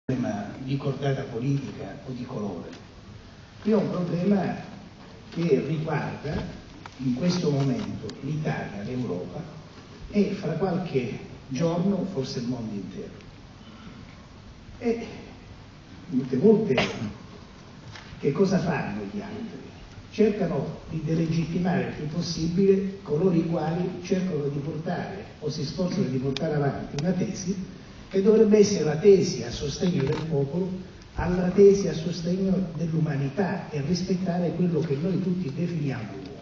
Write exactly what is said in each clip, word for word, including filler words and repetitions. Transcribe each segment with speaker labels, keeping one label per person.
Speaker 1: problema di cordata politica o di colore, qui è un problema che riguarda in questo momento l'Italia, l'Europa e fra qualche giorno forse il mondo intero. E molte volte che cosa fanno gli altri? Cercano di delegittimare il più possibile coloro i quali cercano di portare o si sforzano di portare avanti una tesi che dovrebbe essere la tesi a sostegno del popolo, alla tesi a sostegno dell'umanità e rispettare quello che noi tutti definiamo uomo.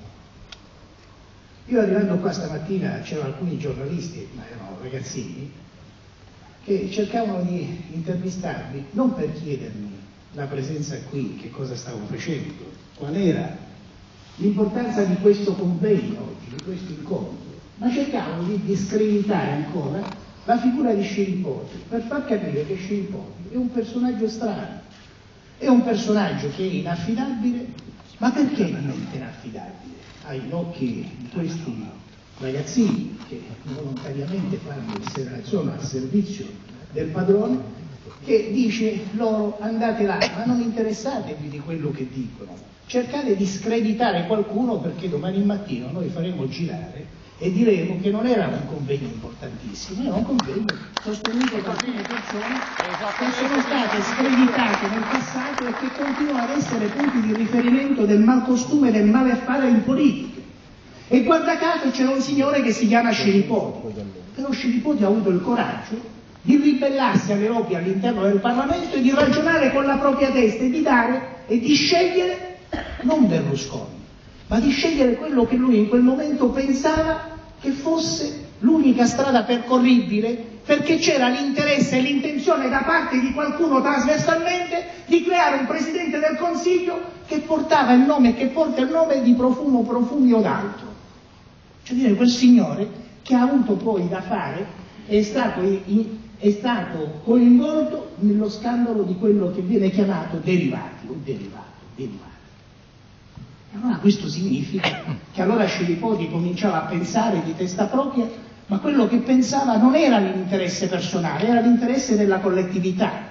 Speaker 1: Io arrivando qua stamattina c'erano alcuni giornalisti, ma erano ragazzini, che cercavano di intervistarmi non per chiedermi la presenza qui, che cosa stavo facendo, qual era l'importanza di questo convegno oggi, di questo incontro, ma cercavano di discreditare ancora la figura di Scilipoti, per far capire che Scilipoti è un personaggio strano, è un personaggio che è inaffidabile, ma perché diventa inaffidabile? Agli occhi di questi ragazzini che volontariamente fanno il sono al servizio del padrone, che dice loro andate là, ma non interessatevi di quello che dicono, cercate di screditare qualcuno perché domani mattino noi faremo girare e diremo che non era un convegno importantissimo, era un convegno sostenuto da alcune persone che sono state screditate nel passato e che continuano ad essere punti di riferimento del malcostume, del malefaffare in politica. E guarda caso c'era un signore che si chiama Scilipoti, però Scilipoti ha avuto il coraggio di ribellarsi alle lobby all'interno del Parlamento e di ragionare con la propria testa e di dare e di scegliere non Berlusconi, ma di scegliere quello che lui in quel momento pensava che fosse l'unica strada percorribile, perché c'era l'interesse e l'intenzione da parte di qualcuno trasversalmente di creare un Presidente del Consiglio che portava il nome, che porta il nome di Profumo, Profumio d'altro. Cioè dire, quel signore che ha avuto poi da fare è stato, è stato coinvolto nello scandalo di quello che viene chiamato derivati o derivato, derivato. Allora questo significa che allora Scilipoti cominciava a pensare di testa propria, ma quello che pensava non era l'interesse personale, era l'interesse della collettività.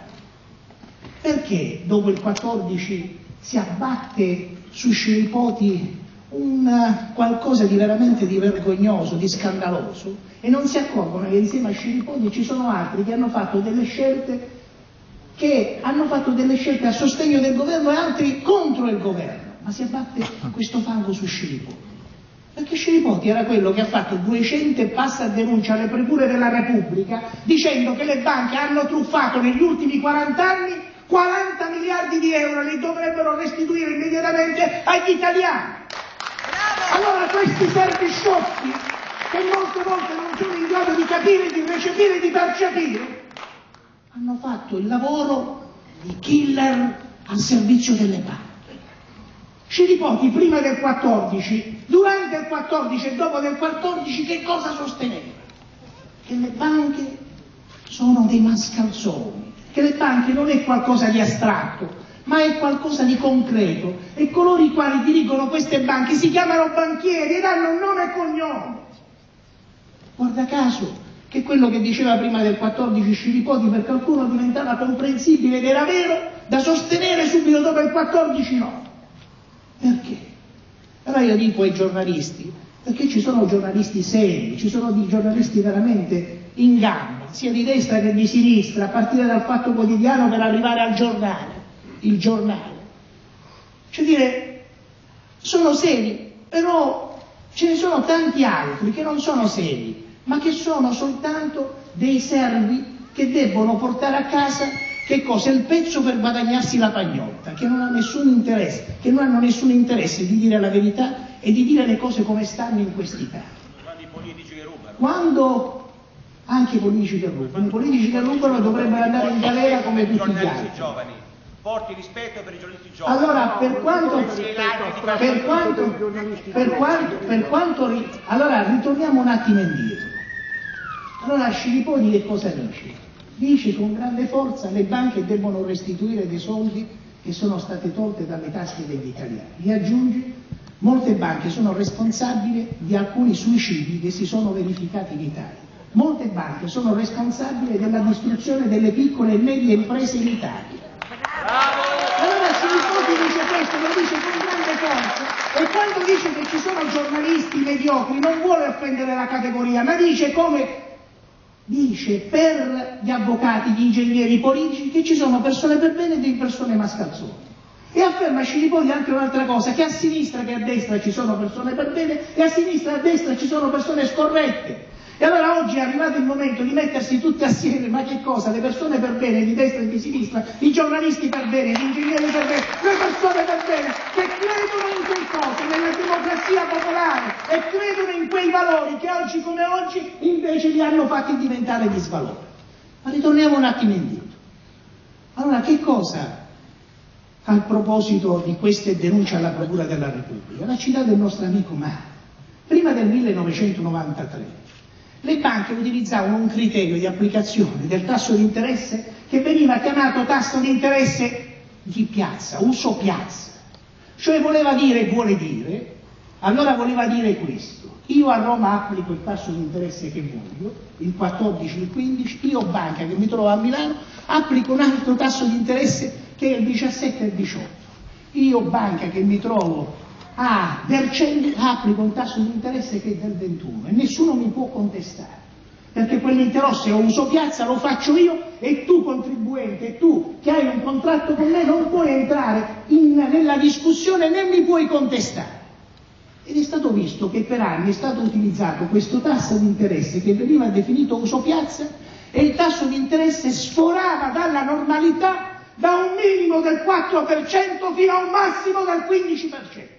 Speaker 1: Perché dopo il quattordici si abbatte su Scilipoti un qualcosa di veramente di vergognoso, di scandaloso, e non si accorgono che insieme a Scilipoti ci sono altri che hanno fatto delle scelte che hanno fatto delle scelte a sostegno del governo e altri contro il governo. Ma si abbatte questo fango su Scilipoti, perché Scilipoti era quello che ha fatto duecento e passa denuncia alle procure della Repubblica dicendo che le banche hanno truffato negli ultimi quaranta anni quaranta miliardi di euro e li dovrebbero restituire immediatamente agli italiani. Allora questi servi sciocchi, che molte volte non sono in grado di capire, di recepire, di percepire, hanno fatto il lavoro di killer al servizio delle banche. Scilipoti prima del quattordici, durante il quattordici e dopo del quattordici che cosa sosteneva? Che le banche sono dei mascalzoni, che le banche non è qualcosa di astratto, ma è qualcosa di concreto, e coloro i quali dirigono queste banche si chiamano banchieri ed hanno un nome e cognome. Guarda caso che quello che diceva prima del quattordici Scilipoti per qualcuno diventava comprensibile ed era vero da sostenere subito dopo il quattordici no. Perché? Allora io dico ai giornalisti, perché ci sono giornalisti seri, ci sono di giornalisti veramente in gamba, sia di destra che di sinistra, a partire dal Fatto Quotidiano per arrivare al giornale, il giornale. Cioè dire, sono seri, però ce ne sono tanti altri che non sono seri, ma che sono soltanto dei servi che debbono portare a casa che cosa? Il pezzo per guadagnarsi la pagnotta, che non ha nessun interesse, che non hanno nessun interesse di dire la verità e di dire le cose come stanno in questi casi.
Speaker 2: Quando i politici che rubano.
Speaker 1: Quando anche i politici che rubano, i politici che rubano dovrebbero andare in galera come tutti gli altri.
Speaker 2: Giovani, porti rispetto per i giornalisti giovani.
Speaker 1: Allora, per quanto, per quanto, per quanto, per quanto, allora ritorniamo un attimo indietro. Allora Scilipoti che cosa dice? Dice con grande forza le banche devono restituire dei soldi che sono state tolte dalle tasche degli italiani. E aggiunge, molte banche sono responsabili di alcuni suicidi che si sono verificati in Italia. molte banche sono responsabili della distruzione delle piccole e medie imprese in Italia. Allora Filippotti dice questo, lo dice con grande forza, e quando dice che ci sono giornalisti mediocri non vuole offendere la categoria, ma dice come dice per gli avvocati, gli ingegneri, i politici, che ci sono persone per bene e delle persone mascalzone. E afferma Scilipoti anche un'altra cosa, che a sinistra che a destra ci sono persone per bene e a sinistra e a destra ci sono persone scorrette. E allora oggi è arrivato il momento di mettersi tutti assieme, ma che cosa? Le persone per bene di destra e di sinistra, i giornalisti per bene, gli ingegneri per bene, le persone per bene, che credono in quei cose, nella democrazia popolare e credono in quei valori che oggi come oggi invece li hanno fatti diventare disvalori. Ma ritorniamo un attimo indietro. Allora che cosa? A proposito di queste denunce alla Procura della Repubblica, la citato il nostro amico Mario. Prima del millenovecentonovantatré le banche utilizzavano un criterio di applicazione del tasso di interesse che veniva chiamato tasso di interesse di piazza, uso piazza. Cioè voleva dire, vuole dire, allora voleva dire questo: io a Roma applico il tasso di interesse che voglio, il quattordici, il quindici, io banca che mi trovo a Milano applico un altro tasso di interesse che è il diciassette e il diciotto. Io banca che mi trovo a Vercelli applico un tasso di interesse che è del ventuno e nessuno mi può contestare, perché quell'interesse o uso piazza lo faccio io e tu contribuente, e tu che hai un contratto con me non puoi entrare in, nella discussione né mi puoi contestare. Ed è stato visto che per anni è stato utilizzato questo tasso di interesse che veniva definito uso piazza e il tasso di interesse sforava dalla normalità da un minimo del quattro per cento fino a un massimo del quindici per cento.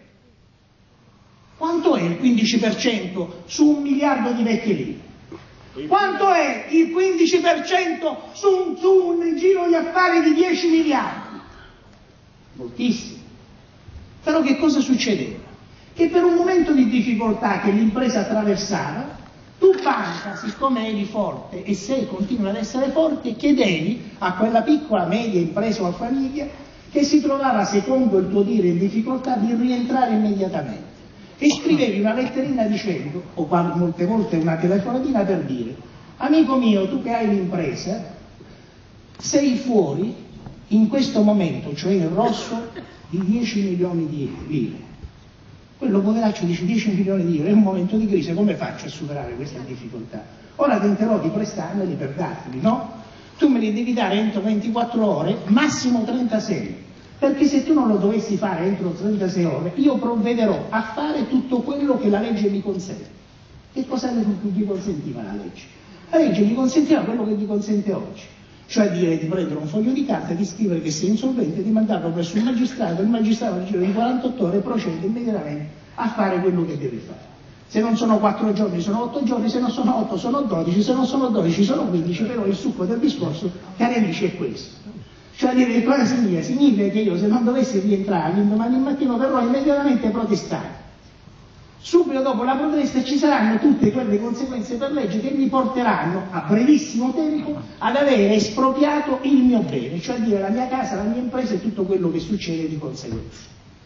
Speaker 1: Quanto è il quindici per cento su un miliardo di vecchie lire? Quanto è il quindici per cento su un, su un giro di affari di dieci miliardi? Moltissimo. Però che cosa succedeva? Che per un momento di difficoltà che l'impresa attraversava, tu banca, siccome eri forte e se continua ad essere forte, chiedevi a quella piccola, media impresa o famiglia che si trovava, secondo il tuo dire, in difficoltà, di rientrare immediatamente. E scrivevi una letterina dicendo, o molte volte una telefonatina per dire: amico mio, tu che hai l'impresa, sei fuori in questo momento, cioè in rosso, di dieci milioni di lire. Quello poveraccio dice dieci milioni di lire, è un momento di crisi, come faccio a superare questa difficoltà? Ora tenterò di prestarmeli per darteli, no? Tu me li devi dare entro ventiquattro ore, massimo trentasei. Perché se tu non lo dovessi fare entro trentasei ore, io provvederò a fare tutto quello che la legge mi consente. Che cosa gli consentiva la legge? La legge gli consentiva quello che gli consente oggi, cioè dire di prendere un foglio di carta, di scrivere che sei insolvente, di mandarlo presso il magistrato, il magistrato al giro di quarantotto ore procede immediatamente a fare quello che deve fare. Se non sono quattro giorni sono otto giorni, se non sono otto sono dodici, se non sono dodici sono quindici, però il succo del discorso, cari amici, è questo. Cioè dire che cosa significa? Significa che io se non dovessi rientrare domani mattino verrò immediatamente a protestare. Subito dopo la protesta ci saranno tutte quelle conseguenze per legge che mi porteranno a brevissimo tempo ad avere espropriato il mio bene, cioè dire la mia casa, la mia impresa e tutto quello che succede di conseguenza.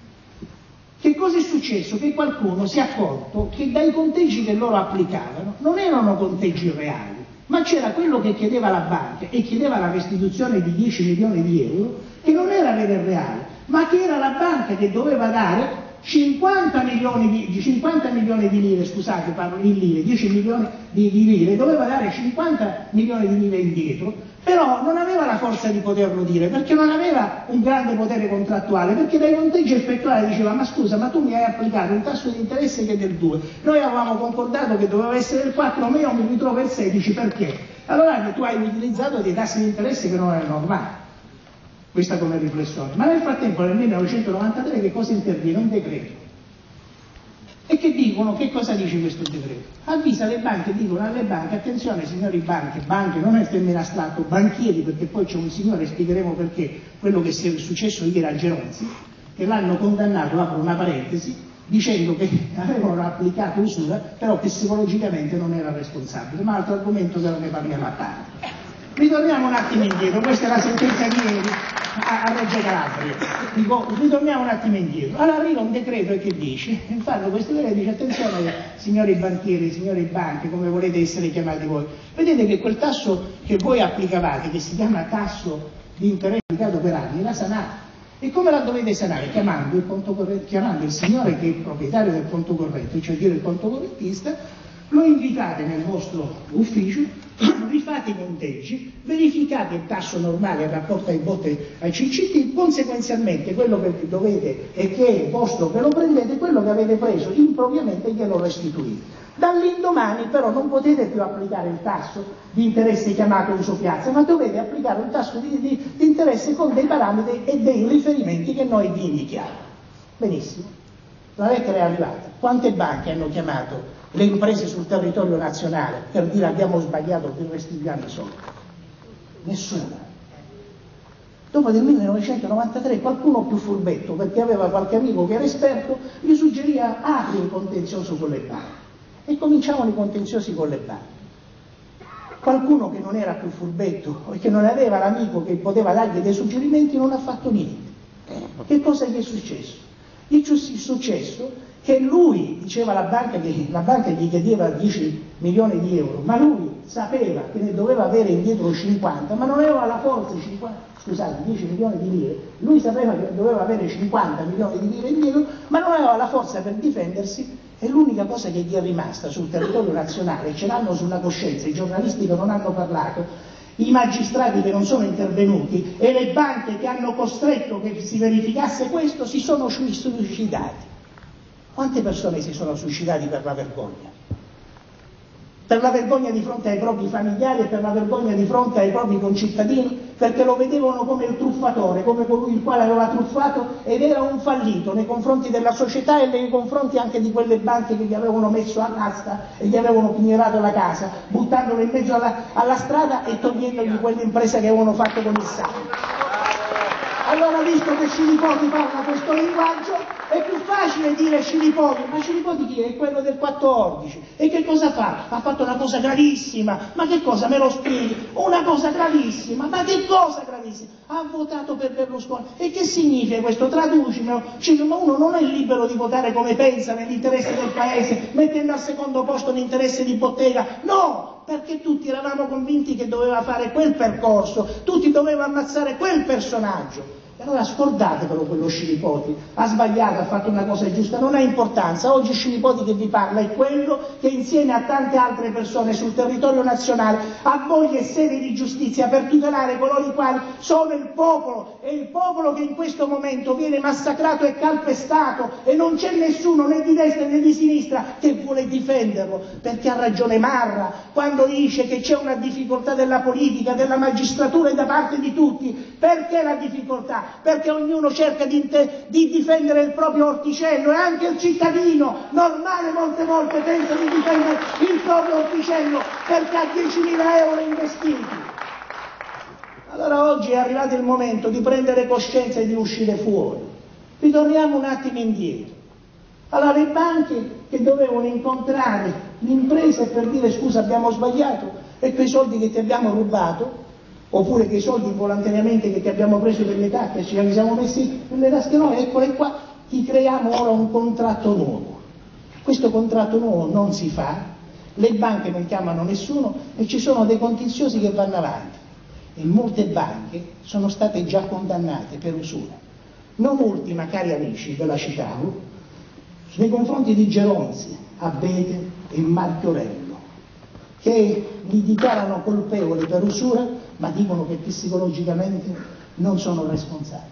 Speaker 1: Che cosa è successo? Che qualcuno si è accorto che dai conteggi che loro applicavano non erano conteggi reali, ma c'era quello che chiedeva la banca e chiedeva la restituzione di dieci milioni di euro, che non era vero reale, ma che era la banca che doveva dare cinquanta milioni di, cinquanta milioni di lire, scusate, parlo in lire, dieci milioni di, di lire, doveva dare cinquanta milioni di lire indietro, però non aveva la forza di poterlo dire, perché non aveva un grande potere contrattuale, perché dai conteggi effettuali diceva: ma scusa, ma tu mi hai applicato un tasso di interesse che è del due, noi avevamo concordato che doveva essere il quattro, ma io mi ritrovo il sedici, perché? Allora tu hai utilizzato dei tassi di interesse che non erano normali. Questa come riflessione. Ma nel frattempo nel millenovecentonovantatré che cosa interviene? Un decreto. E che dicono? Che cosa dice questo decreto? Avvisa le banche, dicono alle banche: attenzione signori banche, banche non è termine astratto, banchieri, perché poi c'è un signore, spiegheremo perché, quello che è successo ieri a Geronzi, che l'hanno condannato, apro una parentesi, dicendo che avevano applicato usura, però psicologicamente non era responsabile, ma altro argomento che non ne parliamo a parte. Ritorniamo un attimo indietro, questa è la sentenza di ieri. a, a Reggio Calabria. Dico, ritorniamo un attimo indietro. Allora arriva un decreto che dice, fanno questo decreto e dice attenzione signori banchieri, signori banche, come volete essere chiamati voi, vedete che quel tasso che voi applicavate, che si chiama tasso di interesse applicato per anni, la sanate. E come la dovete sanare? Chiamando il, conto corrente, chiamando il signore che è il proprietario del conto corrente, cioè dire il conto correntista, lo invitate nel vostro ufficio, rifate i conteggi, verificate il tasso normale in rapporto ai botte ai C C T, conseguenzialmente quello che dovete e che è vostro che lo prendete, quello che avete preso impropriamente glielo restituite. Dall'indomani però non potete più applicare il tasso di interesse chiamato uso piazza, ma dovete applicare un tasso di, di, di interesse con dei parametri e dei riferimenti che noi vi indichiamo. Benissimo, la lettera è arrivata. Quante banche hanno chiamato le imprese sul territorio nazionale per dire abbiamo sbagliato, vi restituiamo i soldi? Nessuna. Dopo del millenovecentonovantatré qualcuno più furbetto, perché aveva qualche amico che era esperto, gli suggeriva apri un contenzioso con le banche. E cominciavano i contenziosi con le banche. Qualcuno che non era più furbetto e che non aveva l'amico che poteva dargli dei suggerimenti non ha fatto niente. Che cosa gli è successo? Gli è successo che lui diceva alla banca che la banca gli chiedeva dieci milioni di euro, ma lui sapeva che ne doveva avere indietro cinquanta, ma non aveva la forza, cinquanta, scusate, dieci milioni di lire, lui sapeva che doveva avere cinquanta milioni di lire indietro, ma non aveva la forza per difendersi, e l'unica cosa che gli è rimasta sul territorio nazionale, ce l'hanno sulla coscienza, i giornalisti che non hanno parlato, i magistrati che non sono intervenuti e le banche che hanno costretto che si verificasse questo, si sono suicidati. Quante persone si sono suicidati per la vergogna? Per la vergogna di fronte ai propri familiari e per la vergogna di fronte ai propri concittadini, perché lo vedevano come il truffatore, come colui il quale aveva truffato ed era un fallito nei confronti della società e nei confronti anche di quelle banche che gli avevano messo a casta e gli avevano pignerato la casa, buttandolo in mezzo alla, alla strada e togliendogli quell'impresa che avevano fatto con il sangue. Allora, visto che Scilipoti parla questo linguaggio, è più facile dire Scilipoti, ma Scilipoti chi è? È quello del quattordici. E che cosa fa? Ha fatto una cosa gravissima. Ma che cosa? Me lo spieghi? Una cosa gravissima. Ma che cosa gravissima? Ha votato per Berlusconi. E che significa questo? Traducimelo. Ma uno non è libero di votare come pensa nell'interesse del paese, mettendo al secondo posto l'interesse di bottega. No! Perché tutti eravamo convinti che doveva fare quel percorso, tutti dovevano ammazzare quel personaggio. E allora scordatevelo quello Scilipoti, ha sbagliato, ha fatto una cosa giusta, non ha importanza. Oggi Scilipoti che vi parla è quello che insieme a tante altre persone sul territorio nazionale ha voglia e sede di giustizia per tutelare coloro i quali sono il popolo, e il popolo che in questo momento viene massacrato e calpestato e non c'è nessuno né di destra né di sinistra che vuole difenderlo, perché ha ragione Marra quando dice che c'è una difficoltà della politica, della magistratura e da parte di tutti. Perché la difficoltà? Perché ognuno cerca di, di difendere il proprio orticello, e anche il cittadino normale molte volte pensa di difendere il proprio orticello perché ha diecimila euro investiti. Allora oggi è arrivato il momento di prendere coscienza e di uscire fuori. Ritorniamo un attimo indietro. Allora le banche che dovevano incontrare l'impresa per dire scusa abbiamo sbagliato e quei soldi che ti abbiamo rubato, oppure che i soldi involontariamente che ti abbiamo preso delle tappe ce li siamo messi nelle tasche noi, eccole qua, ti creiamo ora un contratto nuovo. Questo contratto nuovo non si fa, le banche non chiamano nessuno e ci sono dei contenziosi che vanno avanti. E molte banche sono state già condannate per usura. Non ultima, cari amici, ve la citavo, nei confronti di Geronzi, Abete e Marchiorello, che li dichiarano colpevoli per usura, ma dicono che psicologicamente non sono responsabili.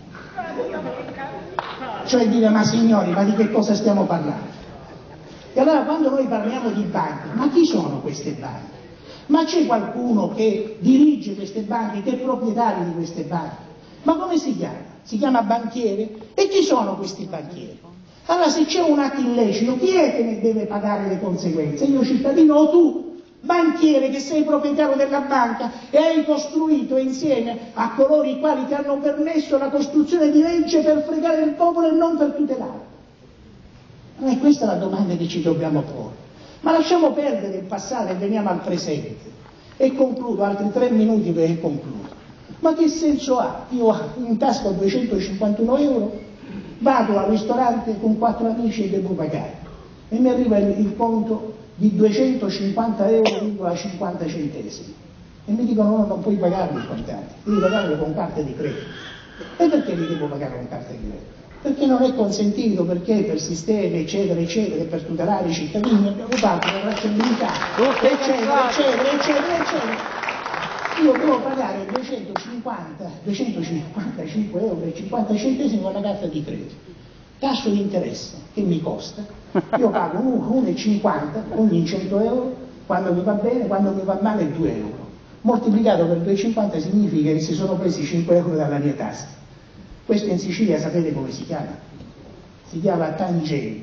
Speaker 1: Cioè dire, ma signori, ma di che cosa stiamo parlando? E allora quando noi parliamo di banche, ma chi sono queste banche? Ma c'è qualcuno che dirige queste banche, che è proprietario di queste banche? Ma come si chiama? Si chiama banchiere? E chi sono questi banchieri? Allora se c'è un atto illecito, chi è che ne deve pagare le conseguenze? Io cittadino o tu? Banchiere che sei proprietario della banca e hai costruito insieme a coloro i quali ti hanno permesso la costruzione di legge per fregare il popolo e non per tutelarlo. E questa è la domanda che ci dobbiamo porre. Ma lasciamo perdere il passato e veniamo al presente. E concludo, altri tre minuti per concludo. Ma che senso ha? Io ho in tasca duecentocinquantuno euro, vado al ristorante con quattro amici e devo pagare e mi arriva il, il conto di duecentocinquanta euro, cinquanta centesimi e mi dicono no, non puoi pagarli in contanti, devi pagarli con carta di credito. E perché li devo pagare con carta di credito? Perché non è consentito, perché per sistemi eccetera eccetera, per tutelare i cittadini abbiamo fatto la tracciabilità eccetera eccetera eccetera eccetera. Io devo pagare duecentocinquanta, duecentocinquantacinque euro e cinquanta centesimi con la carta di credito. Tasso di interesse che mi costa, io pago uno virgola cinquanta ogni cento euro, quando mi va bene, quando mi va male due euro. Moltiplicato per due virgola cinquanta significa che si sono presi cinque euro dalla mia tasca. Questo in Sicilia sapete come si chiama? Si chiama tangente.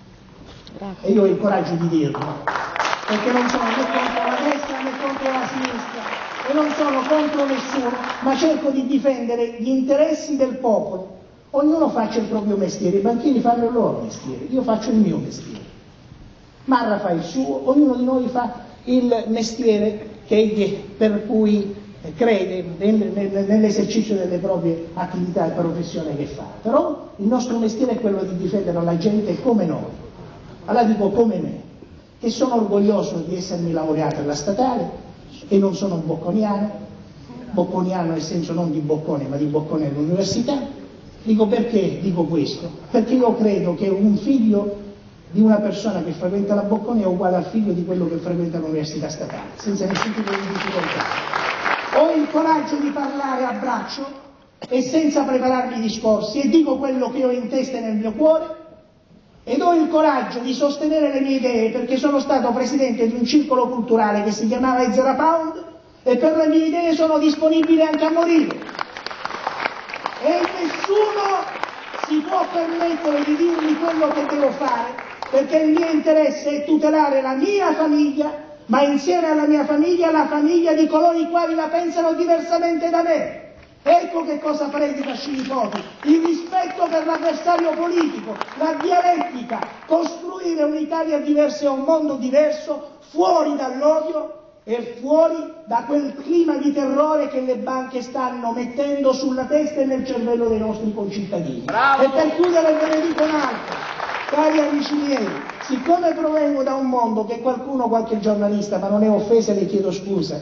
Speaker 1: E io ho il coraggio di dirlo, perché non sono né contro la destra né contro la sinistra e non sono contro nessuno, ma cerco di difendere gli interessi del popolo. Ognuno faccia il proprio mestiere, i banchieri fanno il loro mestiere, io faccio il mio mestiere, Marra fa il suo, ognuno di noi fa il mestiere che, per cui crede nell'esercizio delle proprie attività e professione che fa. Però il nostro mestiere è quello di difendere la gente come noi. Allora dico come me, che sono orgoglioso di essermi laureato alla statale e non sono un bocconiano, bocconiano nel senso non di boccone ma di boccone all'università. Dico perché dico questo? Perché io credo che un figlio di una persona che frequenta la Bocconi è uguale al figlio di quello che frequenta l'università statale, senza nessun tipo di difficoltà. Ho il coraggio di parlare a braccio e senza prepararmi discorsi e dico quello che ho in testa e nel mio cuore ed ho il coraggio di sostenere le mie idee perché sono stato presidente di un circolo culturale che si chiamava Ezra Pound e per le mie idee sono disponibile anche a morire. E nessuno si può permettere di dirmi quello che devo fare perché il mio interesse è tutelare la mia famiglia, ma insieme alla mia famiglia la famiglia di coloro i quali la pensano diversamente da me. Ecco che cosa predica Scilipoti, il rispetto per l'avversario politico, la dialettica, costruire un'Italia diversa e un mondo diverso fuori dall'odio e fuori da quel clima di terrore che le banche stanno mettendo sulla testa e nel cervello dei nostri concittadini. Bravo. E per chiudere ve ne dico un altro, cari amici miei, siccome provengo da un mondo che qualcuno, qualche giornalista, ma non è offesa, le chiedo scusa,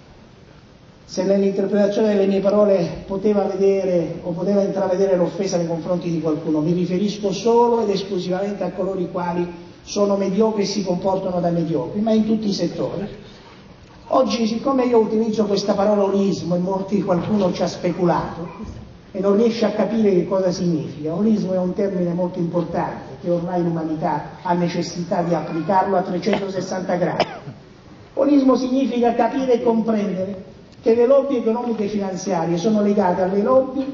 Speaker 1: se nell'interpretazione delle mie parole poteva vedere o poteva intravedere l'offesa nei confronti di qualcuno, mi riferisco solo ed esclusivamente a coloro i quali sono mediocri e si comportano da mediocri, ma in tutti i settori. Oggi, siccome io utilizzo questa parola olismo e molti qualcuno ci ha speculato e non riesce a capire che cosa significa, olismo è un termine molto importante che ormai l'umanità ha necessità di applicarlo a trecentosessanta gradi. Olismo significa capire e comprendere che le lobby economiche e finanziarie sono legate alle lobby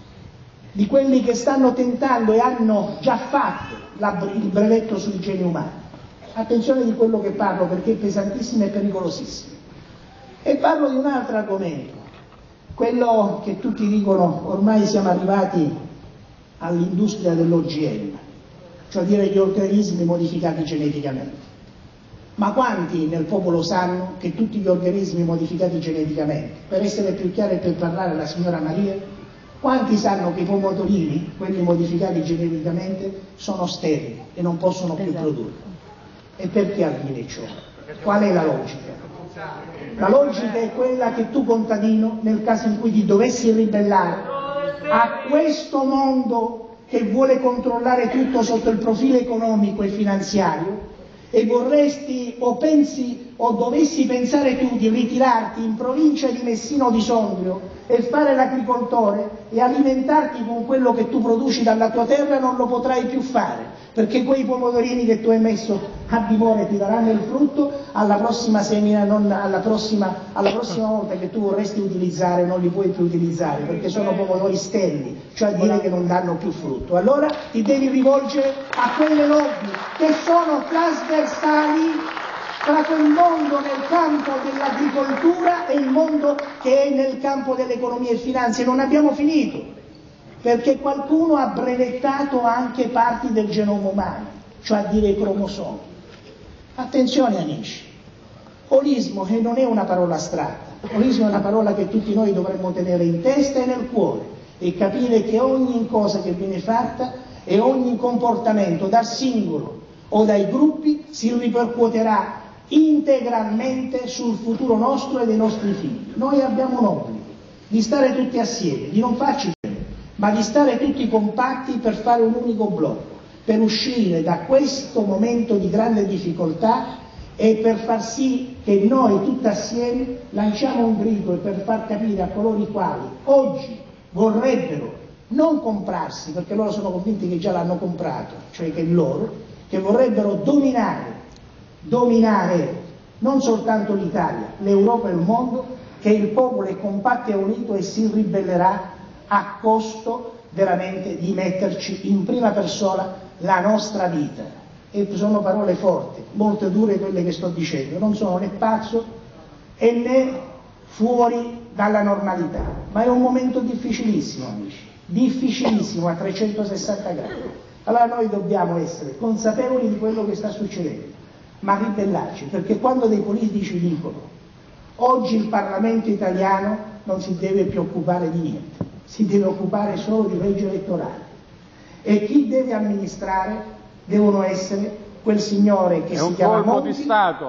Speaker 1: di quelli che stanno tentando e hanno già fatto la, il brevetto sui geni umani. Attenzione di quello che parlo perché è pesantissimo e pericolosissimo. E parlo di un altro argomento, quello che tutti dicono ormai siamo arrivati all'industria dell'O G M, cioè dire gli organismi modificati geneticamente. Ma quanti nel popolo sanno che tutti gli organismi modificati geneticamente, per essere più chiaro e per parlare alla signora Maria, quanti sanno che i pomodorini, quelli modificati geneticamente, sono sterili e non possono più esatto. produrre? E perché avviene ciò? Qual è la logica? La logica è quella che tu contadino, nel caso in cui ti dovessi ribellare a questo mondo che vuole controllare tutto sotto il profilo economico e finanziario, e vorresti o pensi o dovessi pensare tu di ritirarti in provincia di Messina o di Sondrio e fare l'agricoltore e alimentarti con quello che tu produci dalla tua terra, non lo potrai più fare, perché quei pomodorini che tu hai messo a dimora ti daranno il frutto alla prossima semina, non alla prossima, alla prossima volta che tu vorresti utilizzare non li puoi più utilizzare perché sono pomodori sterili, cioè a dire che non danno più frutto. Allora ti devi rivolgere a quelle lobby che sono trasversali tra quel mondo nel campo dell'agricoltura e il mondo che è nel campo dell'economia e finanze. Non abbiamo finito, perché qualcuno ha brevettato anche parti del genoma umano, cioè a dire i cromosomi. Attenzione amici, olismo che non è una parola astratta, Populismo è una parola che tutti noi dovremmo tenere in testa e nel cuore e capire che ogni cosa che viene fatta e ogni comportamento dal singolo o dai gruppi si ripercuoterà integralmente sul futuro nostro e dei nostri figli. Noi abbiamo un obbligo di stare tutti assieme, di non farci bene, ma di stare tutti compatti per fare un unico blocco, per uscire da questo momento di grande difficoltà e per far sì che noi tutti assieme lanciamo un grido e per far capire a coloro i quali oggi vorrebbero non comprarsi, perché loro sono convinti che già l'hanno comprato, cioè che loro, che vorrebbero dominare, dominare non soltanto l'Italia, l'Europa e il mondo, che il popolo è compatto e unito e si ribellerà a costo veramente di metterci in prima persona la nostra vita. E sono parole forti, molto dure quelle che sto dicendo, non sono né pazzo e né fuori dalla normalità, ma è un momento difficilissimo, amici, difficilissimo a trecentosessanta gradi. Allora noi dobbiamo essere consapevoli di quello che sta succedendo, ma ribellarci, perché quando dei politici dicono oggi il Parlamento italiano non si deve più occupare di niente, si deve occupare solo di leggi elettorali e chi deve amministrare devono essere quel signore che si chiama Monti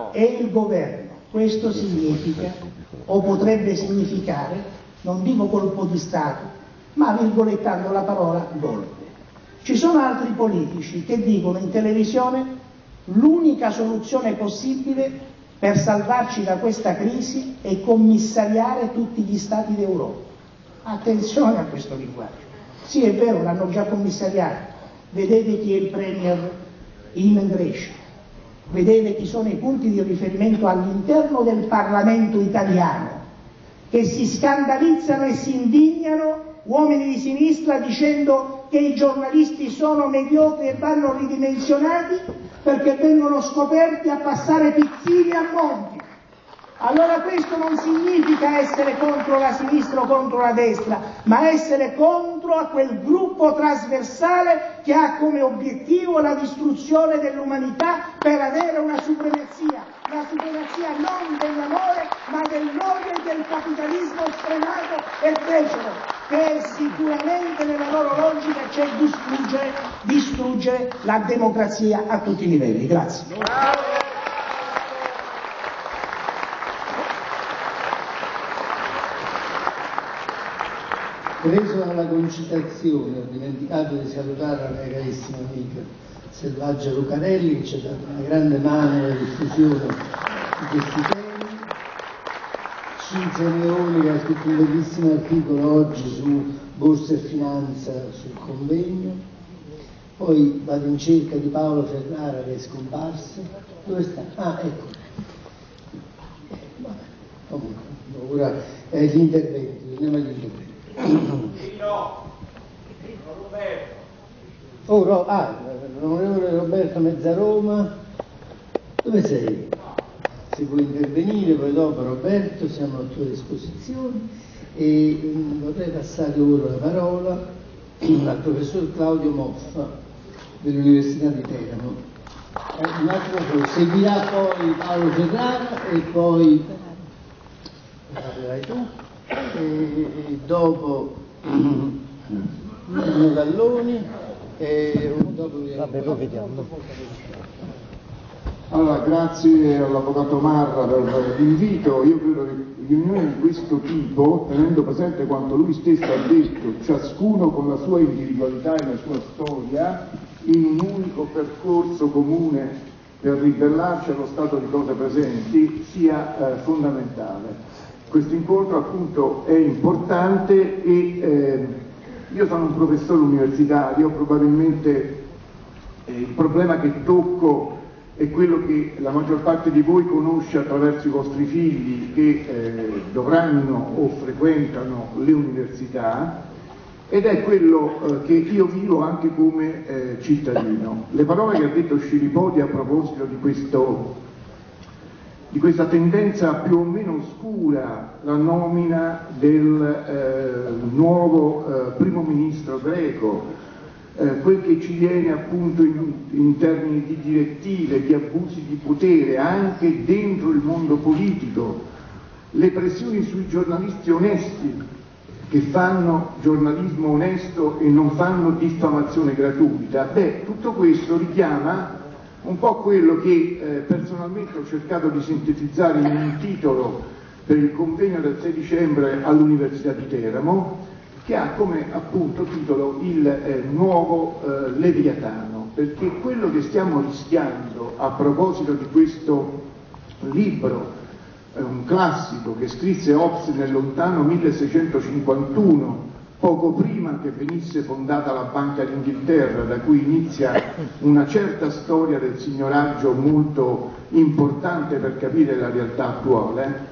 Speaker 1: e il governo. Questo significa, o potrebbe significare, non dico colpo di Stato, ma virgolettando la parola golpe. Ci sono altri politici che dicono in televisione l'unica soluzione possibile per salvarci da questa crisi è commissariare tutti gli Stati d'Europa. Attenzione a questo linguaggio. Sì, è vero, l'hanno già commissariato. Vedete chi è il premier in Grecia, vedete chi sono i punti di riferimento all'interno del Parlamento italiano, che si scandalizzano e si indignano, uomini di sinistra, dicendo che i giornalisti sono mediocri e vanno ridimensionati perché vengono scoperti a passare pizzini a Monti. Allora questo non significa essere contro la sinistra o contro la destra, ma essere contro a quel gruppo trasversale che ha come obiettivo la distruzione dell'umanità per avere una supremazia, la supremazia non dell'amore, ma dell'odio e del capitalismo sfrenato e becero, che sicuramente nella loro logica c'è distruggere, distruggere la democrazia a tutti i livelli. Grazie.
Speaker 3: Preso dalla concitazione, ho dimenticato di salutare la mia carissima amica Selvaggia Lucarelli, che ci ha dato una grande mano nella diffusione di questi temi. Cinzia Leoni, che ha scritto un bellissimo articolo oggi su Borsa e Finanza sul convegno. Poi vado in cerca di Paolo Ferrara, che è scomparso. Dove sta? Ah, ecco. Vabbè, comunque, ora eh, gli interventi, andiamo agli interventi. Oh, Ro- ah, l'onorevole Roberto Mezzaroma, dove sei? Se vuoi intervenire, poi dopo Roberto, siamo a tua disposizione e mh, vorrei passare ora la parola al professor Claudio Moffa dell'Università di Teramo. Eh, un altro cosa, seguirà poi Paolo Ferrara e poi parlerai tu. E, e dopo Bruno Galloni e dopo vabbè, poi vediamo.
Speaker 4: Allora, grazie all'avvocato Marra per l'invito. Io credo che riunioni di questo tipo, tenendo presente quanto lui stesso ha detto, ciascuno con la sua individualità e la sua storia, in un unico percorso comune per ribellarci allo stato di cose presenti, sia eh, fondamentale. Questo incontro appunto è importante e eh, io sono un professore universitario, probabilmente eh, il problema che tocco è quello che la maggior parte di voi conosce attraverso i vostri figli che eh, dovranno o frequentano le università, ed è quello eh, che io vivo anche come eh, cittadino. Le parole che ha detto Scilipoti a proposito di questo di questa tendenza più o meno oscura, la nomina del eh, nuovo eh, primo ministro greco, eh, quel che ci viene appunto in, in termini di direttive, di abusi di potere anche dentro il mondo politico, le pressioni sui giornalisti onesti che fanno giornalismo onesto e non fanno diffamazione gratuita. Beh, tutto questo richiama un po' quello che eh, personalmente ho cercato di sintetizzare in un titolo per il convegno del sei dicembre all'Università di Teramo, che ha come appunto titolo il eh, nuovo eh, Leviatano, perché quello che stiamo rischiando a proposito di questo libro, eh, un classico che scrisse Hobbes nel lontano milleseicentocinquantuno, poco prima che venisse fondata la Banca d'Inghilterra, da cui inizia una certa storia del signoraggio molto importante per capire la realtà attuale,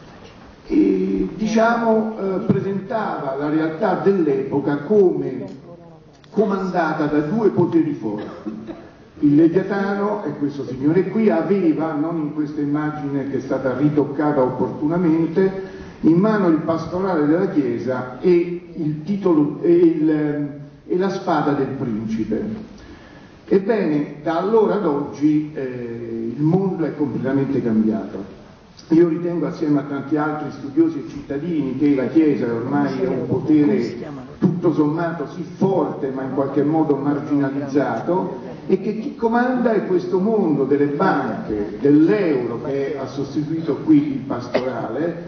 Speaker 4: e diciamo eh, presentava la realtà dell'epoca come comandata da due poteri forti. Il Leviatano, e questo signore qui, aveva, non in questa immagine che è stata ritoccata opportunamente, in mano il pastorale della Chiesa e, il titolo, e, il, e la spada del principe. Ebbene, da allora ad oggi eh, il mondo è completamente cambiato. Io ritengo, assieme a tanti altri studiosi e cittadini, che la Chiesa ormai è un potere tutto sommato sì forte ma in qualche modo marginalizzato, e che chi comanda è questo mondo delle banche, dell'euro che ha sostituito qui il pastorale,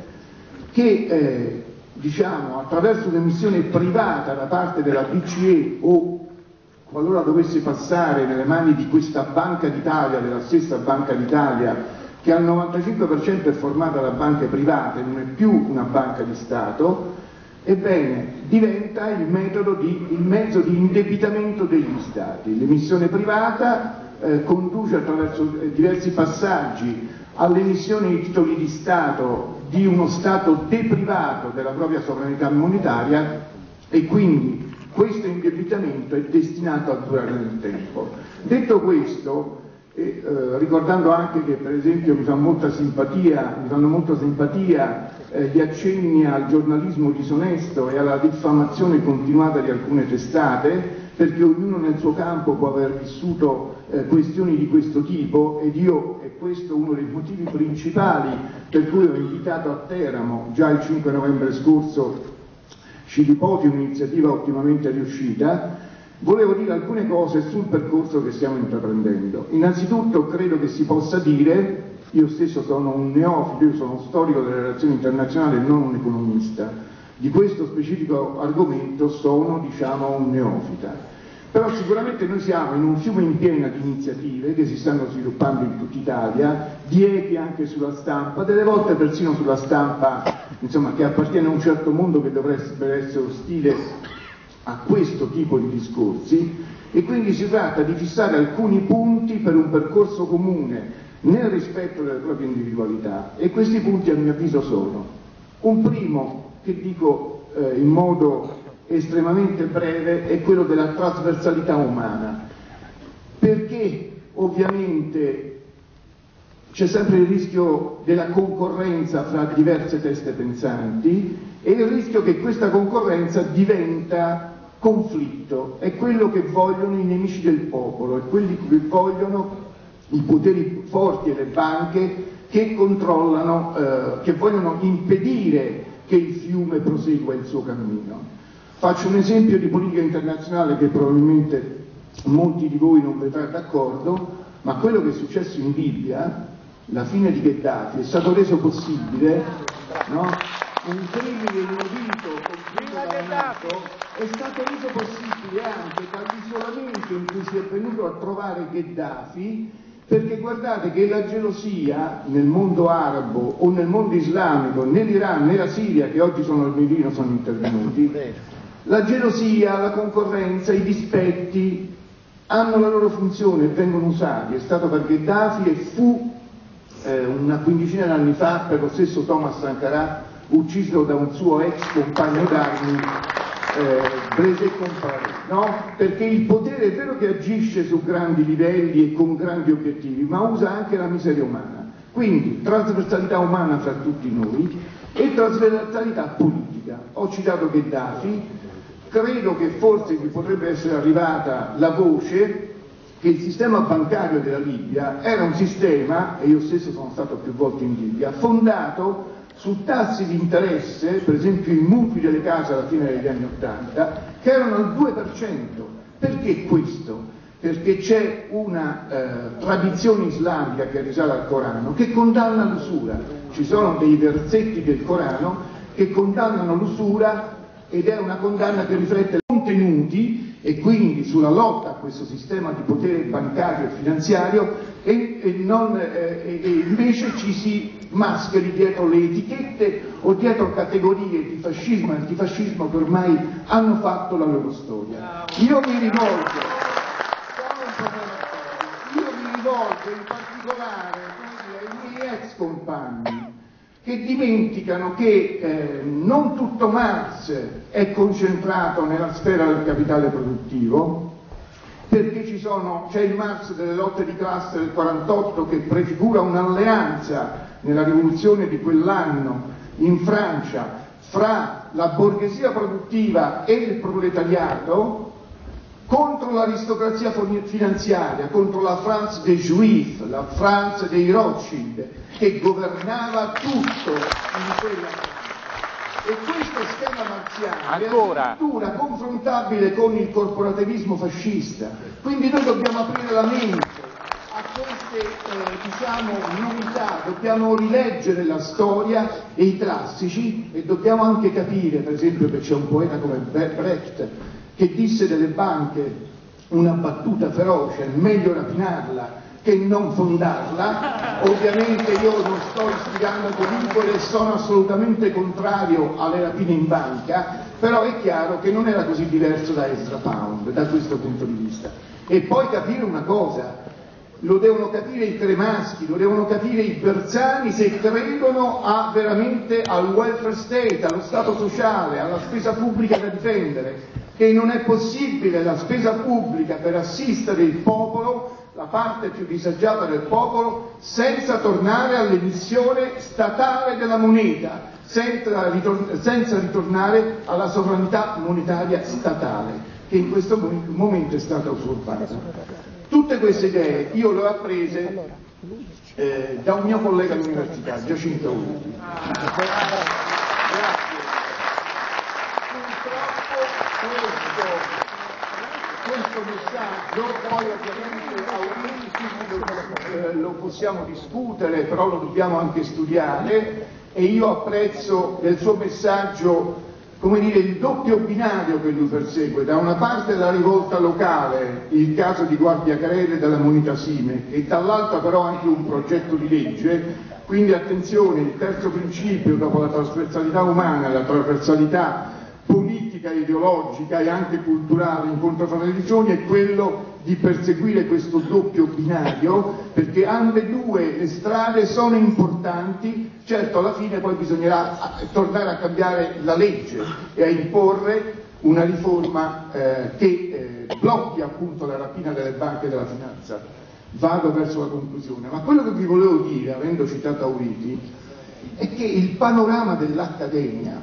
Speaker 4: che eh, diciamo attraverso un'emissione privata da parte della B C E, o qualora dovesse passare nelle mani di questa Banca d'Italia, della stessa Banca d'Italia, che al novantacinque per cento è formata da banche private, non è più una banca di Stato, ebbene diventa il, metodo di, il mezzo di indebitamento degli Stati. L'emissione privata eh, conduce attraverso eh, diversi passaggi all'emissione di titoli di Stato di uno Stato deprivato della propria sovranità monetaria, e quindi questo indebitamento è destinato a durare nel tempo. Detto questo, E, eh, ricordando anche che per esempio mi, fa molta simpatia, mi fanno molta simpatia eh, gli accenni al giornalismo disonesto e alla diffamazione continuata di alcune testate, perché ognuno nel suo campo può aver vissuto eh, questioni di questo tipo, ed io, è questo uno dei motivi principali per cui ho invitato a Teramo già il cinque novembre scorso Scilipoti, un'iniziativa ottimamente riuscita. Volevo dire alcune cose sul percorso che stiamo intraprendendo. Innanzitutto credo che si possa dire, io stesso sono un neofito, io sono storico delle relazioni internazionali e non un economista, di questo specifico argomento sono, diciamo, un neofita. Però sicuramente noi siamo in un fiume in piena di iniziative che si stanno sviluppando in tutta Italia, di echi anche sulla stampa, delle volte persino sulla stampa, insomma, che appartiene a un certo mondo che dovrebbe essere ostile a questo tipo di discorsi, e quindi si tratta di fissare alcuni punti per un percorso comune nel rispetto delle proprie individualità, e questi punti a mio avviso sono: un primo, che dico eh, in modo estremamente breve, è quello della trasversalità umana, perché ovviamente c'è sempre il rischio della concorrenza fra diverse teste pensanti, e il rischio che questa concorrenza diventa conflitto. È quello che vogliono i nemici del popolo, è quelli che vogliono i poteri forti e le banche che controllano, eh, che vogliono impedire che il fiume prosegua il suo cammino. Faccio un esempio di politica internazionale che probabilmente molti di voi non vedranno d'accordo, ma quello che è successo in Libia, la fine di Gheddafi, è stato reso possibile, no? Un crimine inaudito compiuto dalla NATO è stato reso possibile anche dall'isolamento in cui si è venuto a trovare Gheddafi, perché guardate che la gelosia nel mondo arabo o nel mondo islamico, né l'Iran né la Siria, che oggi sono al mirino, sono intervenuti, la gelosia, la concorrenza, i dispetti hanno la loro funzione e vengono usati. È stato per Gheddafi e fu eh, una quindicina d'anni fa per lo stesso Thomas Sankara, ucciso da un suo ex compagno d'armi, eh, Blaise Compaoré, no? Perché il potere è vero che agisce su grandi livelli e con grandi obiettivi, ma usa anche la miseria umana. Quindi trasversalità umana fra tutti noi e trasversalità politica. Ho citato Gheddafi, credo che forse vi potrebbe essere arrivata la voce che il sistema bancario della Libia era un sistema, e io stesso sono stato più volte in Libia, fondato su tassi di interesse, per esempio i mutui delle case alla fine degli anni Ottanta, che erano al due per cento. Perché questo? Perché c'è una eh, tradizione islamica che risale al Corano che condanna l'usura. Ci sono dei versetti del Corano che condannano l'usura ed è una condanna che riflette contenuti e quindi sulla lotta a questo sistema di potere bancario e finanziario e, e, non, eh, e invece ci si mascheri dietro le etichette o dietro categorie di fascismo e antifascismo che ormai hanno fatto la loro storia. Io mi rivolgo Io mi rivolgo in particolare ai miei ex compagni che dimenticano che eh, non tutto Marx è concentrato nella sfera del capitale produttivo, perché ci sono, c'è il Marx delle lotte di classe del quarantotto che prefigura un'alleanza nella rivoluzione di quell'anno in Francia fra la borghesia produttiva e il proletariato contro l'aristocrazia finanziaria, contro la France des Juifs, la France dei Rothschild, che governava tutto in quella. E questo schema marziale
Speaker 2: Ancora.
Speaker 4: è addirittura confrontabile con il corporativismo fascista. Quindi noi dobbiamo aprire la mente a queste eh, diciamo, novità, dobbiamo rileggere la storia e i classici e dobbiamo anche capire, per esempio, che c'è un poeta come Brecht che disse delle banche una battuta feroce: meglio rapinarla che non fondarla. Ovviamente io non sto istigando comunque e sono assolutamente contrario alle rapine in banca, però è chiaro che non era così diverso da Ezra Pound da questo punto di vista. E poi capire una cosa, lo devono capire i cremaschi, lo devono capire i bersani se credono a, veramente al welfare state, allo Stato sociale, alla spesa pubblica da difendere, che non è possibile la spesa pubblica per assistere il popolo, la parte più disagiata del popolo, senza tornare all'emissione statale della moneta, senza, ritor- senza ritornare alla sovranità monetaria statale, che in questo momento è stata usurpata. Tutte queste idee io le ho apprese eh, da un mio collega all'università, Giacinto Urti. Questo messaggio poi ovviamente eh, lo possiamo discutere, però lo dobbiamo anche studiare, e io apprezzo del suo messaggio, come dire, il doppio binario che lui persegue: da una parte la rivolta locale, il caso di Guardia Crede della Moneta Sime, e dall'altra però anche un progetto di legge. Quindi attenzione, il terzo principio, dopo la trasversalità umana, la trasversalità politica, ideologica e anche culturale, incontro fra le religioni, è quello di perseguire questo doppio binario, perché ambedue le strade sono importanti. Certo, alla fine poi bisognerà tornare a cambiare la legge e a imporre una riforma eh, che eh, blocchi appunto la rapina delle banche e della finanza. Vado verso la conclusione, ma quello che vi volevo dire, avendo citato Auriti, è che il panorama dell'Accademia,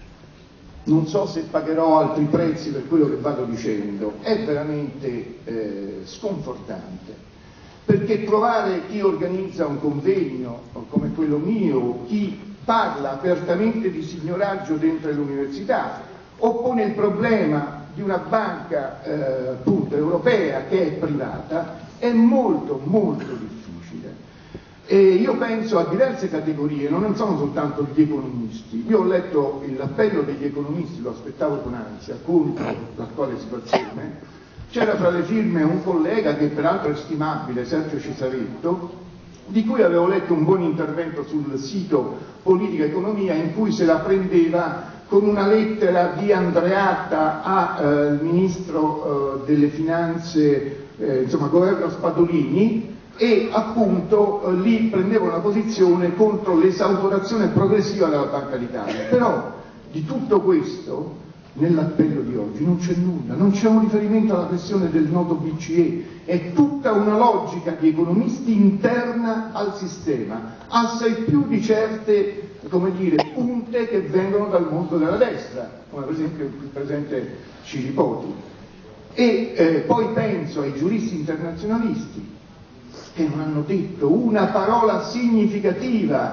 Speaker 4: non so se pagherò altri prezzi per quello che vado dicendo, è veramente eh, sconfortante, perché trovare chi organizza un convegno come quello mio, chi parla apertamente di signoraggio dentro l'università o pone il problema di una banca eh, appunto europea che è privata, è molto molto difficile. E io penso a diverse categorie, non sono soltanto gli economisti. Io ho letto l'appello degli economisti, lo aspettavo con ansia, contro l'attuale situazione. C'era fra le firme un collega che peraltro è stimabile, Sergio Cesaretto, di cui avevo letto un buon intervento sul sito Politica Economia, in cui se la prendeva con una lettera di Andreatta al eh, ministro eh, delle finanze, eh, insomma governo Spadolini, e appunto eh, lì prendeva una posizione contro l'esautorazione progressiva della Banca d'Italia. Però di tutto questo nell'appello di oggi non c'è nulla, non c'è un riferimento alla questione del nodo B C E, è tutta una logica di economisti interna al sistema, assai più di certe, come dire, punte che vengono dal mondo della destra, come per esempio il presente Ciripoti. E eh, poi penso ai giuristi internazionalisti che non hanno detto una parola significativa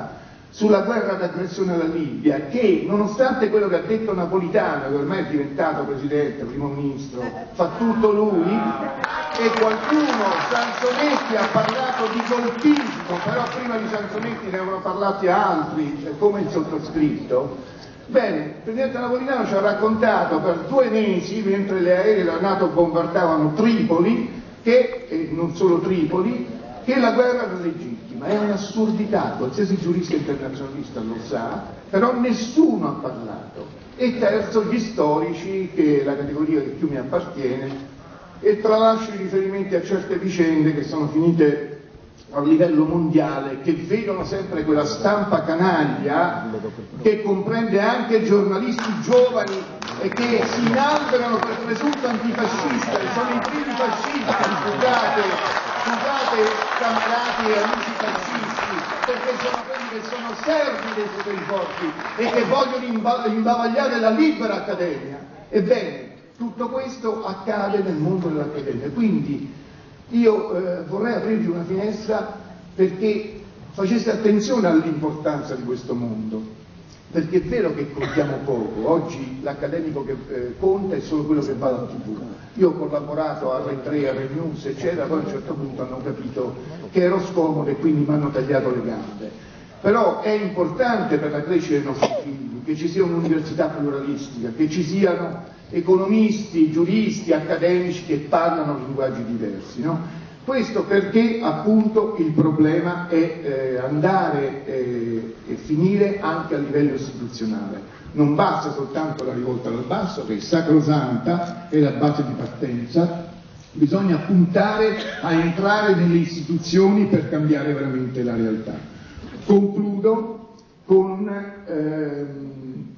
Speaker 4: sulla guerra d'aggressione alla Libia, che nonostante quello che ha detto Napolitano, che ormai è diventato Presidente, Primo Ministro, fa tutto lui, e qualcuno, Sansonetti, ha parlato di golpismo, però prima di Sansonetti ne avevano parlati altri, come il sottoscritto. Bene, il Presidente Napolitano ci ha raccontato per due mesi, mentre le aeree della NATO bombardavano Tripoli, che, e non solo Tripoli, che la guerra era legittima. È un'assurdità, qualsiasi giurista internazionalista lo sa, però nessuno ha parlato. E terzo, gli storici, che è la categoria che più mi appartiene, e tralascio i riferimenti a certe vicende che sono finite a livello mondiale, che vedono sempre quella stampa canaglia che comprende anche giornalisti giovani e che si inalberano per presunto antifascista, e sono i primi fascisti, scusate, scusate camarati e amici fascisti, perché sono quelli che sono servi dei poteri forti e che vogliono imbavagliare la libera accademia. Ebbene, tutto questo accade nel mondo dell'accademia, quindi io eh, vorrei aprirvi una finestra perché faceste attenzione all'importanza di questo mondo, perché è vero che contiamo poco, oggi l'accademico che eh, conta è solo quello che va alla tivù. Io ho collaborato a Rai tre, a Rai News, eccetera, poi a un certo punto hanno capito che ero scomodo e quindi mi hanno tagliato le gambe. Però è importante per la crescita dei nostri figli che ci sia un'università pluralistica, che ci siano economisti, giuristi, accademici che parlano linguaggi diversi, no? Questo perché appunto il problema è eh, andare eh, e finire anche a livello istituzionale. Non basta soltanto la rivolta dal basso, che è sacrosanta, è la base di partenza, bisogna puntare a entrare nelle istituzioni per cambiare veramente la realtà. Concludo con ehm,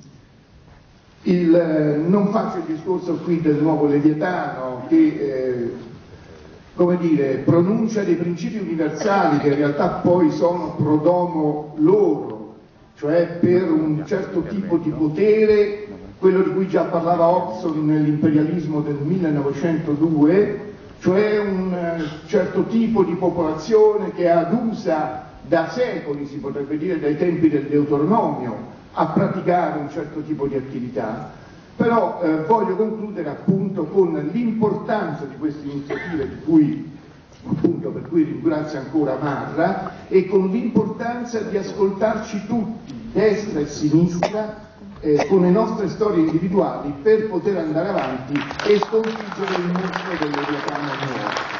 Speaker 4: il, non faccio il discorso qui del nuovo Leviatano che eh, come dire, pronuncia dei principi universali che in realtà poi sono pro domo loro, cioè per un certo tipo di potere, quello di cui già parlava Hobson nell'imperialismo del millenovecentodue, cioè un certo tipo di popolazione che è adusa da secoli, si potrebbe dire dai tempi del Deuteronomio, a praticare un certo tipo di attività. Però eh, voglio concludere appunto con l'importanza di queste iniziative, di cui, appunto, per cui ringrazio ancora Marra, e con l'importanza di ascoltarci tutti, destra e sinistra, eh, con le nostre storie individuali, per poter andare avanti e sconfiggere il mostro del Leviatano nuovo.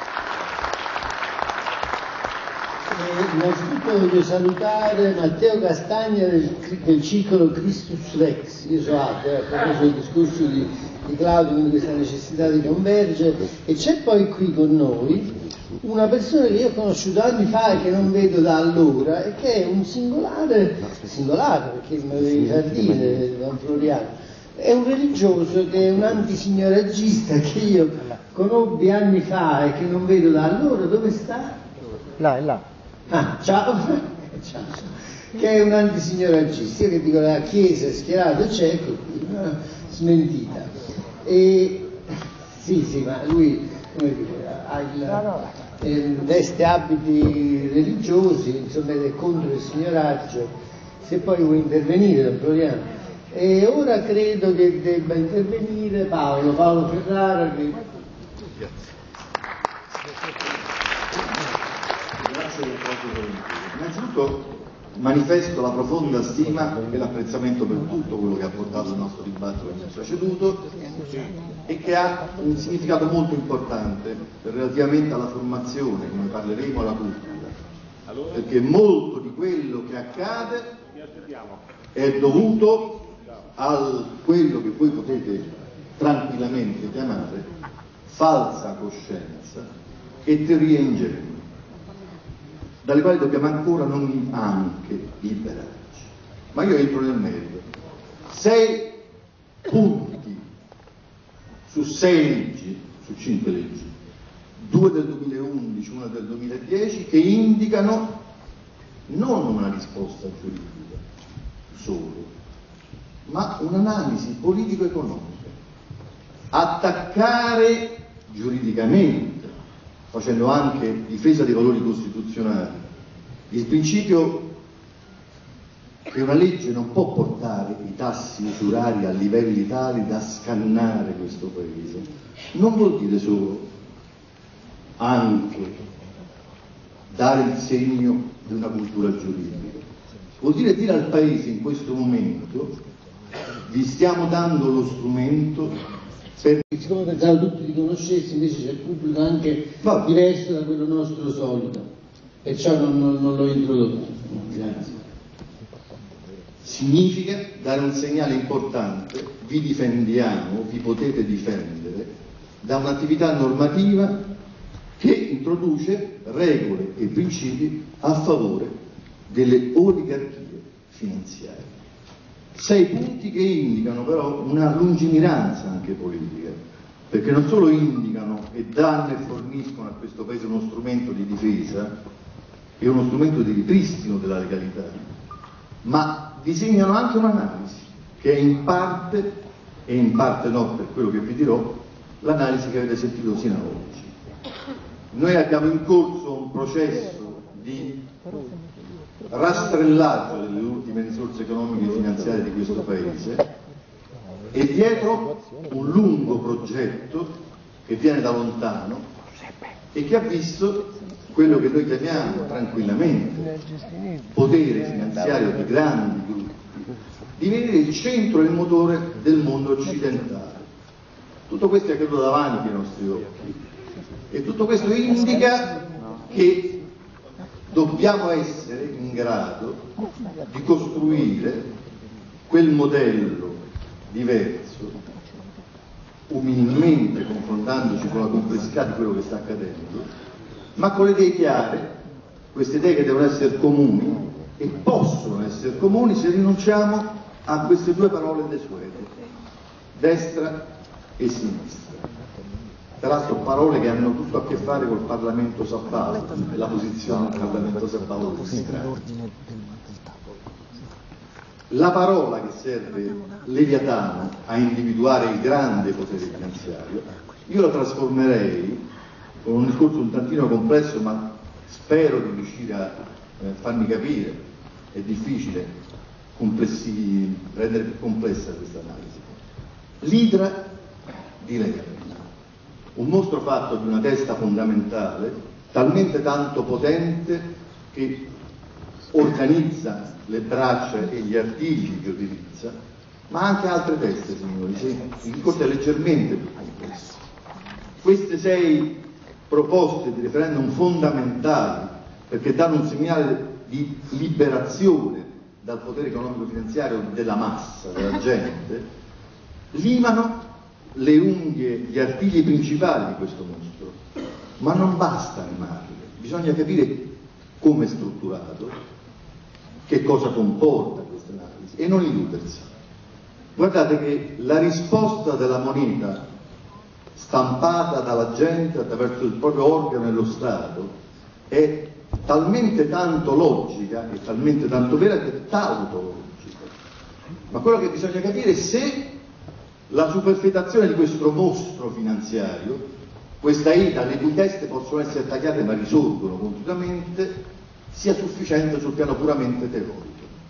Speaker 3: Innanzitutto voglio salutare Matteo Castagna del, del circolo Christus Rex. Io so altro, eh, a proposito del discorso di, di Claudio, quindi questa necessità di convergere, e c'è poi qui con noi una persona che io ho conosciuto anni fa e che non vedo da allora, e che è un singolare, singolare perché me lo devi far dire, Don Floriano, è un religioso che è un antisignoragista che io conobbi anni fa e che non vedo da allora. Dove sta?
Speaker 5: Là, è là.
Speaker 3: Ah, ciao. Ciao. Che è un antisignoragista, io che dico la chiesa schierato cieco, una smentita. E sì, sì, ma lui, come dire, ha il, eh, veste abiti religiosi, insomma, è contro il signoraggio. Se poi vuoi intervenire, Don Floriano. E ora credo che debba intervenire Paolo, Paolo Ferrara, che...
Speaker 6: Innanzitutto manifesto la profonda stima e l'apprezzamento per tutto quello che ha portato il nostro dibattito che mi ha preceduto e che ha un significato molto importante relativamente alla formazione, come parleremo, alla cultura, perché molto di quello che accade è dovuto a quello che voi potete tranquillamente chiamare falsa coscienza e teoria ingenua, dalle quali dobbiamo ancora non anche liberarci. Ma io entro nel merito. Sei punti su sei leggi, su cinque leggi, due del duemilaundici, una del duemiladieci, che indicano non una risposta giuridica solo, ma un'analisi politico-economica. Attaccare giuridicamente, facendo anche difesa dei valori costituzionali, il principio che una legge non può portare i tassi usurari a livelli tali da scannare questo Paese. Non vuol dire solo anche dare il segno di una cultura giuridica, vuol dire dire al Paese in questo momento: vi stiamo dando lo strumento per...
Speaker 3: Siccome pensavo tutti li conoscessi, invece c'è il pubblico anche
Speaker 6: Va.
Speaker 3: diverso da quello nostro solito, perciò non, non, non l'ho introdotto. Grazie.
Speaker 6: Significa dare un segnale importante: vi difendiamo, vi potete difendere da un'attività normativa che introduce regole e principi a favore delle oligarchie finanziarie. Sei punti che indicano però una lungimiranza anche politica, perché non solo indicano e danno e forniscono a questo Paese uno strumento di difesa e uno strumento di ripristino della legalità, ma disegnano anche un'analisi che è in parte, e in parte no, per quello che vi dirò, l'analisi che avete sentito sino ad oggi. Noi abbiamo in corso un processo di rastrellaggio delle ultime risorse economiche e finanziarie di questo Paese e dietro un lungo progetto che viene da lontano e che ha visto quello che noi chiamiamo tranquillamente potere finanziario di grandi gruppi divenire il centro e il motore del mondo occidentale. Tutto questo è accaduto davanti ai nostri occhi e tutto questo indica che dobbiamo essere in grado di costruire quel modello diverso, umilmente confrontandoci con la complessità di quello che sta accadendo, ma con le idee chiare, queste idee che devono essere comuni e possono essere comuni se rinunciamo a queste due parole desuete, destra e sinistra. Tra l'altro parole che hanno tutto a che fare col Parlamento Sabaudo, la posizione del Parlamento Sabaudo di sinistra. La parola che serve Leviatano a individuare il grande potere finanziario, io la trasformerei con un discorso un tantino complesso, ma spero di riuscire a eh, farmi capire, è difficile rendere più complessa questa analisi. L'idra di Leviatano, un mostro fatto di una testa fondamentale, talmente tanto potente che organizza le braccia e gli artigli che utilizza, ma anche altre teste, signori, il discorso è leggermente più complesso. Queste sei proposte di referendum fondamentali, perché danno un segnale di liberazione dal potere economico-finanziario della massa, della gente, limano le unghie, gli artigli principali di questo mostro, ma non basta limarle, bisogna capire come è strutturato, che cosa comporta questa analisi e non illudersi. Guardate che la risposta della moneta stampata dalla gente attraverso il proprio organo e lo Stato è talmente tanto logica e talmente tanto vera che è tautologica. Ma quello che bisogna capire è se la superfetazione di questo mostro finanziario, questa ida le cui teste possono essere tagliate ma risorgono continuamente, sia sufficiente sul piano puramente teorico.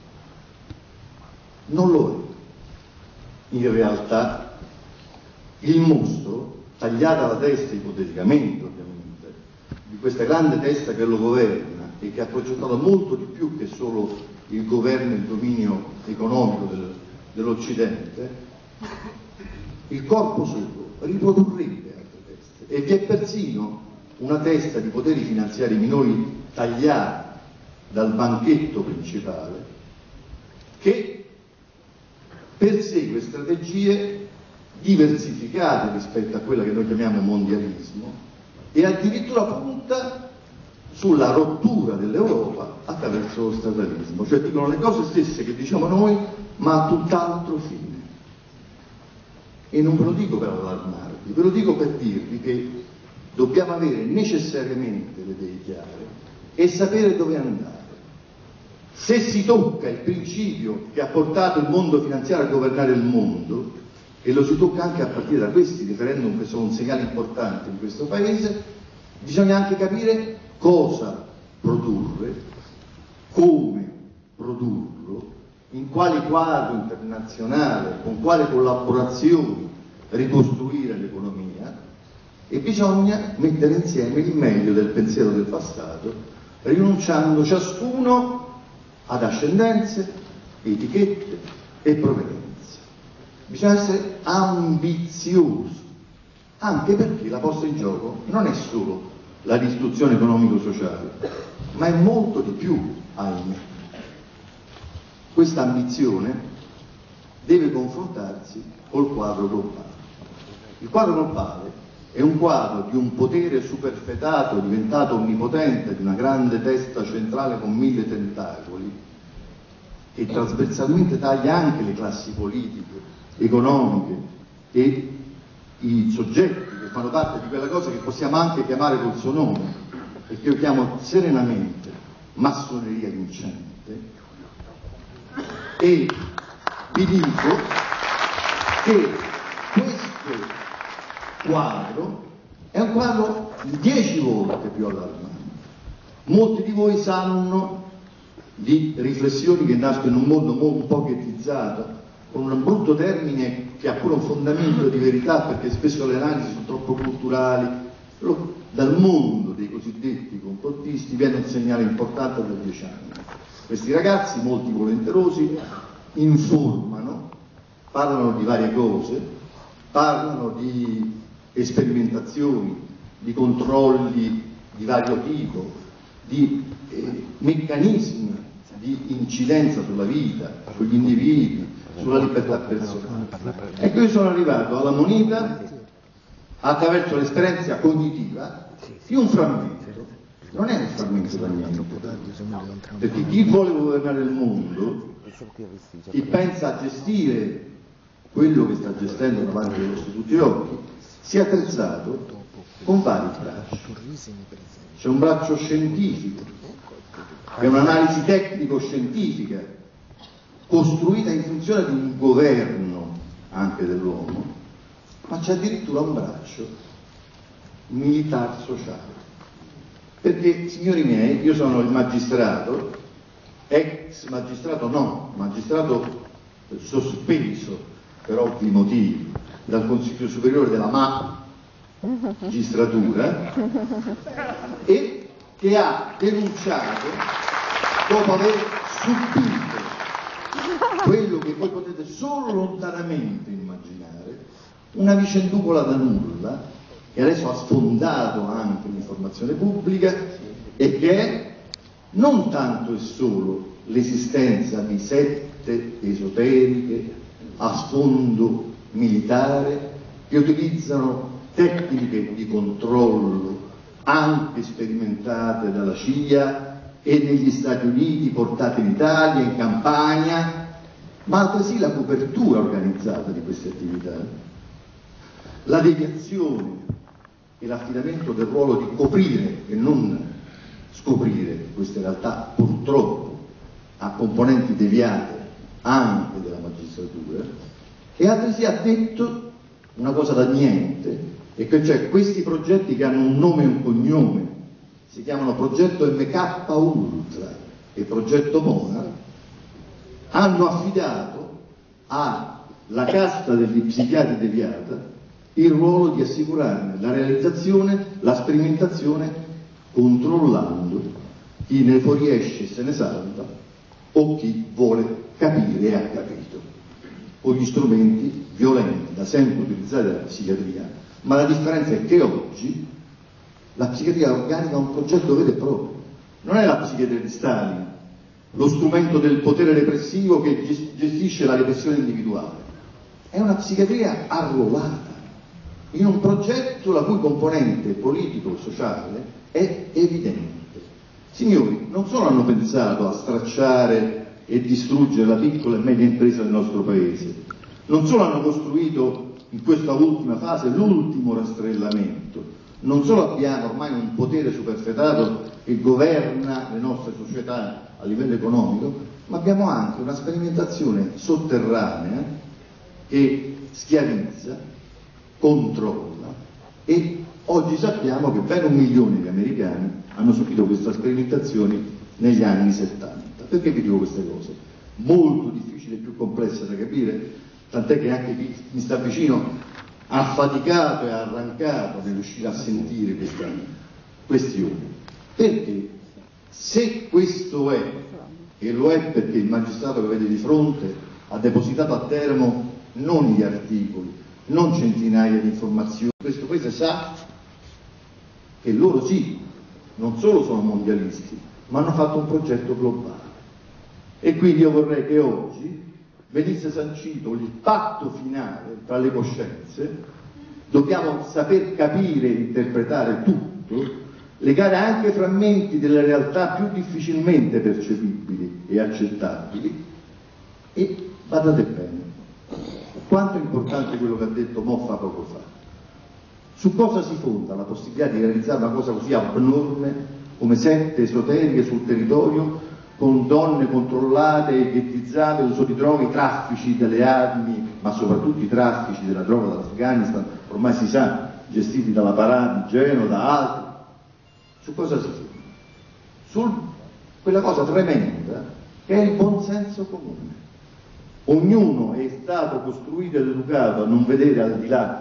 Speaker 6: Non lo è. In realtà il mostro, tagliata la testa ipoteticamente ovviamente, di questa grande testa che lo governa e che ha progettato molto di più che solo il governo e il dominio economico del, dell'Occidente, il corpo suo riprodurrebbe altre teste e vi è persino una testa di poteri finanziari minori tagliati dal banchetto principale che persegue strategie diversificate rispetto a quella che noi chiamiamo mondialismo e addirittura punta sulla rottura dell'Europa attraverso lo statalismo, cioè dicono le cose stesse che diciamo noi ma a tutt'altro fine. E non ve lo dico per allarmarvi, ve lo dico per dirvi che dobbiamo avere necessariamente le idee chiare e sapere dove andare. Se si tocca il principio che ha portato il mondo finanziario a governare il mondo, e lo si tocca anche a partire da questi referendum che sono un segnale importante in questo Paese, bisogna anche capire cosa produrre, come produrlo in quale quadro internazionale, con quale collaborazioni ricostruire l'economia, e bisogna mettere insieme il meglio del pensiero del passato, rinunciando ciascuno ad ascendenze, etichette e provenienze. Bisogna essere ambiziosi, anche perché la posta in gioco non è solo la ristrutturazione economico-sociale, ma è molto di più, ahimè. Questa ambizione deve confrontarsi col quadro globale. Il quadro globale è un quadro di un potere superfetato, diventato onnipotente, di una grande testa centrale con mille tentacoli, che trasversalmente taglia anche le classi politiche, economiche e i soggetti che fanno parte di quella cosa che possiamo anche chiamare col suo nome, e che io chiamo serenamente massoneria vincente. E vi dico che questo quadro è un quadro dieci volte più allarmante. Molti di voi sanno di riflessioni che nascono in un mondo un po' ghettizzato, con un brutto termine che ha pure un fondamento di verità, perché spesso le analisi sono troppo culturali. Dal mondo dei cosiddetti complottisti viene un segnale importante da dieci anni. Questi ragazzi, molti volenterosi, informano, parlano di varie cose, parlano di sperimentazioni, di controlli di vario tipo, di eh, meccanismi di incidenza sulla vita, sugli individui, sulla libertà personale. Ecco, io sono arrivato alla moneta attraverso l'esperienza cognitiva di un frammento. Non è un frammento da niente, perché chi vuole governare il mondo, chi pensa a gestire quello che sta gestendo davanti ai nostri tutti gli occhi, si è attrezzato con vari bracci. C'è un braccio scientifico, che è un'analisi tecnico-scientifica costruita in funzione di un governo anche dell'uomo, ma c'è addirittura un braccio militar-sociale. Perché, signori miei, io sono il magistrato, ex magistrato no, magistrato sospeso per ovvi motivi dal Consiglio Superiore della magistratura, e che ha denunciato, dopo aver subito quello che voi potete solo lontanamente immaginare, una vicenducola da nulla, che adesso ha sfondato anche l'informazione pubblica, e che è non tanto e solo l'esistenza di sette esoteriche a sfondo militare che utilizzano tecniche di controllo anche sperimentate dalla C I A e negli Stati Uniti, portate in Italia, in Campania, ma altresì la copertura organizzata di queste attività, la deviazione e l'affidamento del ruolo di coprire e non scoprire queste realtà, purtroppo, a componenti deviate anche della magistratura, e altresì ha detto una cosa da niente, e che cioè questi progetti che hanno un nome e un cognome, si chiamano progetto M K Ultra e progetto Mona, hanno affidato alla casta degli psichiatri deviata il ruolo di assicurarne la realizzazione, la sperimentazione, controllando chi ne fuoriesce e se ne salva o chi vuole capire e ha capito, con gli strumenti violenti da sempre utilizzati dalla psichiatria. Ma la differenza è che oggi la psichiatria organica è un progetto vero e proprio, non è la psichiatria di Stalin, lo strumento del potere repressivo che gestisce la repressione individuale, è una psichiatria arruolata in un progetto la cui componente politico-sociale è evidente. Signori, non solo hanno pensato a stracciare e distruggere la piccola e media impresa del nostro paese, non solo hanno costruito in questa ultima fase l'ultimo rastrellamento, non solo abbiamo ormai un potere superfetato che governa le nostre società a livello economico, ma abbiamo anche una sperimentazione sotterranea che schiavizza, controlla, e oggi sappiamo che ben un milione di americani hanno subito queste sperimentazioni negli anni settanta. Perché vi dico queste cose? molto difficile e più complessa da capire, tant'è che anche chi mi sta vicino ha faticato e ha arrancato nel riuscire a sentire questa questione. Perché se questo è, e lo è perché il magistrato che vede di fronte ha depositato a Teramo non gli articoli, non centinaia di informazioni, questo paese sa che loro sì, non solo sono mondialisti, ma hanno fatto un progetto globale. E quindi io vorrei che oggi venisse sancito il patto finale tra le coscienze. Dobbiamo saper capire e interpretare tutto, legare anche frammenti delle realtà più difficilmente percepibili e accettabili, e badate bene, quanto è importante quello che ha detto Moffa poco fa. Su cosa si fonda la possibilità di realizzare una cosa così abnorme come sette esoteriche sul territorio, con donne controllate e ghettizzate, uso di droghe, i traffici delle armi, ma soprattutto i traffici della droga dall'Afghanistan, ormai si sa, gestiti dalla Parà di Genova, da altri. Su cosa si fonda? Su quella cosa tremenda che è il buonsenso comune. Ognuno è stato costruito ed educato a non vedere al di là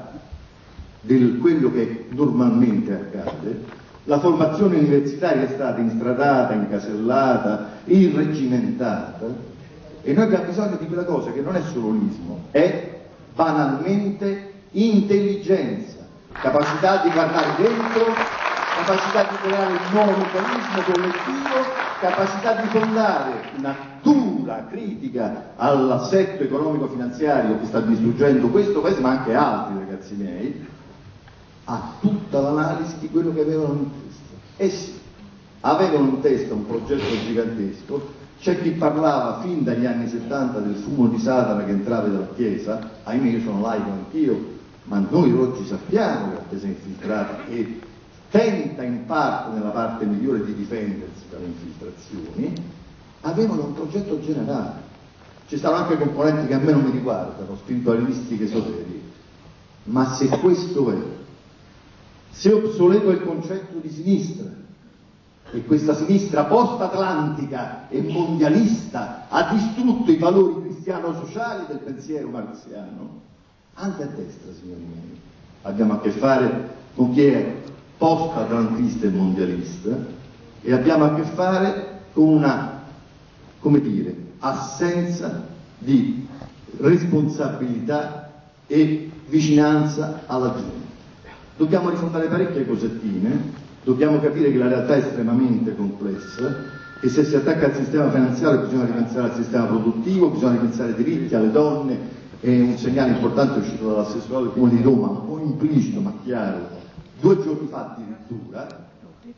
Speaker 6: di quello che normalmente accade. La formazione universitaria è stata instradata, incasellata, irreggimentata, e noi abbiamo bisogno di quella cosa che non è solo l'ismo, è banalmente intelligenza, capacità di guardare dentro, capacità di creare un nuovo meccanismo collettivo, capacità di fondare una dura critica all'assetto economico-finanziario che sta distruggendo questo paese, ma anche altri, ragazzi miei, a tutta l'analisi di quello che avevano in testa. Eh sì, avevano in testa un progetto gigantesco. C'è chi parlava fin dagli anni settanta del fumo di Satana che entrava dalla Chiesa, ahimè io sono laico anch'io, ma noi oggi sappiamo che la Chiesa è infiltrata e tenta in parte, nella parte migliore, di difendersi dalle infiltrazioni. Avevano un progetto generale. Ci stavano anche componenti che a me non mi riguardano, spiritualistiche, esoteriche, ma se questo è, se obsoleto è il concetto di sinistra, e questa sinistra post-atlantica e mondialista ha distrutto i valori cristiano-sociali del pensiero marxiano, anche a destra, signori miei, abbiamo a che fare con chi è post-atlantista e mondialista, e abbiamo a che fare con una, come dire, assenza di responsabilità e vicinanza alla gente. Dobbiamo rifondare parecchie cosettine, dobbiamo capire che la realtà è estremamente complessa, e se si attacca al sistema finanziario bisogna ripensare al sistema produttivo, bisogna ripensare ai diritti, alle donne. È un segnale importante uscito dall'assessore Comune di Roma, un po' implicito ma chiaro, due giorni fa addirittura.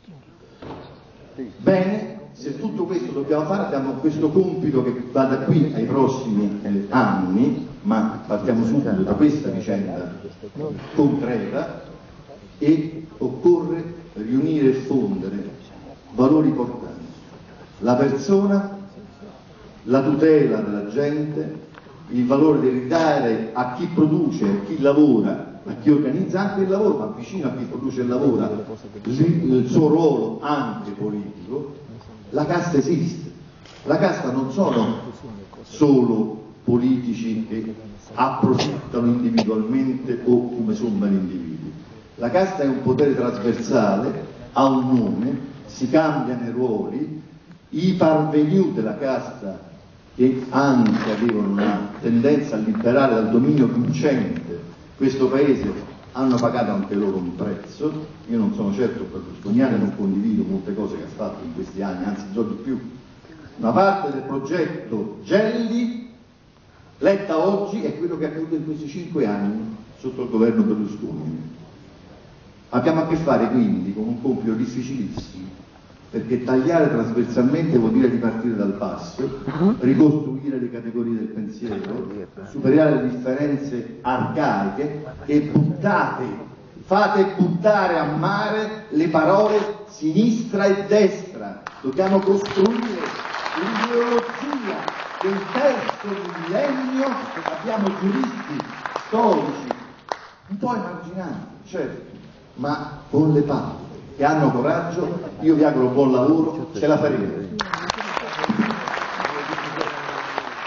Speaker 6: Bene, se tutto questo dobbiamo fare, abbiamo questo compito che va da qui ai prossimi eh, anni, ma partiamo subito da questa vicenda concreta, e occorre riunire e fondere valori portanti: la persona, la tutela della gente, il valore di ridare a chi produce, a chi lavora, a chi organizza anche il lavoro, ma vicino a chi produce e lavora, il suo ruolo anche politico. La casta esiste. La casta non sono solo politici che approfittano individualmente o come somma di individui. La casta è un potere trasversale, ha un nome, si cambiano i ruoli. I parvenu della casta, che anche avevano una tendenza a liberare dal dominio vincente questo paese, hanno pagato anche loro un prezzo. Io non sono certo berlusconiano, non condivido molte cose che ha fatto in questi anni, anzi so di più. Una parte del progetto Gelli, letta oggi, è quello che è accaduto in questi cinque anni sotto il governo Berlusconi. Abbiamo a che fare quindi con un compito difficilissimo, perché tagliare trasversalmente vuol dire ripartire dal basso, ricostruire le categorie del pensiero, superare le differenze arcaiche, e buttate, fate buttare a mare le parole sinistra e destra. Dobbiamo costruire l'ideologia del terzo millennio. Abbiamo giuristi, storici, un po' emarginati, certo, ma con le palle, che hanno coraggio. Io vi auguro buon lavoro, ce la farete.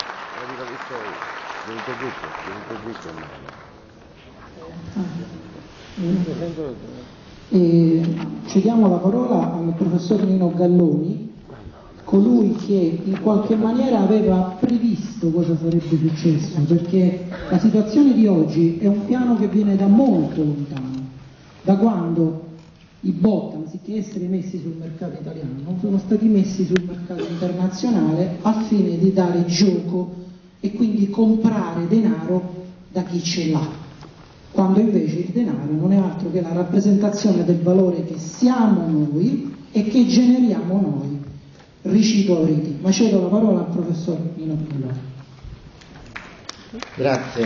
Speaker 5: E cediamo la parola al professor Nino Galloni, colui che in qualche maniera aveva previsto cosa sarebbe successo, perché la situazione di oggi è un piano che viene da molto lontano, da quando i bot, anziché essere messi sul mercato italiano, sono stati messi sul mercato internazionale al fine di dare gioco e quindi comprare denaro da chi ce l'ha, quando invece il denaro non è altro che la rappresentazione del valore che siamo noi e che generiamo noi. Ricito Auriti, ma cedo la parola al professor Nino Galloni.
Speaker 3: Grazie.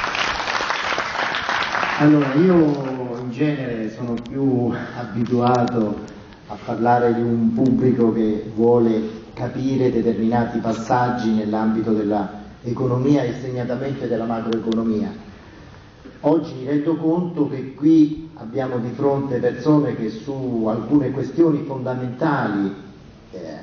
Speaker 3: Allora, io in genere sono più abituato a parlare di un pubblico che vuole capire determinati passaggi nell'ambito dell'economia e segnatamente della macroeconomia. Oggi mi rendo conto che qui abbiamo di fronte persone che su alcune questioni fondamentali eh,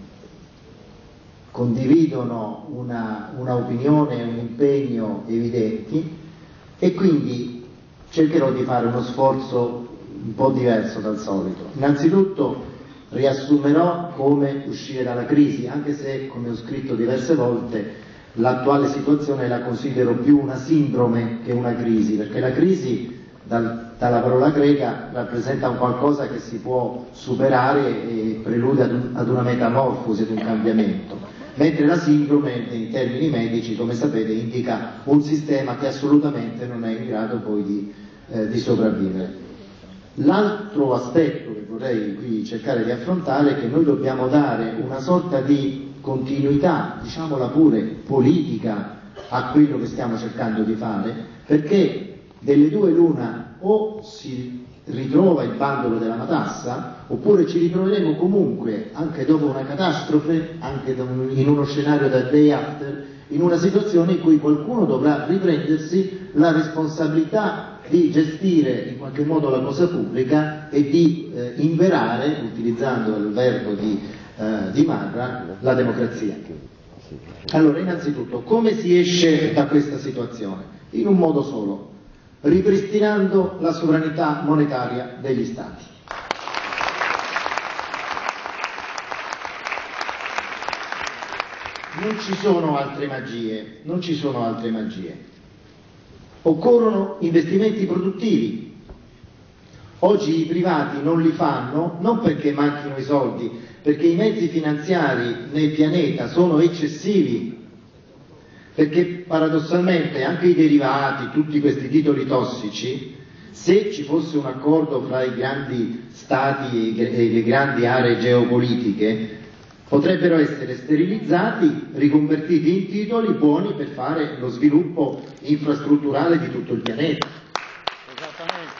Speaker 3: condividono una, una opinione e un impegno evidenti, e quindi cercherò di fare uno sforzo un po' diverso dal solito. Innanzitutto riassumerò come uscire dalla crisi, anche se, come ho scritto diverse volte, l'attuale situazione la considero più una sindrome che una crisi, perché la crisi dal, dalla parola greca rappresenta un qualcosa che si può superare e prelude ad, un, ad una metamorfosi, ad un cambiamento, mentre la sindrome in termini medici, come sapete, indica un sistema che assolutamente non è in grado poi di, eh, di sopravvivere. L'altro aspetto che vorrei qui cercare di affrontare è che noi dobbiamo dare una sorta di continuità, diciamola pure politica, a quello che stiamo cercando di fare, perché delle due l'una: o si ritrova il bandolo della matassa, oppure ci ritroveremo comunque, anche dopo una catastrofe, anche in uno scenario da day after, in una situazione in cui qualcuno dovrà riprendersi la responsabilità di gestire in qualche modo la cosa pubblica e di eh, inverare, utilizzando il verbo di, eh, di Marra, la democrazia. Allora, innanzitutto, come si esce da questa situazione? In un modo solo: ripristinando la sovranità monetaria degli Stati. Non ci sono altre magie, non ci sono altre magie. Occorrono investimenti produttivi. Oggi i privati non li fanno, non perché manchino i soldi, perché i mezzi finanziari nel pianeta sono eccessivi, perché paradossalmente anche i derivati, tutti questi titoli tossici, se ci fosse un accordo fra i grandi stati e le grandi aree geopolitiche, potrebbero essere sterilizzati, riconvertiti in titoli buoni per fare lo sviluppo infrastrutturale di tutto il pianeta.
Speaker 2: Esattamente.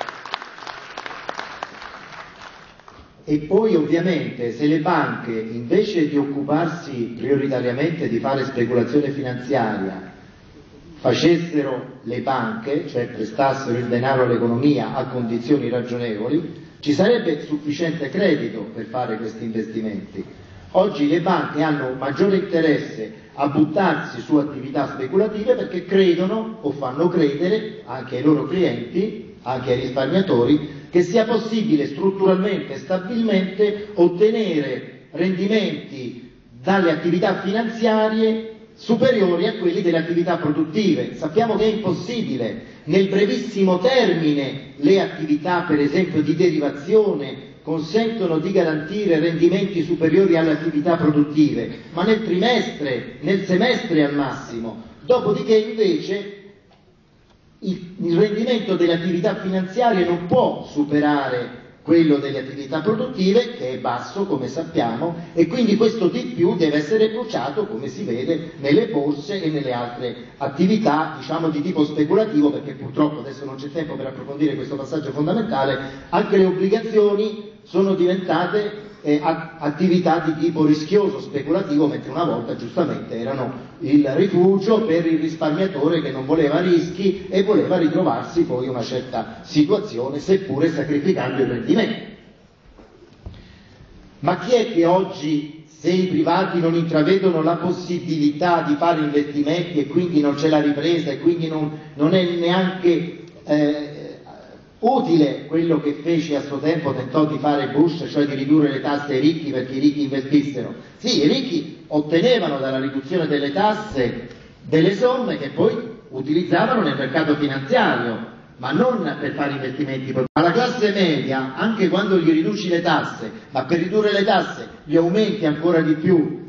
Speaker 3: E poi ovviamente se le banche, invece di occuparsi prioritariamente di fare speculazione finanziaria, facessero le banche, cioè prestassero il denaro all'economia a condizioni ragionevoli, ci sarebbe sufficiente credito per fare questi investimenti. Oggi le banche hanno maggiore interesse a buttarsi su attività speculative perché credono o fanno credere anche ai loro clienti, anche ai risparmiatori, che sia possibile strutturalmente e stabilmente ottenere rendimenti dalle attività finanziarie superiori a quelli delle attività produttive. Sappiamo che è impossibile. Nel brevissimo termine le attività, per esempio, di derivazione consentono di garantire rendimenti superiori alle attività produttive, ma nel trimestre, nel semestre al massimo. Dopodiché invece il, il rendimento delle attività finanziarie non può superare quello delle attività produttive, che è basso, come sappiamo, e quindi questo di più deve essere bruciato, come si vede, nelle borse e nelle altre attività, diciamo, di tipo speculativo, perché purtroppo, adesso non c'è tempo per approfondire questo passaggio fondamentale, anche le obbligazioni sono diventate eh, attività di tipo rischioso, speculativo, mentre una volta giustamente erano il rifugio per il risparmiatore che non voleva rischi e voleva ritrovarsi poi una certa situazione, seppure sacrificando il rendimento. Ma chi è che oggi
Speaker 7: se i privati non intravedono la possibilità di fare investimenti e quindi non c'è la ripresa e quindi non, non è neanche eh, utile quello che fece a suo tempo, tentò di fare Bush, cioè di ridurre le tasse ai ricchi perché i ricchi investissero. Sì, i ricchi ottenevano dalla riduzione delle tasse delle somme che poi utilizzavano nel mercato finanziario, ma non per fare investimenti. Alla classe media, anche quando gli riduci le tasse, ma per ridurre le tasse gli aumenti ancora di più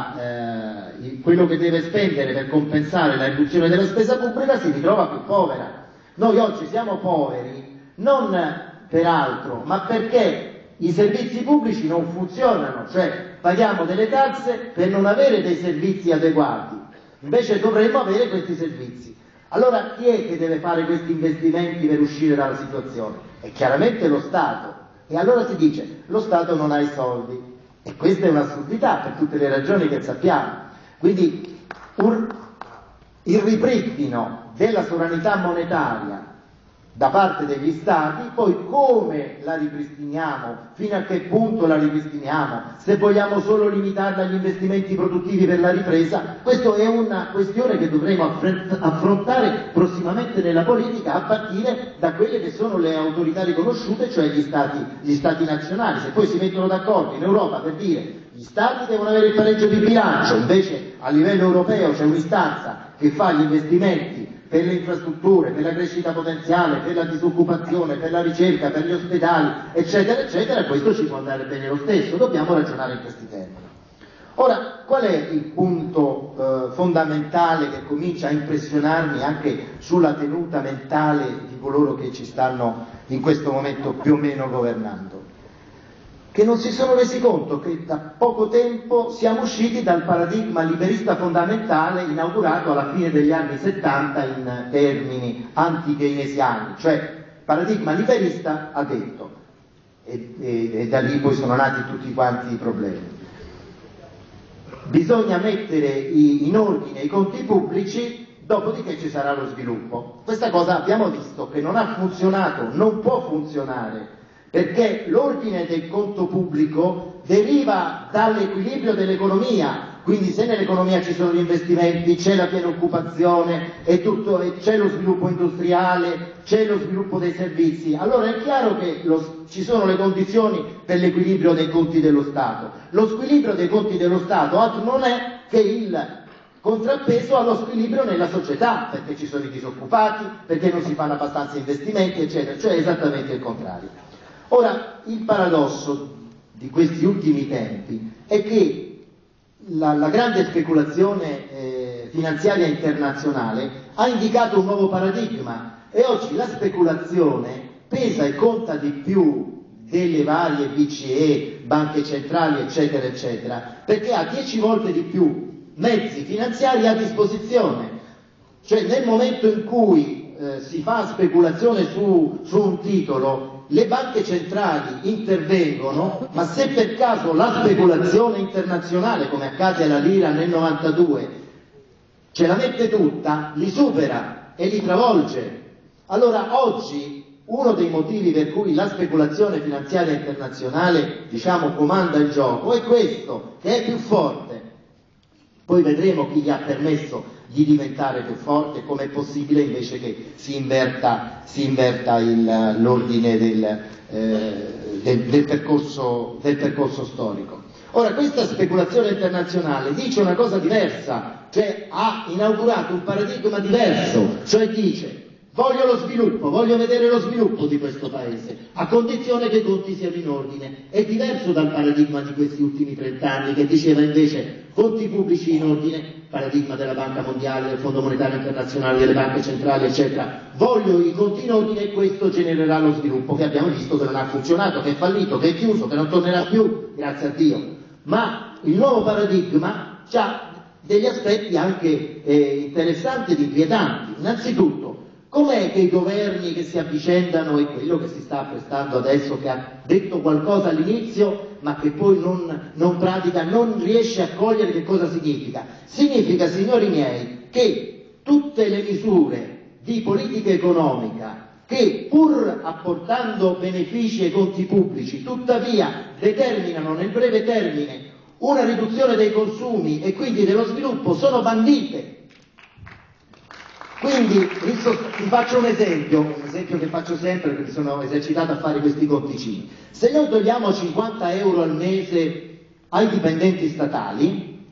Speaker 7: la, eh, quello che deve spendere per compensare la riduzione della spesa pubblica, si ritrova più povera. Noi oggi siamo poveri non per altro, ma perché i servizi pubblici non funzionano, cioè paghiamo delle tasse per non avere dei servizi adeguati, invece dovremmo avere questi servizi. Allora chi è che deve fare questi investimenti per uscire dalla situazione? È chiaramente lo Stato. E allora si dice, lo Stato non ha i soldi. E questa è un'assurdità per tutte le ragioni che sappiamo. Quindi un, il ripristino della sovranità monetaria da parte degli Stati, poi come la ripristiniamo, fino a che punto la ripristiniamo, se vogliamo solo limitarla agli investimenti produttivi per la ripresa, questa è una questione che dovremo affrontare prossimamente nella politica, a partire da quelle che sono le autorità riconosciute, cioè gli Stati, gli Stati nazionali. Se poi si mettono d'accordo in Europa per dire gli Stati devono avere il pareggio di bilancio, invece a livello europeo c'è un'istanza che fa gli investimenti per le infrastrutture, per la crescita potenziale, per la disoccupazione, per la ricerca, per gli ospedali, eccetera, eccetera, questo ci può andare bene lo stesso, dobbiamo ragionare in questi termini. Ora, qual è il punto eh, fondamentale che comincia a impressionarmi anche sulla tenuta mentale di coloro che ci stanno in questo momento più o meno governando? Che non si sono resi conto che da poco tempo siamo usciti dal paradigma liberista fondamentale inaugurato alla fine degli anni settanta in termini anti-keynesiani, cioè il paradigma liberista ha detto, e, e, e da lì poi sono nati tutti quanti i problemi. Bisogna mettere i, in ordine i conti pubblici, dopodiché ci sarà lo sviluppo. Questa cosa abbiamo visto che non ha funzionato, non può funzionare, perché l'ordine del conto pubblico deriva dall'equilibrio dell'economia, quindi se nell'economia ci sono gli investimenti, c'è la piena occupazione, e tutto, e c'è lo sviluppo industriale, c'è lo sviluppo dei servizi, allora è chiaro che lo, ci sono le condizioni per l'equilibrio dei conti dello Stato. Lo squilibrio dei conti dello Stato altro non è che il contrappeso allo squilibrio nella società, perché ci sono i disoccupati, perché non si fanno abbastanza investimenti, eccetera, cioè esattamente il contrario. Ora, il paradosso di questi ultimi tempi è che la, la grande speculazione eh, finanziaria internazionale ha indicato un nuovo paradigma e oggi la speculazione pesa e conta di più delle varie B C E, banche centrali, eccetera, eccetera, perché ha dieci volte di più mezzi finanziari a disposizione. Cioè nel momento in cui eh, si fa speculazione su, su un titolo, le banche centrali intervengono, ma se per caso la speculazione internazionale, come accade alla lira nel novantadue, ce la mette tutta, li supera e li travolge. Allora oggi uno dei motivi per cui la speculazione finanziaria internazionale, diciamo, comanda il gioco è questo, che è più forte. Poi vedremo chi gli ha permesso di diventare più forte, come è possibile invece che si inverta, si inverta il, l'ordine del, eh, del, del, percorso, del percorso storico. Ora, questa speculazione internazionale dice una cosa diversa, cioè ha inaugurato un paradigma diverso, cioè dice voglio lo sviluppo, voglio vedere lo sviluppo di questo paese, a condizione che i conti siano in ordine. È diverso dal paradigma di questi ultimi trent'anni che diceva invece conti pubblici in ordine, paradigma della Banca Mondiale, del Fondo Monetario Internazionale, delle banche centrali, eccetera. Voglio i conti in ordine e questo genererà lo sviluppo, che abbiamo visto che non ha funzionato, che è fallito, che è chiuso, che non tornerà più, grazie a Dio. Ma il nuovo paradigma ha degli aspetti anche eh, interessanti ed inquietanti. Innanzitutto, com'è che i governi che si avvicendano, e quello che si sta apprestando adesso, che ha detto qualcosa all'inizio ma che poi non, non pratica, non riesce a cogliere che cosa significa? Significa, signori miei, che tutte le misure di politica economica che pur apportando benefici ai conti pubblici, tuttavia determinano nel breve termine una riduzione dei consumi e quindi dello sviluppo sono bandite. Quindi vi faccio un esempio, un esempio che faccio sempre perché mi sono esercitato a fare questi conticini. Se noi togliamo cinquanta euro al mese ai dipendenti statali,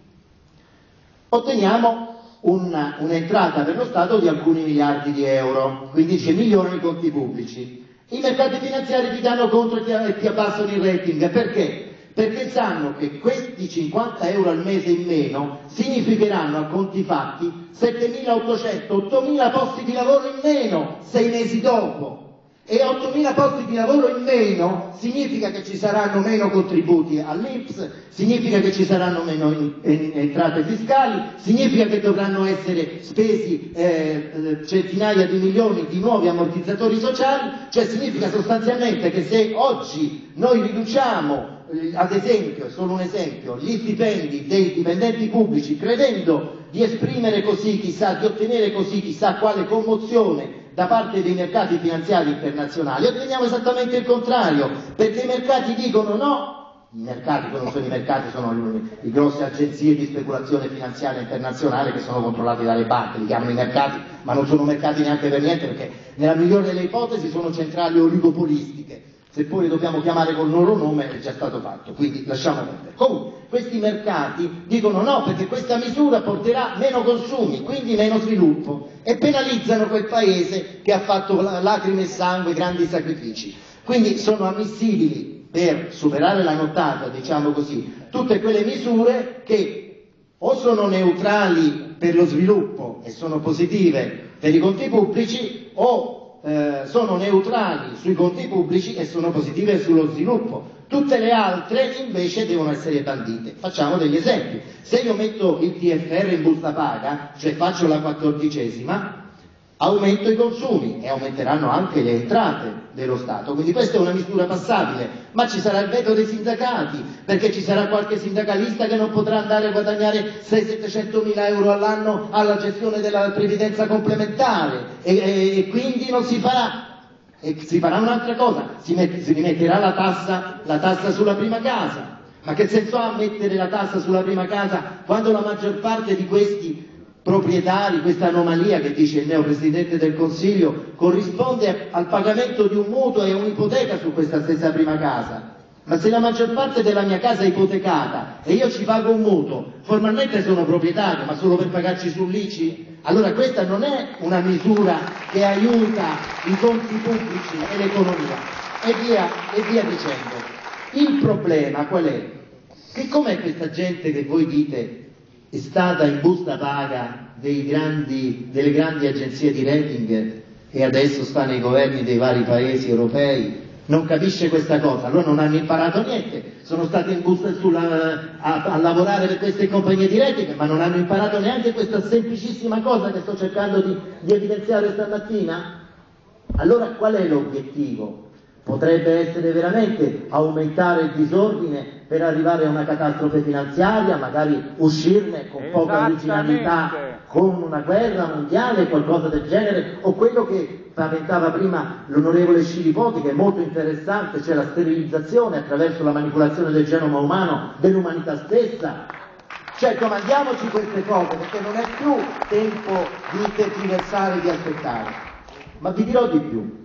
Speaker 7: otteniamo una, un'entrata per lo Stato di alcuni miliardi di euro, quindi ci migliorano i conti pubblici. I mercati finanziari ti danno contro e ti, e ti abbassano il rating, perché? Perché sanno che questi cinquanta euro al mese in meno significheranno a conti fatti settemilaottocento ottomila posti di lavoro in meno sei mesi dopo, e ottomila posti di lavoro in meno significa che ci saranno meno contributi all'I N P S, significa che ci saranno meno in, in, entrate fiscali, significa che dovranno essere spesi eh, centinaia di milioni di nuovi ammortizzatori sociali, cioè significa sostanzialmente che se oggi noi riduciamo, ad esempio, è solo un esempio, gli stipendi dei dipendenti pubblici credendo di esprimere così chissà, di ottenere così chissà quale commozione da parte dei mercati finanziari internazionali, otteniamo esattamente il contrario, perché i mercati dicono no, i mercati, che non sono i mercati, sono le grosse agenzie di speculazione finanziaria internazionale che sono controllate dalle banche, li chiamano i mercati, ma non sono mercati neanche per niente, perché nella migliore delle ipotesi sono centrali oligopolistiche. Se poi le dobbiamo chiamare col loro nome è già stato fatto, quindi lasciamo perdere. Comunque, questi mercati dicono no, perché questa misura porterà meno consumi, quindi meno sviluppo, e penalizzano quel paese che ha fatto lacrime e sangue, grandi sacrifici. Quindi sono ammissibili, per superare la nottata, diciamo così, tutte quelle misure che o sono neutrali per lo sviluppo e sono positive per i conti pubblici, o Eh, sono neutrali sui conti pubblici e sono positive sullo sviluppo. Tutte le altre invece devono essere bandite. Facciamo degli esempi. Se io metto il T F R in busta paga, cioè faccio la quattordicesima, aumento i consumi e aumenteranno anche le entrate dello Stato, quindi questa è una misura passabile, ma ci sarà il veto dei sindacati, perché ci sarà qualche sindacalista che non potrà andare a guadagnare seicento settecentomila euro all'anno alla gestione della previdenza complementare e, e, e quindi non si farà. E si farà un'altra cosa, si, met, si rimetterà la tassa, la tassa sulla prima casa. Ma che senso ha mettere la tassa sulla prima casa quando la maggior parte di questi proprietari, questa anomalia che dice il neopresidente del Consiglio, corrisponde al pagamento di un mutuo e un'ipoteca su questa stessa prima casa? Ma se la maggior parte della mia casa è ipotecata e io ci pago un mutuo, formalmente sono proprietario, ma solo per pagarci sull'I C I? Allora questa non è una misura che aiuta i conti pubblici e l'economia, e via, e via dicendo. Il problema qual è? Che com'è questa gente che voi dite è stata in busta paga dei grandi, delle grandi agenzie di rating e adesso sta nei governi dei vari paesi europei, non capisce questa cosa? Allora non hanno imparato niente, sono stati in busta sulla, a, a lavorare per queste compagnie di rating, ma non hanno imparato neanche questa semplicissima cosa che sto cercando di, di evidenziare stamattina? Allora qual è l'obiettivo? Potrebbe essere veramente aumentare il disordine per arrivare a una catastrofe finanziaria, magari uscirne con poca originalità, con una guerra mondiale, qualcosa del genere, o quello che paventava prima l'onorevole Scilipoti, che è molto interessante, cioè la sterilizzazione attraverso la manipolazione del genoma umano dell'umanità stessa. Cioè comandiamoci queste cose, perché non è più tempo di tergiversare e di aspettare. Ma vi dirò di più.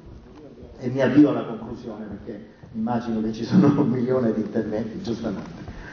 Speaker 7: E mi avvio alla conclusione, perché immagino che ci sono un milione di interventi, giustamente.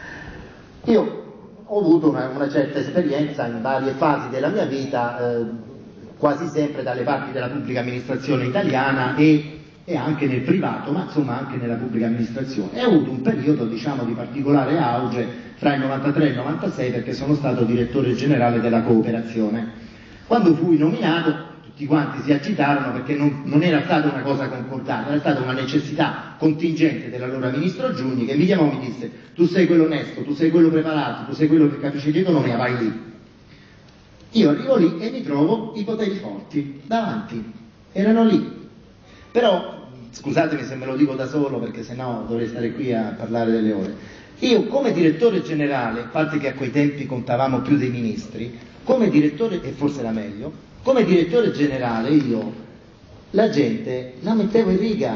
Speaker 7: Io ho avuto una, una certa esperienza in varie fasi della mia vita, eh, quasi sempre dalle parti della pubblica amministrazione italiana e, e anche nel privato, ma insomma anche nella pubblica amministrazione. E ho avuto un periodo, diciamo, di particolare auge fra il novantatré e il novantasei, perché sono stato direttore generale della cooperazione. Quando fui nominato, tutti quanti si agitarono perché non, non era stata una cosa concordata, era stata una necessità contingente dell'allora ministro Giugni, che mi chiamò e mi disse: tu sei quello onesto, tu sei quello preparato, tu sei quello che capisce di economia, vai lì. Io arrivo lì e mi trovo i poteri forti davanti, erano lì. Però, scusatemi se me lo dico da solo, perché sennò dovrei stare qui a parlare delle ore. Io come direttore generale, a parte che a quei tempi contavamo più dei ministri, come direttore, e forse era meglio, come direttore generale io la gente la mettevo in riga,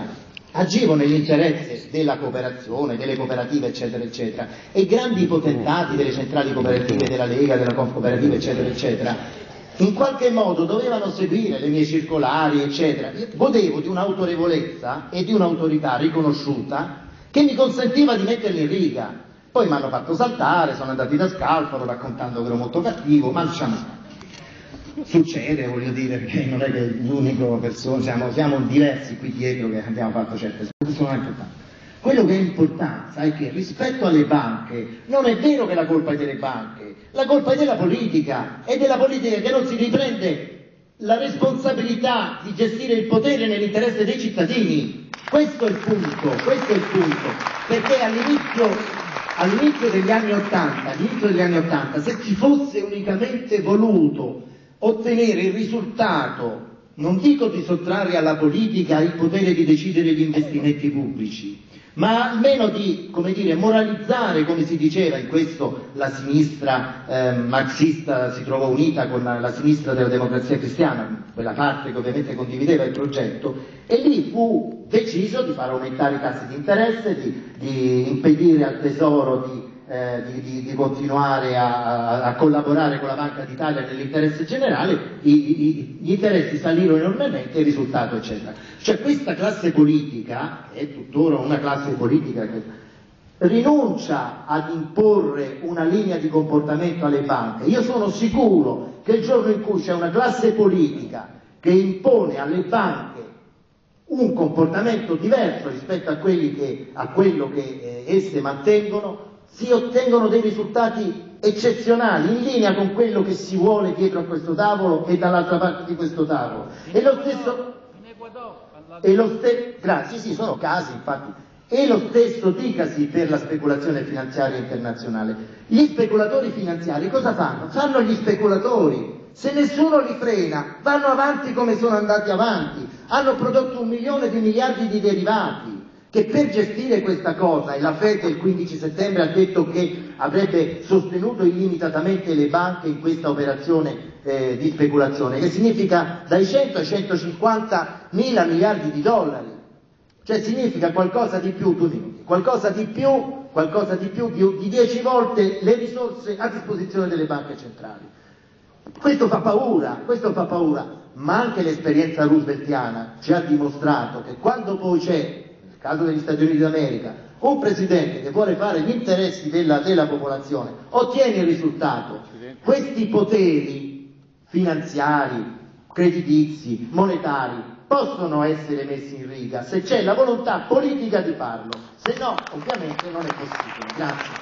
Speaker 7: agivano nell'interesse della cooperazione, delle cooperative, eccetera, eccetera, e grandi potentati delle centrali cooperative, della Lega, della Confcooperativa, eccetera, eccetera, in qualche modo dovevano seguire le mie circolari, eccetera. Io godevo di un'autorevolezza e di un'autorità riconosciuta che mi consentiva di metterli in riga. Poi mi hanno fatto saltare, sono andati da Scalfaro raccontando che ero molto cattivo, ma diciamo succede, voglio dire, perché non è che l'unico persona, siamo, siamo diversi qui dietro che abbiamo fatto certe cose, questo non è importante. Quello che è importante è che rispetto alle banche non è vero che la colpa è delle banche, la colpa è della politica, è della politica che non si riprende la responsabilità di gestire il potere nell'interesse dei cittadini. Questo è il punto, questo è il punto, perché all'inizio all'inizio degli anni Ottanta, all'inizio degli anni Ottanta, se ci fosse unicamente voluto ottenere il risultato, non dico di sottrarre alla politica il potere di decidere gli investimenti pubblici, ma almeno di, come dire, moralizzare, come si diceva, in questo la sinistra eh, marxista si trovò unita con la, la sinistra della Democrazia Cristiana, quella parte che ovviamente condivideva il progetto, e lì fu deciso di far aumentare i tassi di interesse, di, di impedire al Tesoro di Eh, di, di, di continuare a, a collaborare con la Banca d'Italia nell'interesse generale, i, i, gli interessi salirono enormemente, il risultato eccetera. Cioè questa classe politica, che è tuttora una classe politica che rinuncia ad imporre una linea di comportamento alle banche, io sono sicuro che il giorno in cui c'è una classe politica che impone alle banche un comportamento diverso rispetto a, quelli che, a quello che eh, esse mantengono, si ottengono dei risultati eccezionali, in linea con quello che si vuole dietro a questo tavolo e dall'altra parte di questo tavolo. E lo stesso... E lo ste... Grazie, sì, sono casi, infatti. E lo stesso dicasi per la speculazione finanziaria internazionale. Gli speculatori finanziari cosa fanno? Fanno gli speculatori. Se nessuno li frena, vanno avanti come sono andati avanti. Hanno prodotto un milione di miliardi di derivati, che per gestire questa cosa, e la Fed il quindici settembre ha detto che avrebbe sostenuto illimitatamente le banche in questa operazione eh, di speculazione, che significa dai cento ai centocinquanta mila miliardi di dollari, cioè significa qualcosa di più, due minuti, qualcosa di più, qualcosa di più di, di dieci volte le risorse a disposizione delle banche centrali. Questo fa paura, questo fa paura, ma anche l'esperienza rooseveltiana ci ha dimostrato che quando poi c'è, caso degli Stati Uniti d'America, un presidente che vuole fare gli interessi della, della popolazione, ottiene il risultato. Questi poteri finanziari, creditizi, monetari possono essere messi in riga se c'è la volontà politica di farlo, se no ovviamente non è possibile. Grazie.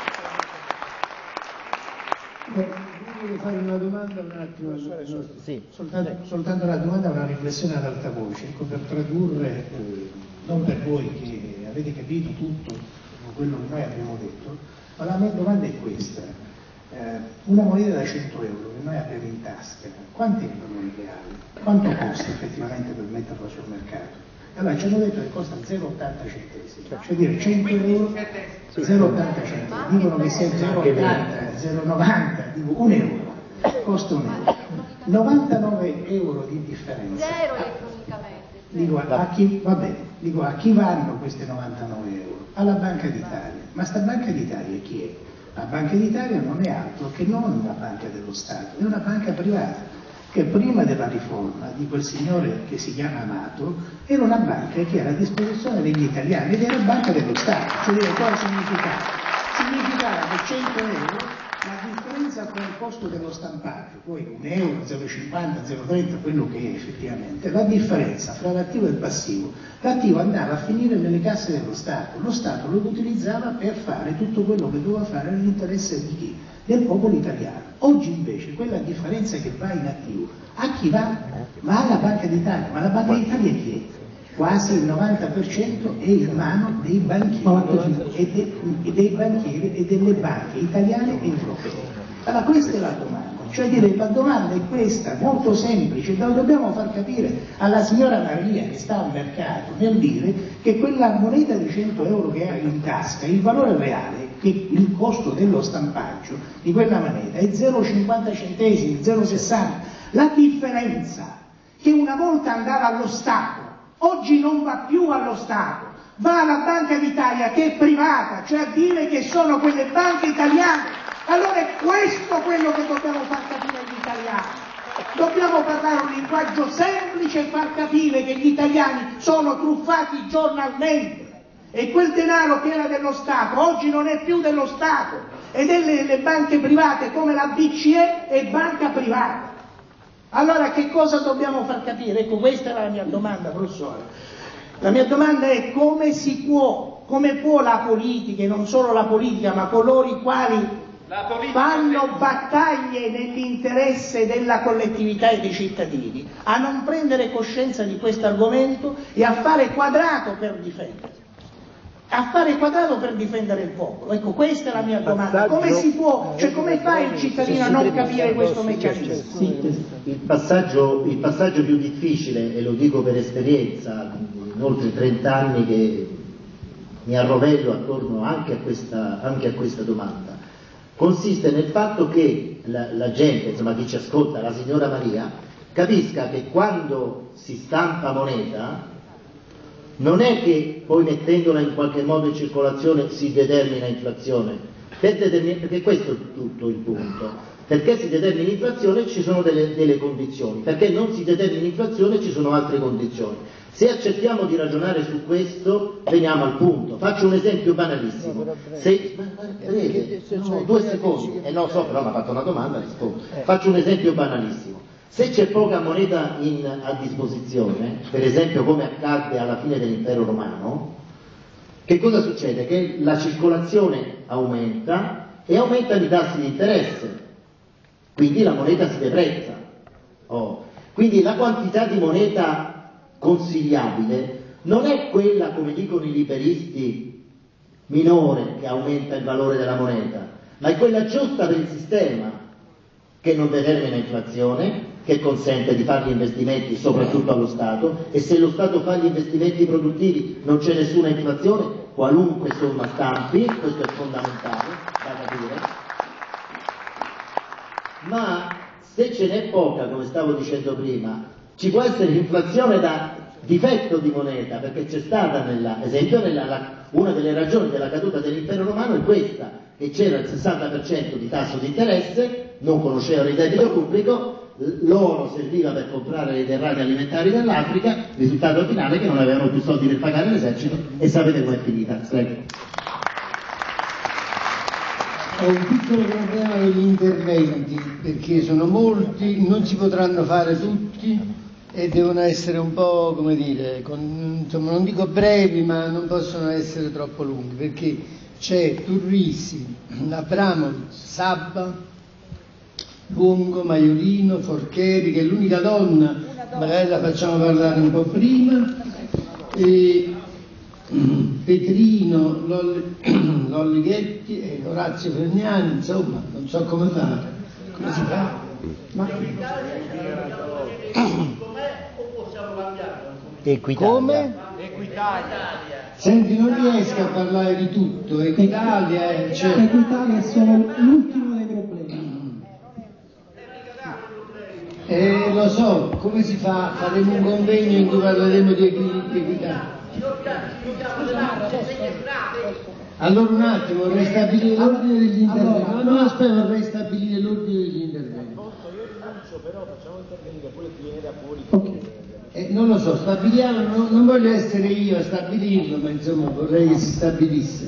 Speaker 1: Voglio fare una domanda un attimo, sì. soltanto, soltanto una domanda, una riflessione ad alta voce, ecco, per tradurre, eh, non per voi che avete capito tutto quello che noi abbiamo detto, ma la mia domanda è questa: eh, una moneta da cento euro che noi abbiamo in tasca, quanto è il valore reale? Quanto costa effettivamente per metterlo sul mercato? Allora ci hanno detto che costa zero virgola ottanta centesimi, cioè dire cento euro, zero virgola ottanta centesimi, dicono che sia zero virgola ottanta, zero virgola novanta, dico un euro, costa un euro, novantanove euro di differenza.
Speaker 8: Zero elettronicamente.
Speaker 1: Dico a chi, va bene, dico a chi vanno questi novantanove euro? Alla Banca d'Italia. Ma sta Banca d'Italia chi è? La Banca d'Italia non è altro che non una banca dello Stato, è una banca privata, che prima della riforma di quel signore che si chiama Amato era una banca che era a disposizione degli italiani ed era banca dello Stato. Cioè dire, cosa significava? Significava che cento euro, la differenza con il costo dello stampaggio, poi un euro, zero virgola cinquanta, zero virgola trenta, quello che è effettivamente, la differenza fra l'attivo e il passivo, l'attivo andava a finire nelle casse dello Stato, lo Stato lo utilizzava per fare tutto quello che doveva fare nell'interesse di chi? Del popolo italiano. Oggi invece quella differenza che va in attivo, a chi va? Va alla Banca d'Italia, ma la Banca d'Italia chi è? Quasi il novanta per cento è in mano dei banchieri e, de, e dei banchieri e delle banche italiane e europee. Allora questa è la domanda, cioè dire, la domanda è questa, molto semplice, lo dobbiamo far capire alla signora Maria che sta al mercato nel dire che quella moneta di cento euro che ha in tasca, il valore reale, che il costo dello stampaggio di quella moneta è zero virgola cinquanta centesimi, zero virgola sessanta, la differenza che una volta andava allo Stato oggi non va più allo Stato, va alla Banca d'Italia che è privata, cioè a dire che sono quelle banche italiane. Allora è questo quello che dobbiamo far capire agli italiani. Dobbiamo parlare un linguaggio semplice e far capire che gli italiani sono truffati giornalmente e quel denaro che era dello Stato oggi non è più dello Stato, ed è delle banche private come la B C E è banca privata. Allora che cosa dobbiamo far capire? Ecco, questa era la mia domanda, professore. La mia domanda è come si può, come può la politica, e non solo la politica, ma coloro i quali fanno battaglie nell'interesse della collettività e dei cittadini, a non prendere coscienza di questo argomento e a fare quadrato per difendere, a fare quadrato per difendere il popolo. Ecco, questa è la mia domanda. Come si può, cioè come fa il cittadino a non capire questo meccanismo?
Speaker 8: Il passaggio, il passaggio più difficile, e lo dico per esperienza, in oltre trenta anni che mi arrovello attorno anche a questa, anche a questa domanda, consiste nel fatto che la, la gente, insomma chi ci ascolta, la signora Maria, capisca che quando si stampa moneta non è che poi mettendola in qualche modo in circolazione si determina inflazione, per determin- perché questo è tutto il punto. Perché si determina inflazione ci sono delle, delle condizioni, perché non si determina inflazione ci sono altre condizioni. Se accettiamo di ragionare su questo, veniamo al punto. Faccio un esempio banalissimo. Se, breve, no, due secondi, e eh no, so, però mi ha fatto una domanda, rispondo. Faccio un esempio banalissimo. Se c'è poca moneta in, a disposizione, per esempio come accadde alla fine dell'impero romano, che cosa succede? Che la circolazione aumenta e aumentano i tassi di interesse, quindi la moneta si deprezza. Oh. Quindi la quantità di moneta consigliabile non è quella, come dicono i liberisti, minore che aumenta il valore della moneta, ma è quella giusta per il sistema, che non determina inflazione, che consente di fare gli investimenti soprattutto allo Stato, e se lo Stato fa gli investimenti produttivi non c'è nessuna inflazione, qualunque somma stampi, questo è fondamentale da capire. Ma se ce n'è poca, come stavo dicendo prima, ci può essere l'inflazione da difetto di moneta, perché c'è stata, nella, esempio, nella, la, una delle ragioni della caduta dell'impero romano è questa, che c'era il sessanta per cento di tasso di interesse, non conoscevano il debito pubblico, l'oro serviva per comprare le derrate alimentari dell'Africa, risultato finale che non avevano più soldi per pagare l'esercito, e sapete com'è finita. Prego.
Speaker 3: Ho un piccolo problema con gli interventi, perché sono molti, non si potranno fare tutti e devono essere un po', come dire, con, insomma, non dico brevi, ma non possono essere troppo lunghi, perché c'è Turrisi, Abramovic, Sabba, Luongo, Maiorino, Forcheri, che è l'unica donna, magari la facciamo parlare un po' prima, e Petrino, Lolli, Lolli Ghetti e Orazio Ferniani, insomma, non so come fare. Come si fa? Ma...
Speaker 8: Equitalia.
Speaker 3: Come?
Speaker 2: Equitalia.
Speaker 3: Senti, non riesco a parlare di tutto. Equitalia è... Cioè...
Speaker 5: Equitalia è solo l'ultimo dei problemi.
Speaker 3: Eh, lo so, come si fa? Faremo un convegno in cui parleremo di equità. Allora un attimo, vorrei stabilire l'ordine degli interventi. No, no, aspetta, vorrei stabilire l'ordine degli interventi.
Speaker 9: Posso, io rinuncio, però facciamo intervenire pure chi viene da fuori.
Speaker 3: Okay. Eh, non lo so, stabiliamo, non, non voglio essere io a stabilirlo, ma insomma vorrei che si stabilisse.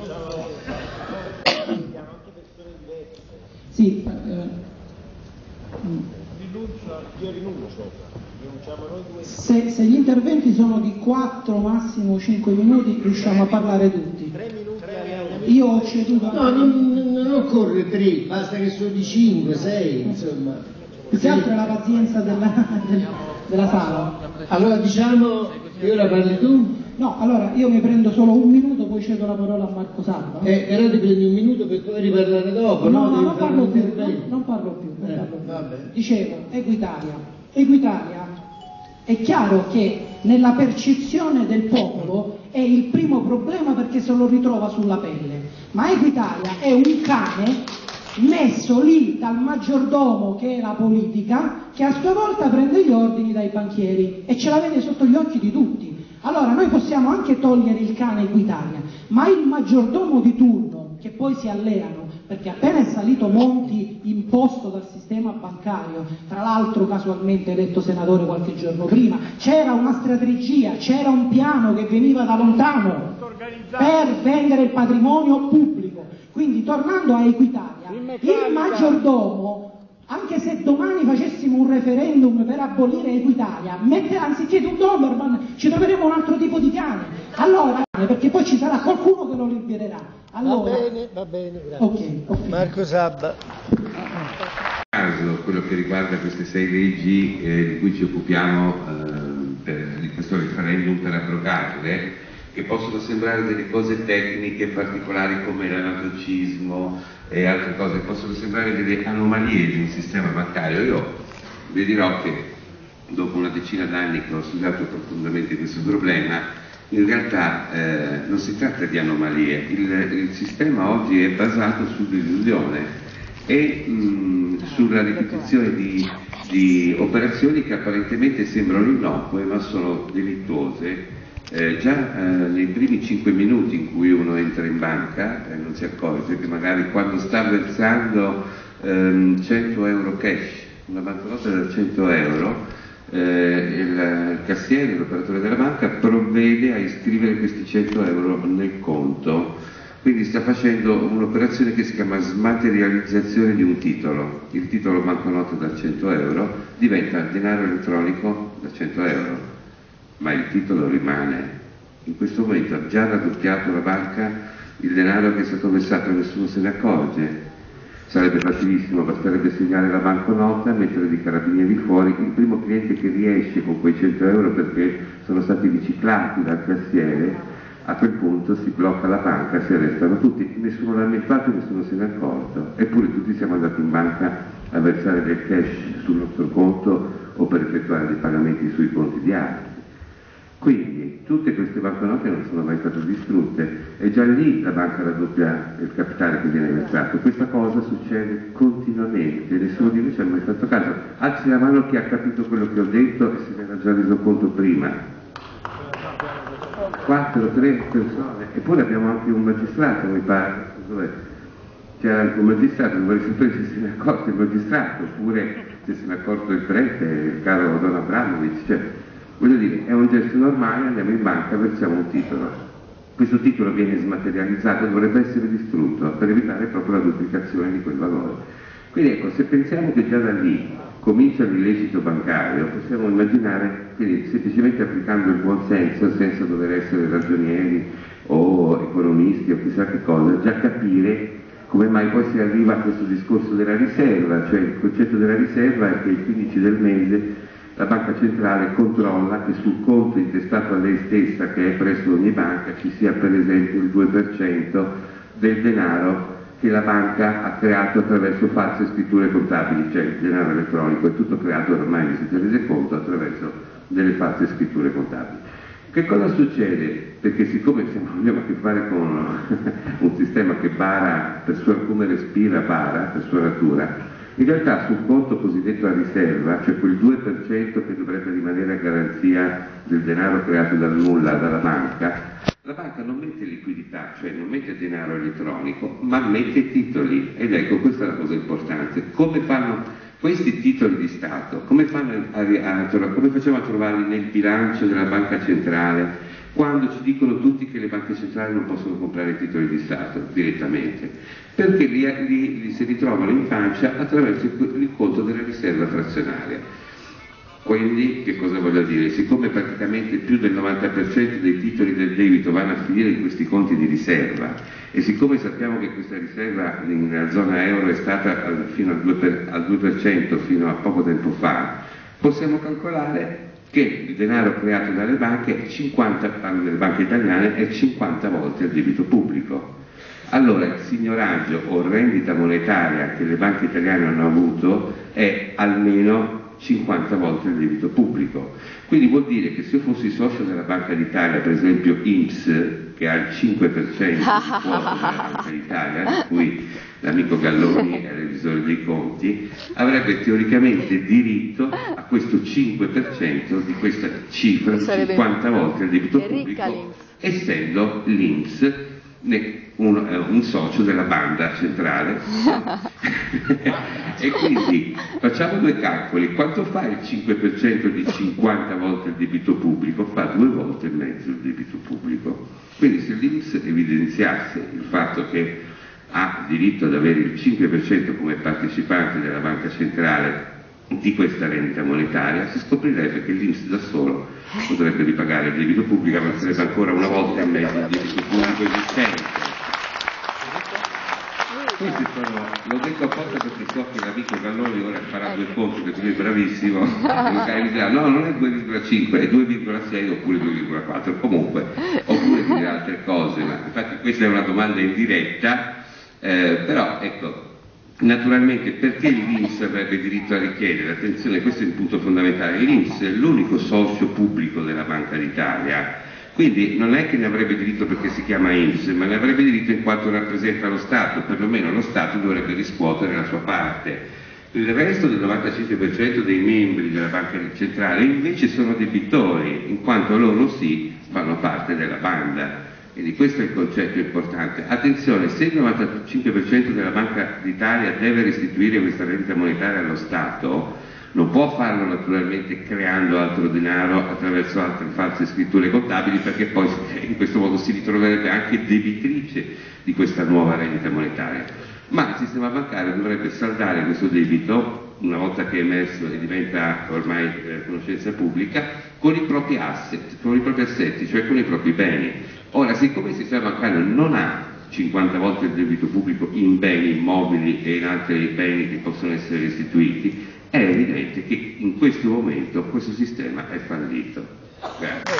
Speaker 5: Sì, eh,
Speaker 9: Rinuncio, io rinuncio, rinunciamo noi due.
Speaker 5: se, se gli interventi sono di quattro, massimo cinque minuti, riusciamo a parlare tutti.
Speaker 9: Tre minuti.
Speaker 5: Io ho ceduto.
Speaker 3: No, non, non occorre tre, basta che sono di cinque, sei, insomma.
Speaker 5: Più che altro è la pazienza della, del, della sala.
Speaker 3: Allora diciamo che ora parli tu?
Speaker 5: No, allora io mi prendo solo un minuto, poi cedo la parola a Marco Salva.
Speaker 3: Eh, però ti prendi un minuto per poi riparlare dopo,
Speaker 5: no?
Speaker 3: No,
Speaker 5: No,
Speaker 3: Devi
Speaker 5: non
Speaker 3: fare
Speaker 5: parlo
Speaker 3: un
Speaker 5: più,
Speaker 3: intervento.
Speaker 5: non, non parlo più. Non
Speaker 3: Eh,
Speaker 5: parlo più.
Speaker 3: vabbè.
Speaker 5: Dicevo, Equitalia. Equitalia è chiaro che nella percezione del popolo è il primo problema perché se lo ritrova sulla pelle, ma Equitalia è un cane messo lì dal maggiordomo che è la politica, che a sua volta prende gli ordini dai banchieri e ce l'avete sotto gli occhi di tutti. Allora noi possiamo anche togliere il cane Equitalia, ma il maggiordomo di turno, che poi si alleano, perché appena è salito Monti imposto dal sistema bancario, tra l'altro casualmente eletto senatore qualche giorno prima, c'era una strategia, c'era un piano che veniva da lontano per vendere il patrimonio pubblico. Quindi tornando a Equitalia, il maggiordomo, anche se domani facessimo un referendum per abolire Equitalia, metterà anziché un Doberman, ci troveremo un altro tipo di cane. Allora, perché poi ci sarà qualcuno che lo libererà. Allora,
Speaker 3: va bene, va bene, grazie.
Speaker 5: Okay, okay.
Speaker 3: Marco Sabba.
Speaker 10: Caso, quello che riguarda queste sei leggi eh, di cui ci occupiamo eh, per, di questo referendum per abrogarle, che possono sembrare delle cose tecniche particolari come l'anatocismo e altre cose, possono sembrare delle anomalie di un sistema bancario. Io vi dirò che dopo una decina d'anni che ho studiato profondamente questo problema, in realtà eh, non si tratta di anomalie, il, il sistema oggi è basato sull'illusione e mh, sulla ripetizione di, di operazioni che apparentemente sembrano innocue ma sono delittuose. Eh, già eh, nei primi cinque minuti in cui uno entra in banca eh, non si accorge che magari quando sta versando ehm, cento euro cash, una banconota da cento euro, eh, il, il cassiere, l'operatore della banca provvede a iscrivere questi cento euro nel conto, quindi sta facendo un'operazione che si chiama smaterializzazione di un titolo. Il titolo banconota da cento euro diventa denaro elettronico da cento euro, ma il titolo rimane. In questo momento ha già raddoppiato la banca il denaro che è stato versato e nessuno se ne accorge. Sarebbe facilissimo, basterebbe segnare la banconota, mettere dei carabinieri fuori, il primo cliente che riesce con quei cento euro perché sono stati riciclati dal cassiere, a quel punto si blocca la banca, si arrestano tutti, nessuno l'ha mai fatto, nessuno se ne è accorto, eppure tutti siamo andati in banca a versare del cash sul nostro conto o per effettuare dei pagamenti sui conti di altri. Quindi tutte queste banconote non sono mai state distrutte e già lì la banca raddoppia il capitale che viene versato. Questa cosa succede continuamente, nessuno di noi ci ha mai fatto caso. Alzi la mano chi ha capito quello che ho detto e se ne era già reso conto prima. Quattro, tre persone, eppure abbiamo anche un magistrato, mi pare. Dov'è? C'era anche un magistrato, non vorrei sapere se se ne è accorto il magistrato, oppure se se ne è accorto il prete, il caro Don Abramovic. Cioè, voglio dire, è un gesto normale, andiamo in banca, versiamo un titolo. Questo titolo viene smaterializzato, dovrebbe essere distrutto per evitare proprio la duplicazione di quel valore. Quindi ecco, se pensiamo che già da lì comincia l'illecito bancario, possiamo immaginare, quindi semplicemente applicando il buon senso, senza dover essere ragionieri o economisti o chissà che cosa, già capire come mai poi si arriva a questo discorso della riserva, cioè il concetto della riserva è che il quindici del mese la banca centrale controlla che sul conto intestato a lei stessa, che è presso ogni banca, ci sia per esempio il due per cento del denaro che la banca ha creato attraverso false scritture contabili, cioè il denaro elettronico è tutto creato, ormai vi siete resi conto, attraverso delle false scritture contabili. Che cosa succede? Perché siccome siamo, abbiamo a che fare con un sistema che bara, per sua, come respira bara, per sua natura, in realtà sul conto cosiddetto a riserva, cioè quel due per cento che dovrebbe rimanere a garanzia del denaro creato dal nulla dalla banca, la banca non mette liquidità, cioè non mette denaro elettronico, ma mette titoli. Ed ecco, questa è la cosa importante. Come fanno questi titoli di Stato? Come, fanno a, a, a, come facciamo a trovarli nel bilancio della banca centrale, quando ci dicono tutti che le banche centrali non possono comprare titoli di Stato direttamente? Perché li, li, li si ritrovano in pancia attraverso il, il conto della riserva frazionaria. Quindi, che cosa voglio dire? Siccome praticamente più del novanta per cento dei titoli del debito vanno a finire in questi conti di riserva, e siccome sappiamo che questa riserva nella zona euro è stata al, fino al due per cento fino a poco tempo fa, possiamo calcolare che il denaro creato dalle banche, cinquanta, dalle banche italiane, è cinquanta volte il debito pubblico. Allora il signoraggio o rendita monetaria che le banche italiane hanno avuto è almeno cinquanta volte il debito pubblico. Quindi vuol dire che se io fossi socio della Banca d'Italia, per esempio I N P S, che ha il cinque per cento di quota della Banca d'Italia, di cui l'amico Galloni è revisore dei conti, avrebbe teoricamente diritto a questo cinque per cento di questa cifra di cinquanta volte il debito pubblico, essendo l'I N P S un, un socio della banda centrale. E quindi facciamo due calcoli: quanto fa il cinque per cento di cinquanta volte il debito pubblico? Fa due volte e mezzo il debito pubblico. Quindi se l'I N P S evidenziasse il fatto che ha diritto ad avere il cinque per cento come partecipante della banca centrale di questa rendita monetaria, si scoprirebbe che l'I N P S da solo potrebbe ripagare il debito pubblico, ma sarebbe ancora una volta e mezzo il debito pubblico esistente. Questi sono, l'ho detto apposta perché so che l'amico Galloni ora farà due conti perché lui è bravissimo, e dirà no, non è due virgola cinque, è due virgola sei oppure due virgola quattro, comunque, oppure dirà altre cose, ma infatti questa è una domanda indiretta, eh, però ecco, naturalmente perché l'I N P S avrebbe diritto a richiedere? Attenzione, questo è il punto fondamentale, l'I N P S è l'unico socio pubblico della Banca d'Italia, quindi non è che ne avrebbe diritto perché si chiama I N P S, ma ne avrebbe diritto in quanto rappresenta lo Stato, perlomeno lo Stato dovrebbe riscuotere la sua parte. Il resto del novantacinque per cento dei membri della Banca Centrale invece sono debitori, in quanto loro sì fanno parte della banda. Quindi questo è il concetto importante. Attenzione, se il novantacinque per cento della Banca d'Italia deve restituire questa rendita monetaria allo Stato, non può farlo naturalmente creando altro denaro attraverso altre false scritture contabili, perché poi in questo modo si ritroverebbe anche debitrice di questa nuova rendita monetaria. Ma il sistema bancario dovrebbe saldare questo debito, una volta che è emerso e diventa ormai eh, conoscenza pubblica, con i propri asset, con i propri assetti, cioè con i propri beni. Ora, siccome il sistema bancario non ha cinquanta volte il debito pubblico in beni immobili e in altri beni che possono essere restituiti, è evidente che in questo momento questo sistema è fallito. Grazie.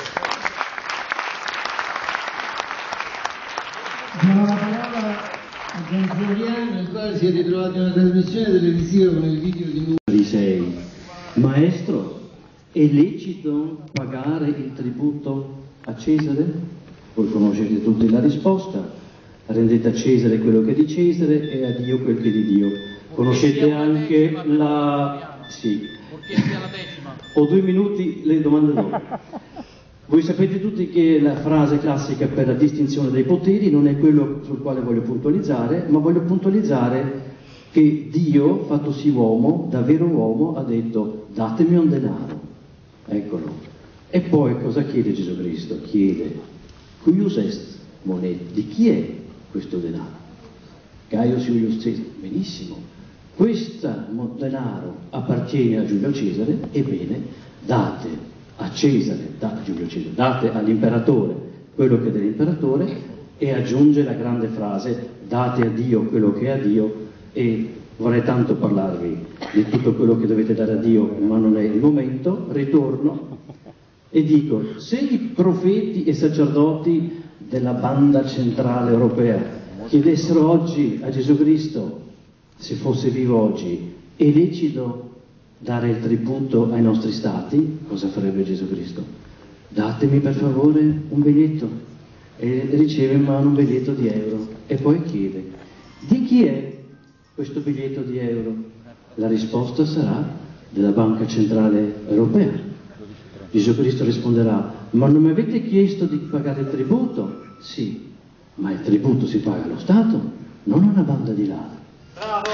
Speaker 3: Diamo la parola a Gian Floriano, nel quale si è ritrovato in una trasmissione televisiva con il video di numero sei. Maestro, è lecito pagare il tributo a Cesare? Voi conoscete tutti la risposta: rendete a Cesare quello che è di Cesare e a Dio quel che è di Dio. Conoscete anche la... sì. Ho due minuti, le domande dopo. Voi sapete tutti che la frase classica per la distinzione dei poteri non è quello sul quale voglio puntualizzare, ma voglio puntualizzare che Dio, fattosi uomo, davvero uomo, ha detto: datemi un denaro. Eccolo. E poi cosa chiede Gesù Cristo? Chiede: cuius est monet? Di chi è questo denaro? Gaius Iulius Caesar. Benissimo. Questo denaro appartiene a Giulio Cesare, ebbene date a Cesare, da Giulio Cesare, date all'imperatore quello che è dell'imperatore, e aggiunge la grande frase: date a Dio quello che è a Dio. E vorrei tanto parlarvi di tutto quello che dovete dare a Dio, ma non è il momento. Ritorno e dico: se i profeti e sacerdoti della banda centrale europea chiedessero oggi a Gesù Cristo, se fosse vivo oggi, è lecito dare il tributo ai nostri stati? Cosa farebbe Gesù Cristo? Datemi per favore un biglietto. E riceve in mano un biglietto di euro e poi chiede: di chi è questo biglietto di euro? La risposta sarà: della Banca Centrale Europea. Gesù Cristo risponderà: ma non mi avete chiesto di pagare il tributo? Sì, ma il tributo si paga allo Stato, non a una banda di ladri. Bravo!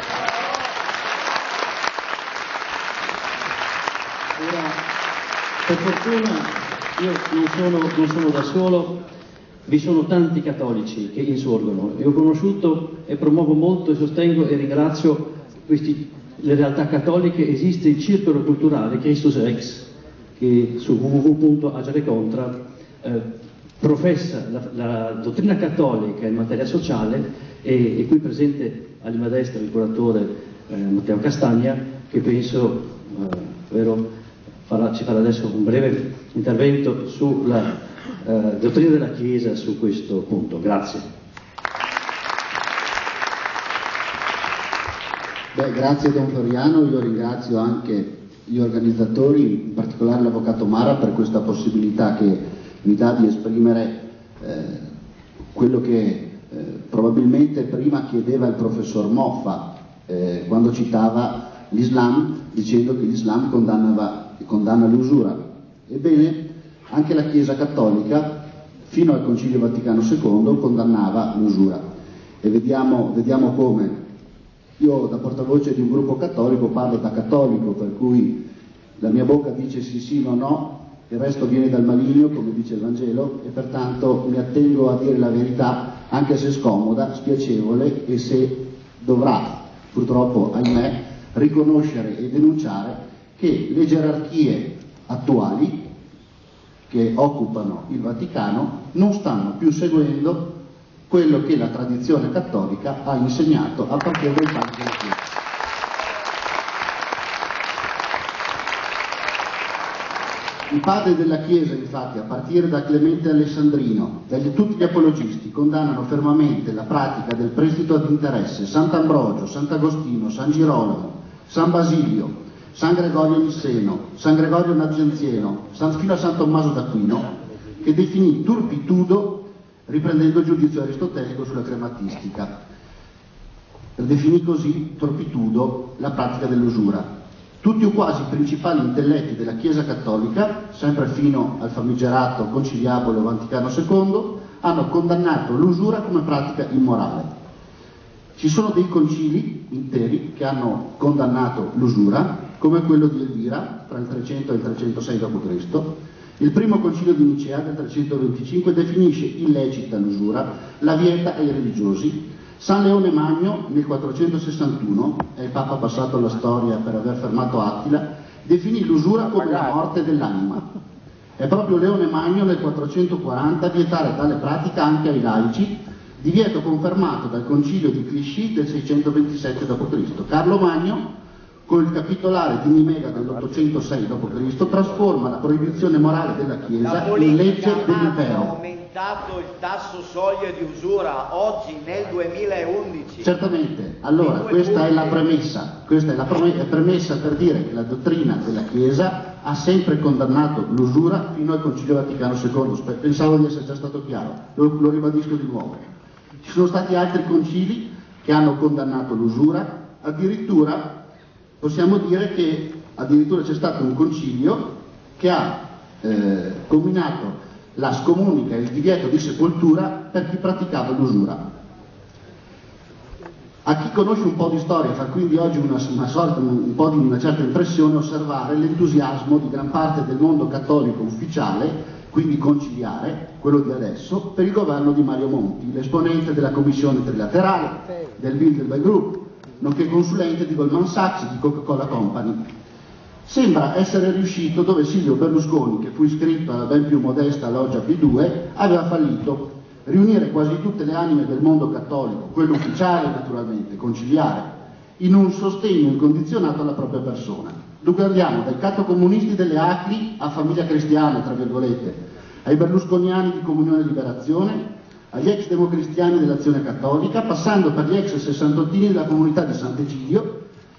Speaker 3: Ora, per fortuna io non sono, non sono da solo, vi sono tanti cattolici che insorgono. Io ho conosciuto e promuovo molto e sostengo e ringrazio questi, le realtà cattoliche. Esiste il circolo culturale Christus Rex, che su w w w punto agere contra eh, professa la, la dottrina cattolica in materia sociale, e, e qui presente alla mia destra il curatore eh, Matteo Castagna, che penso eh, vero, farà, ci farà adesso un breve intervento sulla eh, dottrina della Chiesa su questo punto. Grazie.
Speaker 11: Beh, grazie Don Floriano, io ringrazio anche gli organizzatori, in particolare l'Avvocato Mara, per questa possibilità che mi dà di esprimere eh, quello che eh, probabilmente prima chiedeva il professor Moffa eh, quando citava l'Islam dicendo che l'Islam condanna l'usura. Ebbene, anche la Chiesa Cattolica fino al Concilio Vaticano secondo condannava l'usura, e vediamo, vediamo come. Io da portavoce di un gruppo cattolico parlo da cattolico, per cui la mia bocca dice sì sì, no no, il resto viene dal maligno, come dice il Vangelo, e pertanto mi attengo a dire la verità, anche se scomoda, spiacevole, e se dovrà, purtroppo, ahimè, riconoscere e denunciare che le gerarchie attuali che occupano il Vaticano non stanno più seguendo quello che la tradizione cattolica ha insegnato a partire dai padri della Chiesa. I padri della Chiesa, infatti, a partire da Clemente Alessandrino, da tutti gli apologisti, condannano fermamente la pratica del prestito ad interesse. Sant'Ambrogio, Sant'Agostino, San Girolamo, San Basilio, San Gregorio Nisseno, San Gregorio Nazianzieno, San, fino a San Tommaso d'Aquino, che definì turpitudo, riprendendo il giudizio aristotelico sulla crematistica. Definì così turpitudo la pratica dell'usura. Tutti o quasi i principali intelletti della Chiesa Cattolica, sempre fino al famigerato Conciliabolo Vaticano secondo, hanno condannato l'usura come pratica immorale. Ci sono dei concili interi che hanno condannato l'usura, come quello di Elvira, tra il trecento e il trecentosei dopo Cristo. Il primo concilio di Nicea del trecentoventicinque definisce illecita l'usura, la vieta ai religiosi. San Leone Magno nel quattrocentosessantuno, è il Papa passato alla storia per aver fermato Attila, definì l'usura come la morte dell'anima. È proprio Leone Magno nel quattrocentoquaranta a vietare tale pratica anche ai laici, divieto confermato dal concilio di Clichy del seicentoventisette dopo Cristo. Carlo Magno, con il capitolare di Nimega dell'ottocentosei dopo Cristo, trasforma la proibizione morale della Chiesa in legge dell'impero.
Speaker 12: Aumentato il tasso soglia di usura oggi nel duemilaundici.
Speaker 11: Certamente, allora questa è la premessa, questa è la premessa per dire che la dottrina della Chiesa ha sempre condannato l'usura fino al Concilio Vaticano secondo. Pensavo di essere già stato chiaro, lo, lo ribadisco di nuovo. Ci sono stati altri concili che hanno condannato l'usura, addirittura possiamo dire che addirittura c'è stato un concilio che ha eh, combinato la scomunica e il divieto di sepoltura per chi praticava l'usura. A chi conosce un po' di storia fa quindi oggi una, una, sorta, un po' di una certa impressione osservare l'entusiasmo di gran parte del mondo cattolico ufficiale, quindi conciliare, quello di adesso, per il governo di Mario Monti, l'esponente della commissione trilaterale, del Bilderberg Group, nonché consulente di Goldman Sachs e di Coca-Cola Company. Sembra essere riuscito dove Silvio Berlusconi, che fu iscritto alla ben più modesta loggia P due, aveva fallito: riunire quasi tutte le anime del mondo cattolico, quello ufficiale naturalmente, conciliare, in un sostegno incondizionato alla propria persona. Dunque andiamo dai cattocomunisti delle Acri a Famiglia Cristiana, tra virgolette, ai berlusconiani di Comunione e Liberazione, agli ex democristiani dell'Azione Cattolica, passando per gli ex sessantottini della comunità di Sant'Egidio.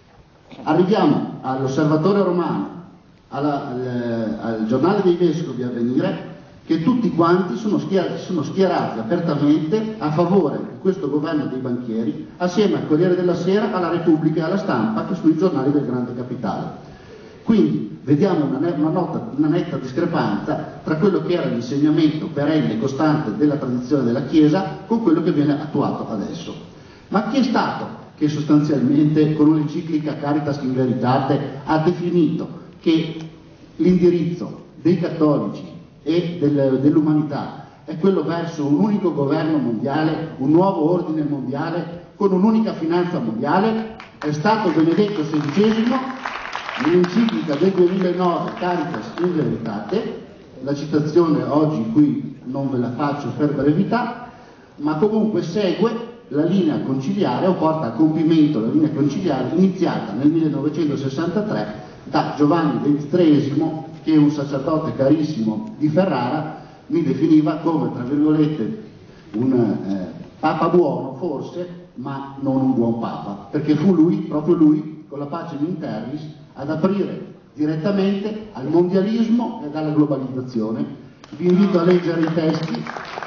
Speaker 11: Arriviamo all'Osservatore Romano, alla, al, al Giornale dei Vescovi Avvenire, che tutti quanti sono schierati, sono schierati apertamente a favore di questo governo dei banchieri, assieme al Corriere della Sera, alla Repubblica e alla Stampa, che sono i giornali del grande capitale. Quindi vediamo una, una, nota, una netta discrepanza tra quello che era l'insegnamento perenne e costante della tradizione della Chiesa con quello che viene attuato adesso. Ma chi è stato che sostanzialmente con un'enciclica Caritas in Veritate ha definito che l'indirizzo dei cattolici e del, dell'umanità è quello verso un unico governo mondiale, un nuovo ordine mondiale, con un'unica finanza mondiale? È stato Benedetto sedicesimo, nell'enciclica del duemilanove Caritas in Veritate. La citazione oggi qui non ve la faccio per brevità, ma comunque segue la linea conciliare, o porta a compimento la linea conciliare iniziata nel millenovecentosessantatré da Giovanni ventitreesimo, che un sacerdote carissimo di Ferrara mi definiva come, tra virgolette, un eh, papa buono forse, ma non un buon papa, perché fu lui, proprio lui, con la Pacem in Terris, ad aprire direttamente al mondialismo e alla globalizzazione. Vi invito a leggere i testi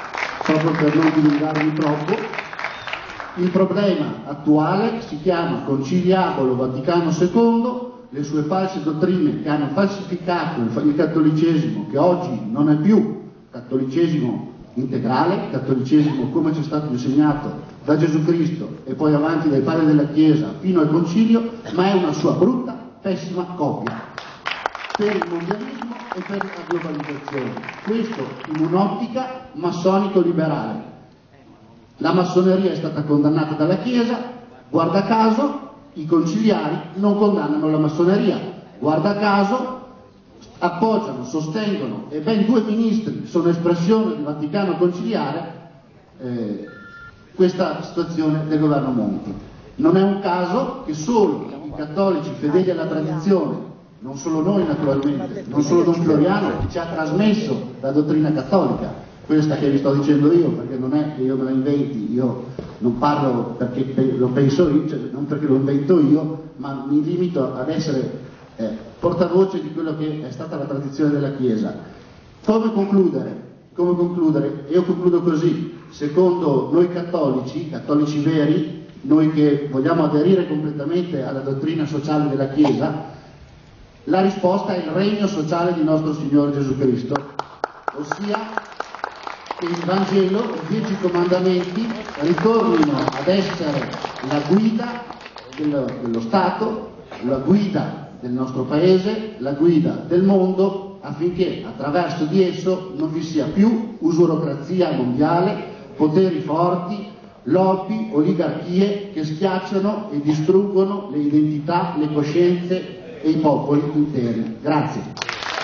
Speaker 11: proprio per non dilungarmi troppo. Il problema attuale si chiama Conciliabolo Vaticano secondo, le sue false dottrine che hanno falsificato il cattolicesimo, che oggi non è più cattolicesimo integrale, cattolicesimo come ci è stato insegnato da Gesù Cristo e poi avanti dai padri della Chiesa fino al Concilio, ma è una sua brutta, pessima copia per il mondialismo e per la globalizzazione. Questo in un'ottica massonico-liberale. La massoneria è stata condannata dalla Chiesa, guarda caso i conciliari non condannano la massoneria, guarda caso appoggiano, sostengono, e ben due ministri sono espressione del Vaticano conciliare, eh, questa situazione del governo Monti. Non è un caso che solo i cattolici fedeli alla tradizione, non solo noi naturalmente, non solo Don Floriano che ci ha trasmesso la dottrina cattolica, questa che vi sto dicendo io, perché non è che io me la inventi, io non parlo perché lo penso io, cioè non perché lo invento io, ma mi limito ad essere eh, portavoce di quello che è stata la tradizione della Chiesa. Come concludere? Come concludere? Io concludo così: secondo noi cattolici, cattolici veri, noi che vogliamo aderire completamente alla dottrina sociale della Chiesa, la risposta è il regno sociale di nostro Signore Gesù Cristo, ossia che il Vangelo, i dieci comandamenti, ritornino ad essere la guida dello, dello Stato, la guida del nostro Paese, la guida del mondo, affinché attraverso di esso non vi sia più usurocrazia mondiale, poteri forti, lobby, oligarchie che schiacciano e distruggono le identità, le coscienze e i popoli interi. Grazie.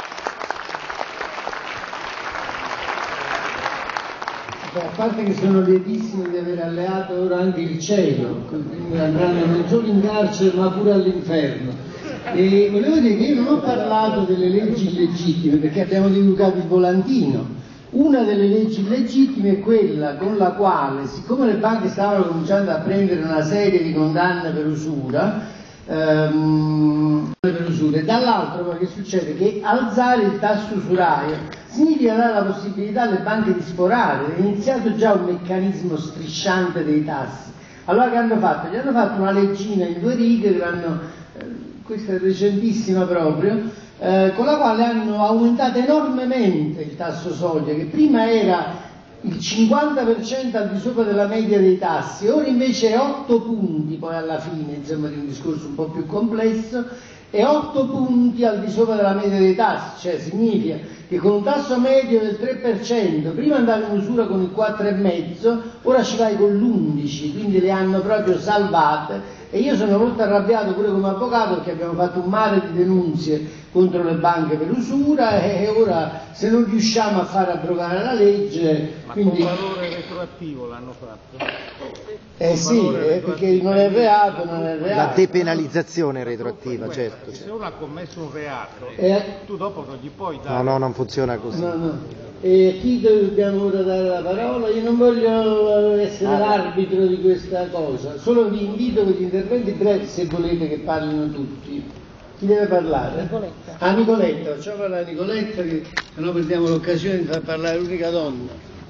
Speaker 3: A parte che sono lietissimo di aver alleato ora anche il cielo, quindi andranno non solo in carcere ma pure all'inferno. E volevo dire che io non ho parlato delle leggi illegittime perché abbiamo divulgato il volantino. Una delle leggi illegittime è quella con la quale, siccome le banche stavano cominciando a prendere una serie di condanne per usura, ehm, per usura e dall'altro che succede? Che alzare il tasso usurario significa dare la possibilità alle banche di sforare. È iniziato già un meccanismo strisciante dei tassi. Allora che hanno fatto? Gli hanno fatto una leggina in due righe, che hanno, eh, questa è recentissima proprio, eh, con la quale hanno aumentato enormemente il tasso soglia, che prima era il cinquanta per cento al di sopra della media dei tassi, ora invece è otto punti poi alla fine, insomma, di un discorso un po' più complesso, e otto punti al di sopra della media dei tassi, cioè significa che con un tasso medio del tre per cento, prima andavi in usura con il quattro virgola cinque, ora ci vai con l'undici, quindi le hanno proprio salvate. E io sono molto arrabbiato pure come avvocato perché abbiamo fatto un mare di denunce contro le banche per usura e ora se non riusciamo a far abrogare la legge...
Speaker 9: Ma
Speaker 3: quindi...
Speaker 9: con valore retroattivo l'hanno fatto?
Speaker 3: Eh sì, eh, perché non è reato, non è reato.
Speaker 13: La depenalizzazione retroattiva,
Speaker 9: Questa,
Speaker 13: certo.
Speaker 9: Se uno ha commesso un reato,
Speaker 3: eh,
Speaker 9: tu dopo non gli puoi dare...
Speaker 13: No, no, non funziona così.
Speaker 3: No, no. E a chi dobbiamo ora dare la parola? Io non voglio essere l'arbitro di questa cosa, solo vi invito con gli interventi brevi se volete che parlino tutti. Chi deve parlare? Nicoletta. Ah, Nicoletta, facciamo parlare a Nicoletta, che se no perdiamo l'occasione di far parlare l'unica donna.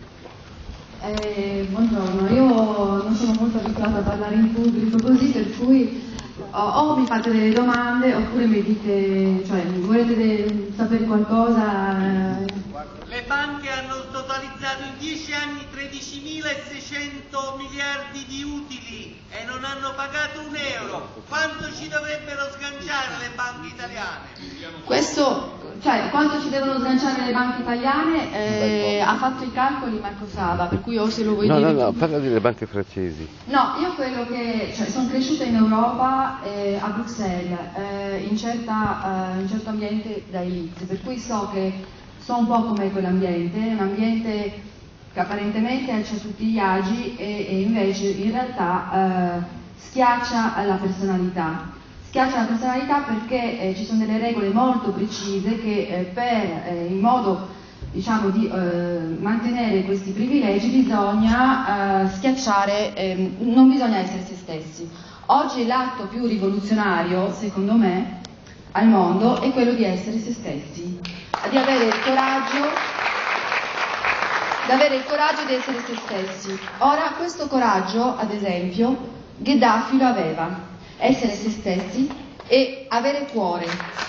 Speaker 14: Eh, buongiorno, io non sono molto abituata a parlare in pubblico così, per cui o, o mi fate delle domande oppure mi dite, cioè volete de- sapere qualcosa.
Speaker 15: Le banche hanno totalizzato in dieci anni tredicimilaseicento miliardi di utili e non hanno pagato un euro. Quanto ci dovrebbero sganciare le banche italiane?
Speaker 14: Questo, cioè quanto ci devono sganciare le banche italiane, eh, ha fatto i calcoli Marco Saba, per cui o se lo vuoi
Speaker 10: no,
Speaker 14: dire
Speaker 10: no, no,
Speaker 14: tu...
Speaker 10: parla delle banche francesi.
Speaker 14: No, io quello che, cioè, sono cresciuta in Europa, eh, a Bruxelles, eh, in, certa, eh, in certo ambiente da elite, per cui so che so un po' com'è quell'ambiente, è un ambiente che apparentemente c'ha tutti gli agi e, e invece in realtà eh, schiaccia la personalità. Schiaccia la personalità perché eh, ci sono delle regole molto precise che eh, per, eh, in modo diciamo di eh, mantenere questi privilegi bisogna eh, schiacciare, eh, non bisogna essere se stessi. Oggi l'atto più rivoluzionario, secondo me, al mondo è quello di essere se stessi, di avere il coraggio ad avere il coraggio di essere se stessi. Ora, questo coraggio, ad esempio, Gheddafi lo aveva, essere se stessi e avere cuore.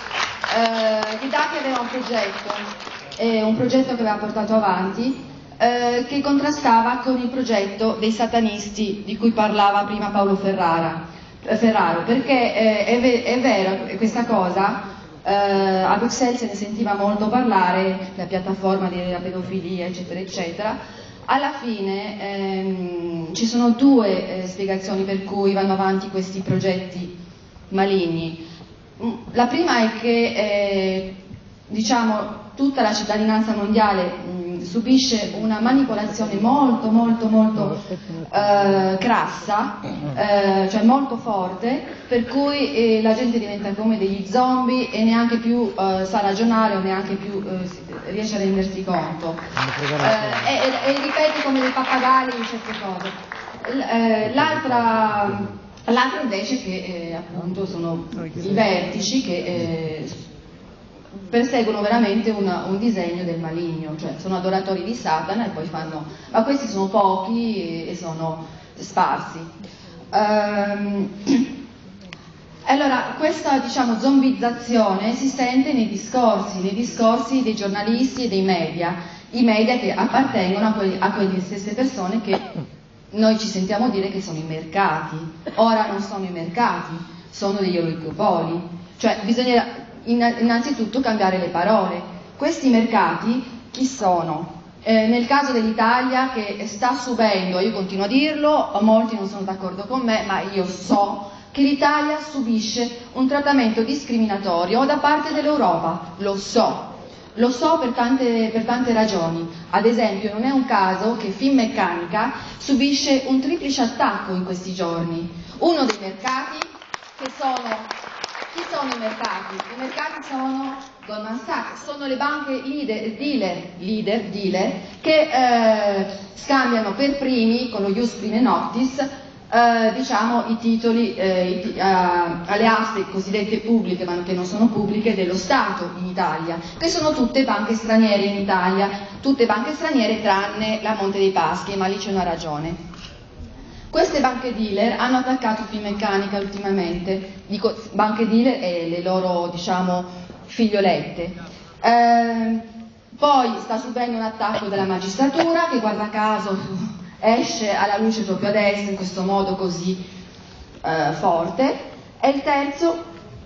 Speaker 14: Eh, Gheddafi aveva un progetto, eh, un progetto che aveva portato avanti, eh, che contrastava con il progetto dei satanisti di cui parlava prima Paolo Ferrara, eh, Ferraro, perché eh, è, ve- è vero questa cosa. Uh, a Bruxelles se ne sentiva molto parlare, la piattaforma della pedofilia, eccetera, eccetera. Alla fine ehm, ci sono due eh, spiegazioni per cui vanno avanti questi progetti maligni. La prima è che eh, diciamo tutta la cittadinanza mondiale mh, subisce una manipolazione molto molto molto eh, crassa, eh, cioè molto forte, per cui eh, la gente diventa come degli zombie e neanche più eh, sa ragionare o neanche più eh, riesce a rendersi conto, eh, e, e, e ripete come dei pappagalli certe cose. L- eh, l'altra L'altro invece che eh, appunto sono i vertici che eh, perseguono veramente una, un disegno del maligno, cioè sono adoratori di Satana e poi fanno, ma questi sono pochi e, e sono sparsi. Um, allora, questa diciamo zombizzazione si sente nei discorsi, nei discorsi dei giornalisti e dei media, i media che appartengono a, que- a quelle stesse persone che noi ci sentiamo dire che sono i mercati. Ora non sono i mercati, sono degli oligopoli. Cioè bisogna innanzitutto cambiare le parole. Questi mercati chi sono? Eh, nel caso dell'Italia che sta subendo, io continuo a dirlo, molti non sono d'accordo con me, ma io so che l'Italia subisce un trattamento discriminatorio da parte dell'Europa, lo so. Lo so per tante, per tante ragioni. Ad esempio, non è un caso che Finmeccanica subisce un triplice attacco in questi giorni. Uno dei mercati che sono... Chi sono i mercati? I mercati sono Goldman Sachs, sono le banche leader, dealer, leader, dealer che eh, scambiano per primi, con lo ius prime noctis, Uh, diciamo i titoli eh, i t- uh, alle aste cosiddette pubbliche ma che non sono pubbliche dello Stato in Italia, che sono tutte banche straniere in Italia, tutte banche straniere tranne la Monte dei Paschi, ma lì c'è una ragione. Queste banche dealer hanno attaccato Finmeccanica ultimamente, dico banche dealer e le loro diciamo figliolette. Uh, poi sta subendo un attacco della magistratura che guarda caso esce alla luce proprio adesso in questo modo così eh, forte, e il terzo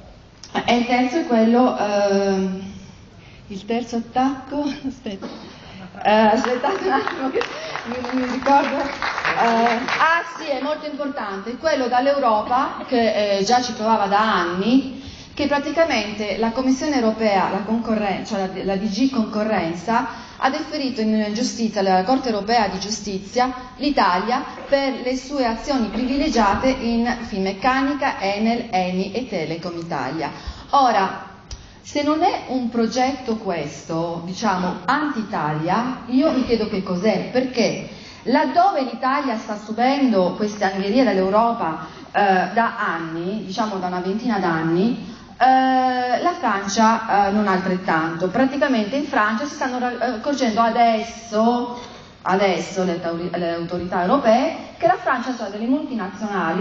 Speaker 14: e il terzo è quello eh, il terzo attacco aspetta eh, aspettate un attimo che mi, mi ricordo eh, ah sì, è molto importante, quello dall'Europa che eh, già ci provava da anni, che praticamente la Commissione Europea, la concorrenza, cioè la, la D G Concorrenza ha deferito in giustizia alla Corte Europea di Giustizia l'Italia per le sue azioni privilegiate in Finmeccanica, Enel, Eni e Telecom Italia. Ora, se non è un progetto questo, diciamo, anti-Italia, io mi chiedo che cos'è, perché laddove l'Italia sta subendo queste angherie dall'Europa eh, da anni, diciamo da una ventina d'anni, Uh, la Francia uh, non altrettanto. Praticamente in Francia si stanno accorgendo adesso, adesso le, tauri- le autorità europee, che la Francia ha delle multinazionali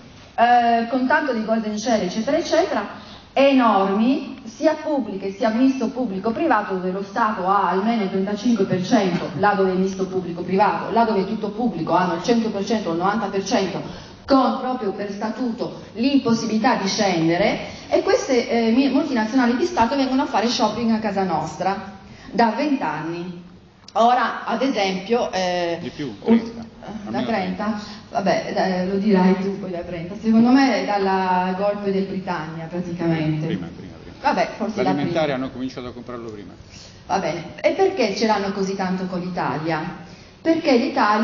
Speaker 14: uh, con tanto di golden share eccetera eccetera enormi, sia pubbliche sia misto pubblico-privato, dove lo Stato ha almeno il trentacinque per cento, là dove è misto pubblico-privato, là dove è tutto pubblico hanno il cento per cento o il novanta per cento, con proprio per statuto l'impossibilità di scendere, e queste eh, multinazionali di Stato vengono a fare shopping a casa nostra da vent'anni. Ora, ad esempio, eh,
Speaker 2: di più, trenta.
Speaker 14: Un, da trenta? Vabbè, da, lo dirai tu poi da trenta. Secondo me è dal golpe del Britannia praticamente.
Speaker 2: Prima, prima, prima.
Speaker 14: Vabbè, forse
Speaker 2: l'alimentare
Speaker 14: da prima.
Speaker 2: hanno cominciato a comprarlo prima.
Speaker 14: Va bene. E perché ce l'hanno così tanto con l'Italia? Perché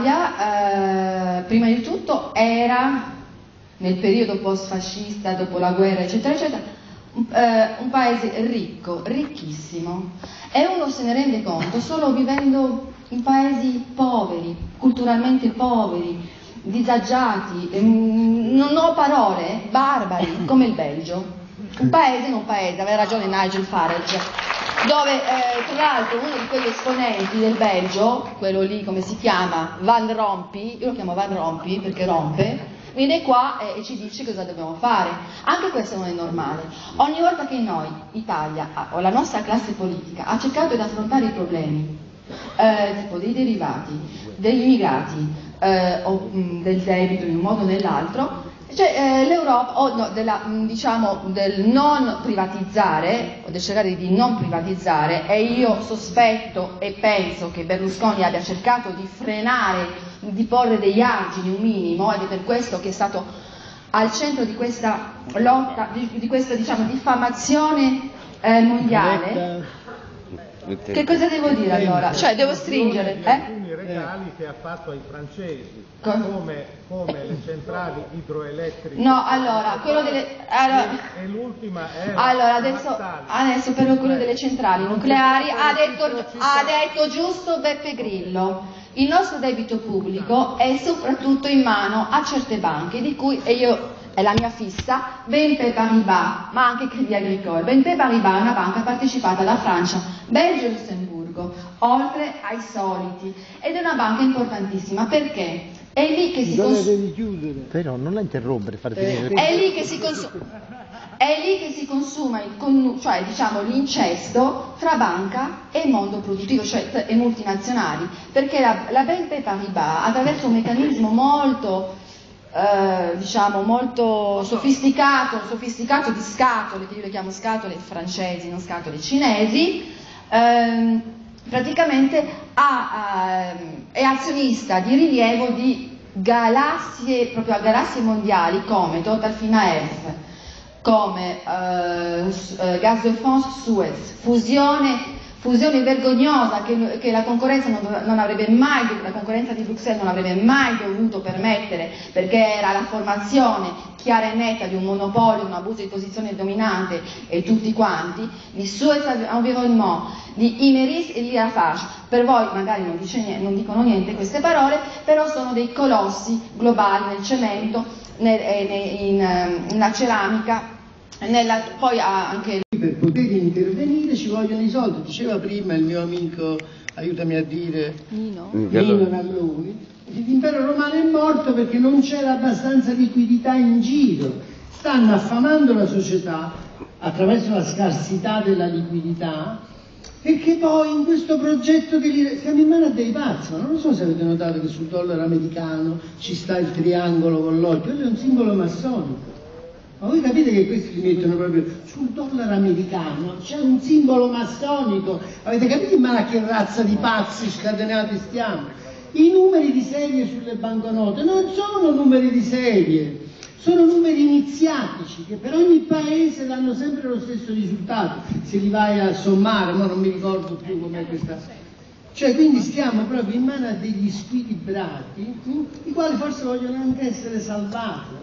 Speaker 14: l'Italia, eh, prima di tutto, era, nel periodo post-fascista, dopo la guerra, eccetera, eccetera, eh, un paese ricco, ricchissimo. E uno se ne rende conto solo vivendo in paesi poveri, culturalmente poveri, disagiati, ehm, non ho parole, barbari, come il Belgio. un paese in un paese, aveva ragione Nigel Farage, dove eh, tra l'altro uno di quegli esponenti del Belgio, quello lì come si chiama, Van Rompuy, io lo chiamo Van Rompuy perché rompe, viene qua e, e ci dice cosa dobbiamo fare. Anche questo non è normale. Ogni volta che noi, Italia, o la nostra classe politica, ha cercato di affrontare i problemi, eh, tipo dei derivati, degli immigrati, eh, o mh, del debito in un modo o nell'altro, cioè, eh, l'Europa, o no, della, diciamo, del non privatizzare, o del cercare di non privatizzare, e io sospetto e penso che Berlusconi abbia cercato di frenare, di porre degli argini, un minimo, ed è per questo che è stato al centro di questa lotta, di, di questa, diciamo, diffamazione eh, mondiale. Che cosa devo dire allora? Cioè, devo stringere, eh?
Speaker 16: Alcuni regali che ha fatto ai francesi, come, come le centrali idroelettriche.
Speaker 14: No, allora, quello delle... Allora,
Speaker 16: e l'ultima è...
Speaker 14: Allora, adesso, adesso per quello delle centrali nucleari ha detto, ha detto giusto Beppe Grillo. Il nostro debito pubblico è soprattutto in mano a certe banche, di cui, e io... è la mia fissa, B N P Paribas, ma anche Crédit Agricole. B N P Paribas è una banca partecipata da Francia, Belgio e Lussemburgo, oltre ai soliti, ed è una banca importantissima perché è lì che si consuma.
Speaker 13: Però non la interrompere, far finire.
Speaker 14: È lì che si consuma. È lì che si consuma il connu- cioè diciamo l'incesto tra banca e mondo produttivo, cioè e multinazionali, perché la, la B N P Paribas, attraverso un meccanismo molto Eh, diciamo molto sofisticato, sofisticato di scatole, che io le chiamo scatole francesi, non scatole cinesi, ehm, praticamente ha, ehm, è azionista di rilievo di galassie, proprio galassie mondiali come Total Finaef, come eh, Gaz de France Suez, fusione Fusione vergognosa che, che la concorrenza non, non avrebbe mai, la concorrenza di Bruxelles non avrebbe mai dovuto permettere, perché era la formazione chiara e netta di un monopolio, un abuso di posizione dominante e tutti quanti, di Suez Environnement, di Imeris e di Lafarge. Per voi magari non, dice niente, non dicono niente queste parole, però sono dei colossi globali nel cemento, nel, in, in, nella ceramica, nella, poi ha anche...
Speaker 3: Per poter intervenire ci vogliono i soldi, diceva prima il mio amico, aiutami a dire, Nino, Nino Ralloni, l'impero romano è morto perché non c'era abbastanza liquidità in giro, stanno affamando la società attraverso la scarsità della liquidità, perché poi in questo progetto degli... siamo in mano a dei pazzi, ma non so se avete notato che sul dollaro americano ci sta il triangolo con l'occhio, quello è un simbolo massonico. Ma voi capite che questi li mettono proprio sul dollaro americano, c'è un simbolo massonico, avete capito in mano a che razza di pazzi scatenati stiamo? I numeri di serie sulle banconote non sono numeri di serie, sono numeri iniziatici che per ogni paese danno sempre lo stesso risultato, se li vai a sommare, ma non mi ricordo più com'è questa... Cioè quindi stiamo proprio in mano a degli squilibrati, hm, i quali forse vogliono anche essere salvati.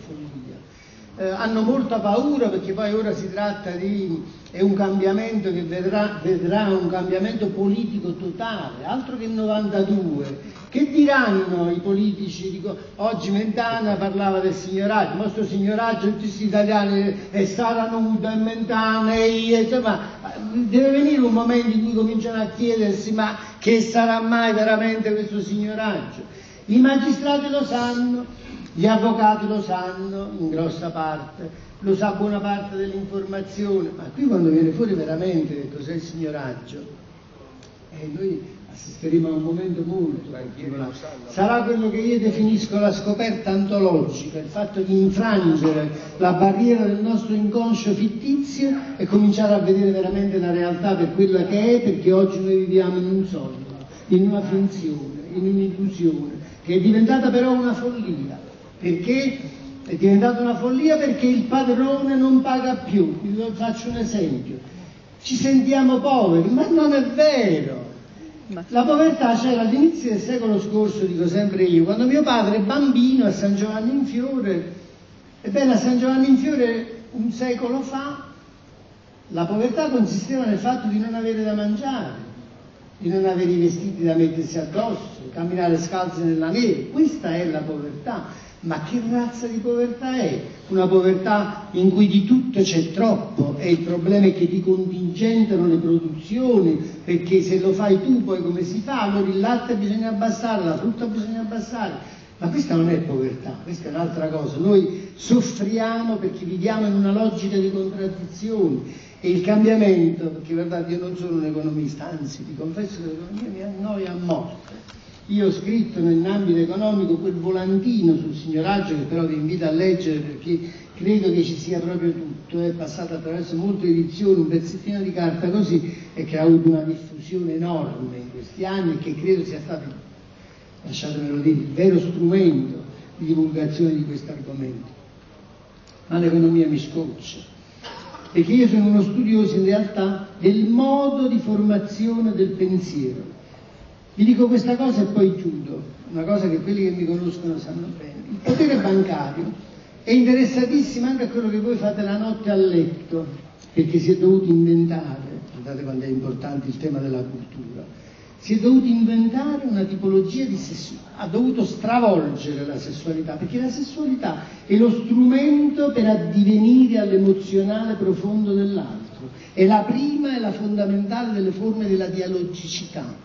Speaker 3: Eh, hanno molta paura perché poi ora si tratta di è un cambiamento che vedrà, vedrà un cambiamento politico totale, altro che novantadue. Che diranno i politici? Dico, oggi Mentana parlava del signoraggio, ma questo signoraggio tutti questi italiani e Sara Nuda e Mentana e io, insomma, deve venire un momento in cui cominciano a chiedersi ma che sarà mai veramente questo signoraggio? I magistrati lo sanno, gli avvocati lo sanno in grossa parte, lo sa buona parte dell'informazione, ma qui quando viene fuori veramente che cos'è il signoraggio, eh, noi assisteremo a un momento molto particolare. Sarà quello che io definisco la scoperta antologica, il fatto di infrangere la barriera del nostro inconscio fittizio e cominciare a vedere veramente la realtà per quella che è, perché oggi noi viviamo in un sogno, in una finzione, in un'illusione, che è diventata però una follia. Perché è diventata una follia? Perché il padrone non paga più. Vi faccio un esempio. Ci sentiamo poveri, ma non è vero. La povertà c'era all'inizio del secolo scorso, dico sempre io, quando mio padre bambino a San Giovanni in Fiore, ebbene a San Giovanni in Fiore un secolo fa la povertà consisteva nel fatto di non avere da mangiare, di non avere i vestiti da mettersi addosso, camminare scalzi nella neve. Questa è la povertà. Ma che razza di povertà è? Una povertà in cui di tutto c'è troppo e il problema è che ti contingentano le produzioni, perché se lo fai tu poi come si fa? Allora il latte bisogna abbassare, la frutta bisogna abbassare. Ma questa non è povertà, questa è un'altra cosa. Noi soffriamo perché viviamo in una logica di contraddizioni e il cambiamento, perché guardate io non sono un economista, anzi vi confesso che l'economia mi annoia a morte. Io ho scritto nell'ambito economico quel volantino sul signoraggio che però vi invito a leggere perché credo che ci sia proprio tutto, è passato attraverso molte edizioni, un pezzettino di carta così e che ha avuto una diffusione enorme in questi anni e che credo sia stato, lasciatemelo dire, il vero strumento di divulgazione di questo argomento. Ma l'economia mi scoccia, perché io sono uno studioso in realtà del modo di formazione del pensiero. Vi dico questa cosa e poi chiudo, una cosa che quelli che mi conoscono sanno bene. Il potere bancario è interessatissimo anche a quello che voi fate la notte a letto, perché si è dovuto inventare, guardate quando è importante il tema della cultura, si è dovuto inventare una tipologia di sessualità, ha dovuto stravolgere la sessualità, perché la sessualità è lo strumento per addivenire all'emozionale profondo dell'altro, è la prima e la fondamentale delle forme della dialogicità.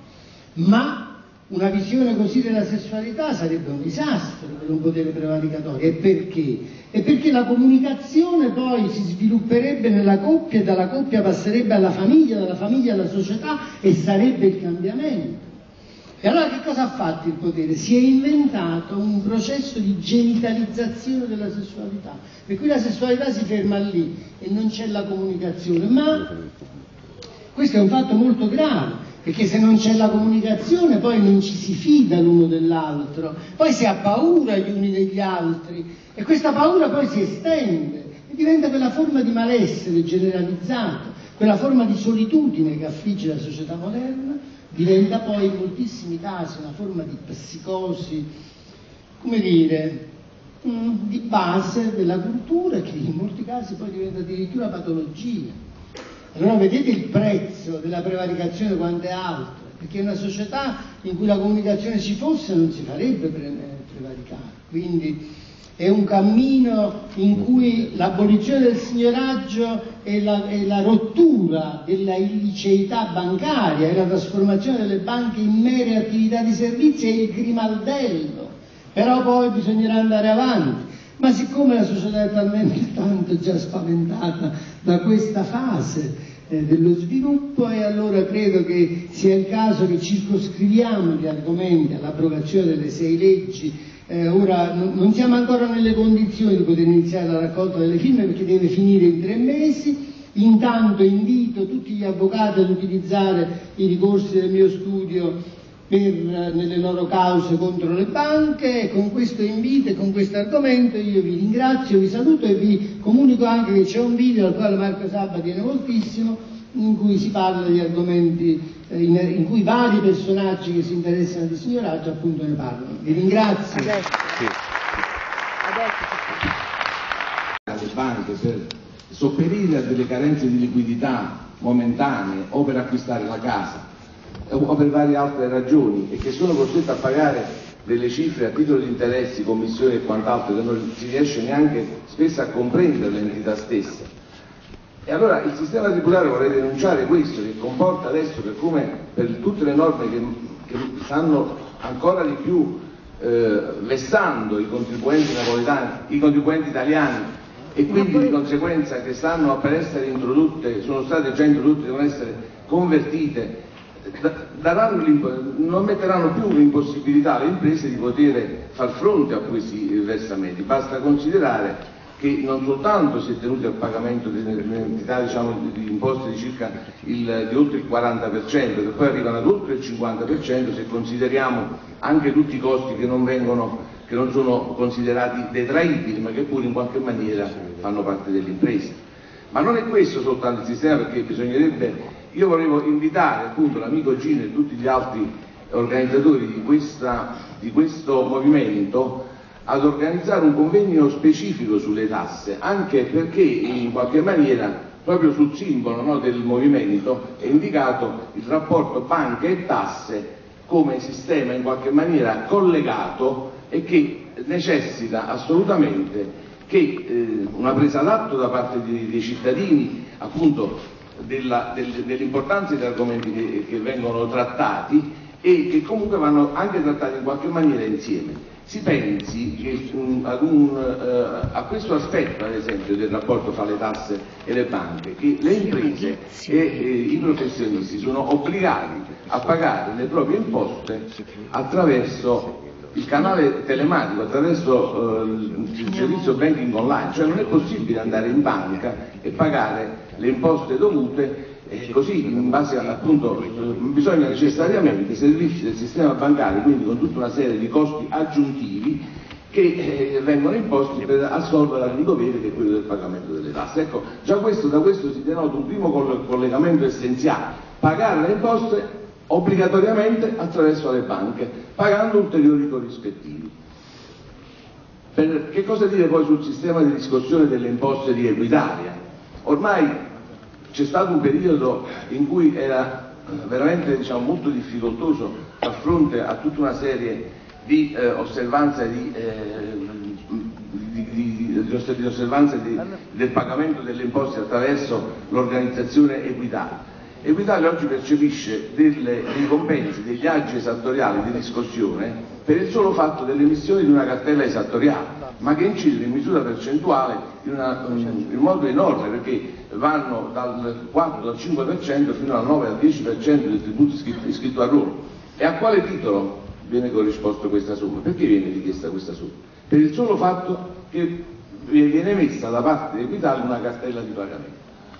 Speaker 3: Ma una visione così della sessualità sarebbe un disastro per un potere prevaricatorio. E perché? E perché la comunicazione poi si svilupperebbe nella coppia e dalla coppia passerebbe alla famiglia, dalla famiglia alla società e sarebbe il cambiamento. E allora che cosa ha fatto il potere? Si è inventato un processo di genitalizzazione della sessualità, per cui la sessualità si ferma lì e non c'è la comunicazione. Ma questo è un fatto molto grave, perché se non c'è la comunicazione poi non ci si fida l'uno dell'altro, poi si ha paura gli uni degli altri e questa paura poi si estende e diventa quella forma di malessere generalizzato, quella forma di solitudine che affligge la società moderna, diventa poi in moltissimi casi una forma di psicosi, come dire, di base della cultura che in molti casi poi diventa addirittura patologia. Allora vedete il prezzo della prevaricazione quanto è alto, perché una società in cui la comunicazione ci fosse non si farebbe prevaricare, quindi è un cammino in cui l'abolizione del signoraggio e la, e la rottura della illiceità bancaria e la trasformazione delle banche in mere attività di servizio è il grimaldello, però poi bisognerà andare avanti. Ma siccome la società è talmente tanto già spaventata da questa fase eh, dello sviluppo, e allora credo che sia il caso che circoscriviamo gli argomenti all'abrogazione delle sei leggi. Eh, ora non, non siamo ancora nelle condizioni di poter iniziare la raccolta delle firme perché deve finire in tre mesi. Intanto invito tutti gli avvocati ad utilizzare i ricorsi del mio studio per, nelle loro cause contro le banche, e con questo invito e con questo argomento io vi ringrazio, vi saluto e vi comunico anche che c'è un video al quale Marco Sabba tiene moltissimo, in cui si parla di argomenti, eh, in, in cui vari personaggi che si interessano di signoraggio appunto ne parlano. Vi ringrazio.
Speaker 17: Adesso. Sì. Adesso.
Speaker 18: Alle banche per sopperire a delle carenze di liquidità momentanee o per acquistare la casa o per varie altre ragioni, e che sono costretti a pagare delle cifre a titolo di interessi, commissioni e quant'altro che non si riesce neanche spesso a comprendere l'entità stessa. E allora il sistema tributario, vorrei denunciare questo, che comporta adesso, per come per tutte le norme che, che stanno ancora di più eh, vessando i contribuenti napoletani, i contribuenti italiani, e quindi di conseguenza che stanno per essere introdotte, sono state già introdotte, devono essere convertite, daranno non metteranno più l'impossibilità alle imprese di poter far fronte a questi versamenti. Basta considerare che non soltanto si è tenuti al pagamento di un'entità, diciamo, di imposte di circa il, di oltre il quaranta per cento, che poi arrivano ad oltre il cinquanta per cento se consideriamo anche tutti i costi che non vengono, che non sono considerati detraibili, ma che pure in qualche maniera fanno parte dell'impresa. Ma non è questo soltanto il sistema, perché bisognerebbe, io volevo invitare appunto l'amico Gino e tutti gli altri organizzatori di, questa, di questo movimento ad organizzare un convegno specifico sulle tasse, anche perché in qualche maniera proprio sul simbolo, no, del movimento è indicato il rapporto banche e tasse come sistema in qualche maniera collegato e che necessita assolutamente che eh, una presa d'atto da parte di, dei cittadini appunto della, del, dell'importanza degli argomenti che, che vengono trattati e che comunque vanno anche trattati in qualche maniera insieme. Si pensi che, um, ad un, uh, a questo aspetto, ad esempio, del rapporto fra le tasse e le banche, che le imprese e, e i professionisti sono obbligati a pagare le proprie imposte attraverso il canale telematico, attraverso uh, il servizio banking online, cioè non è possibile andare in banca e pagare le imposte dovute. E così, in base a, appunto, bisogna necessariamente servirsi del sistema bancario, quindi con tutta una serie di costi aggiuntivi che eh, vengono imposti per assolvere al dovere che è quello del pagamento delle tasse. Ecco, già questo, da questo si denota un primo collegamento essenziale: pagare le imposte obbligatoriamente attraverso le banche, pagando ulteriori corrispettivi. Per, che cosa dire poi sul sistema di riscossione delle imposte di Equitalia? Ormai c'è stato un periodo in cui era veramente, diciamo, molto difficoltoso far fronte a tutta una serie di eh, osservanze, di, eh, di, di, di, di osservanze di, del pagamento delle imposte attraverso l'organizzazione Equitalia. Equitalia oggi percepisce delle, dei compensi, degli agi esattoriali di riscossione per il solo fatto dell'emissione di una cartella esattoriale, ma che incidono in misura percentuale in, una, in modo enorme, perché vanno dal quattro al cinque per cento fino al nove al dieci per cento del tributo iscritto, iscritto a Roma. E a quale titolo viene corrisposta questa somma? Perché viene richiesta questa somma? Per il solo fatto che viene messa da parte di Equitalia una cartella di pagamento.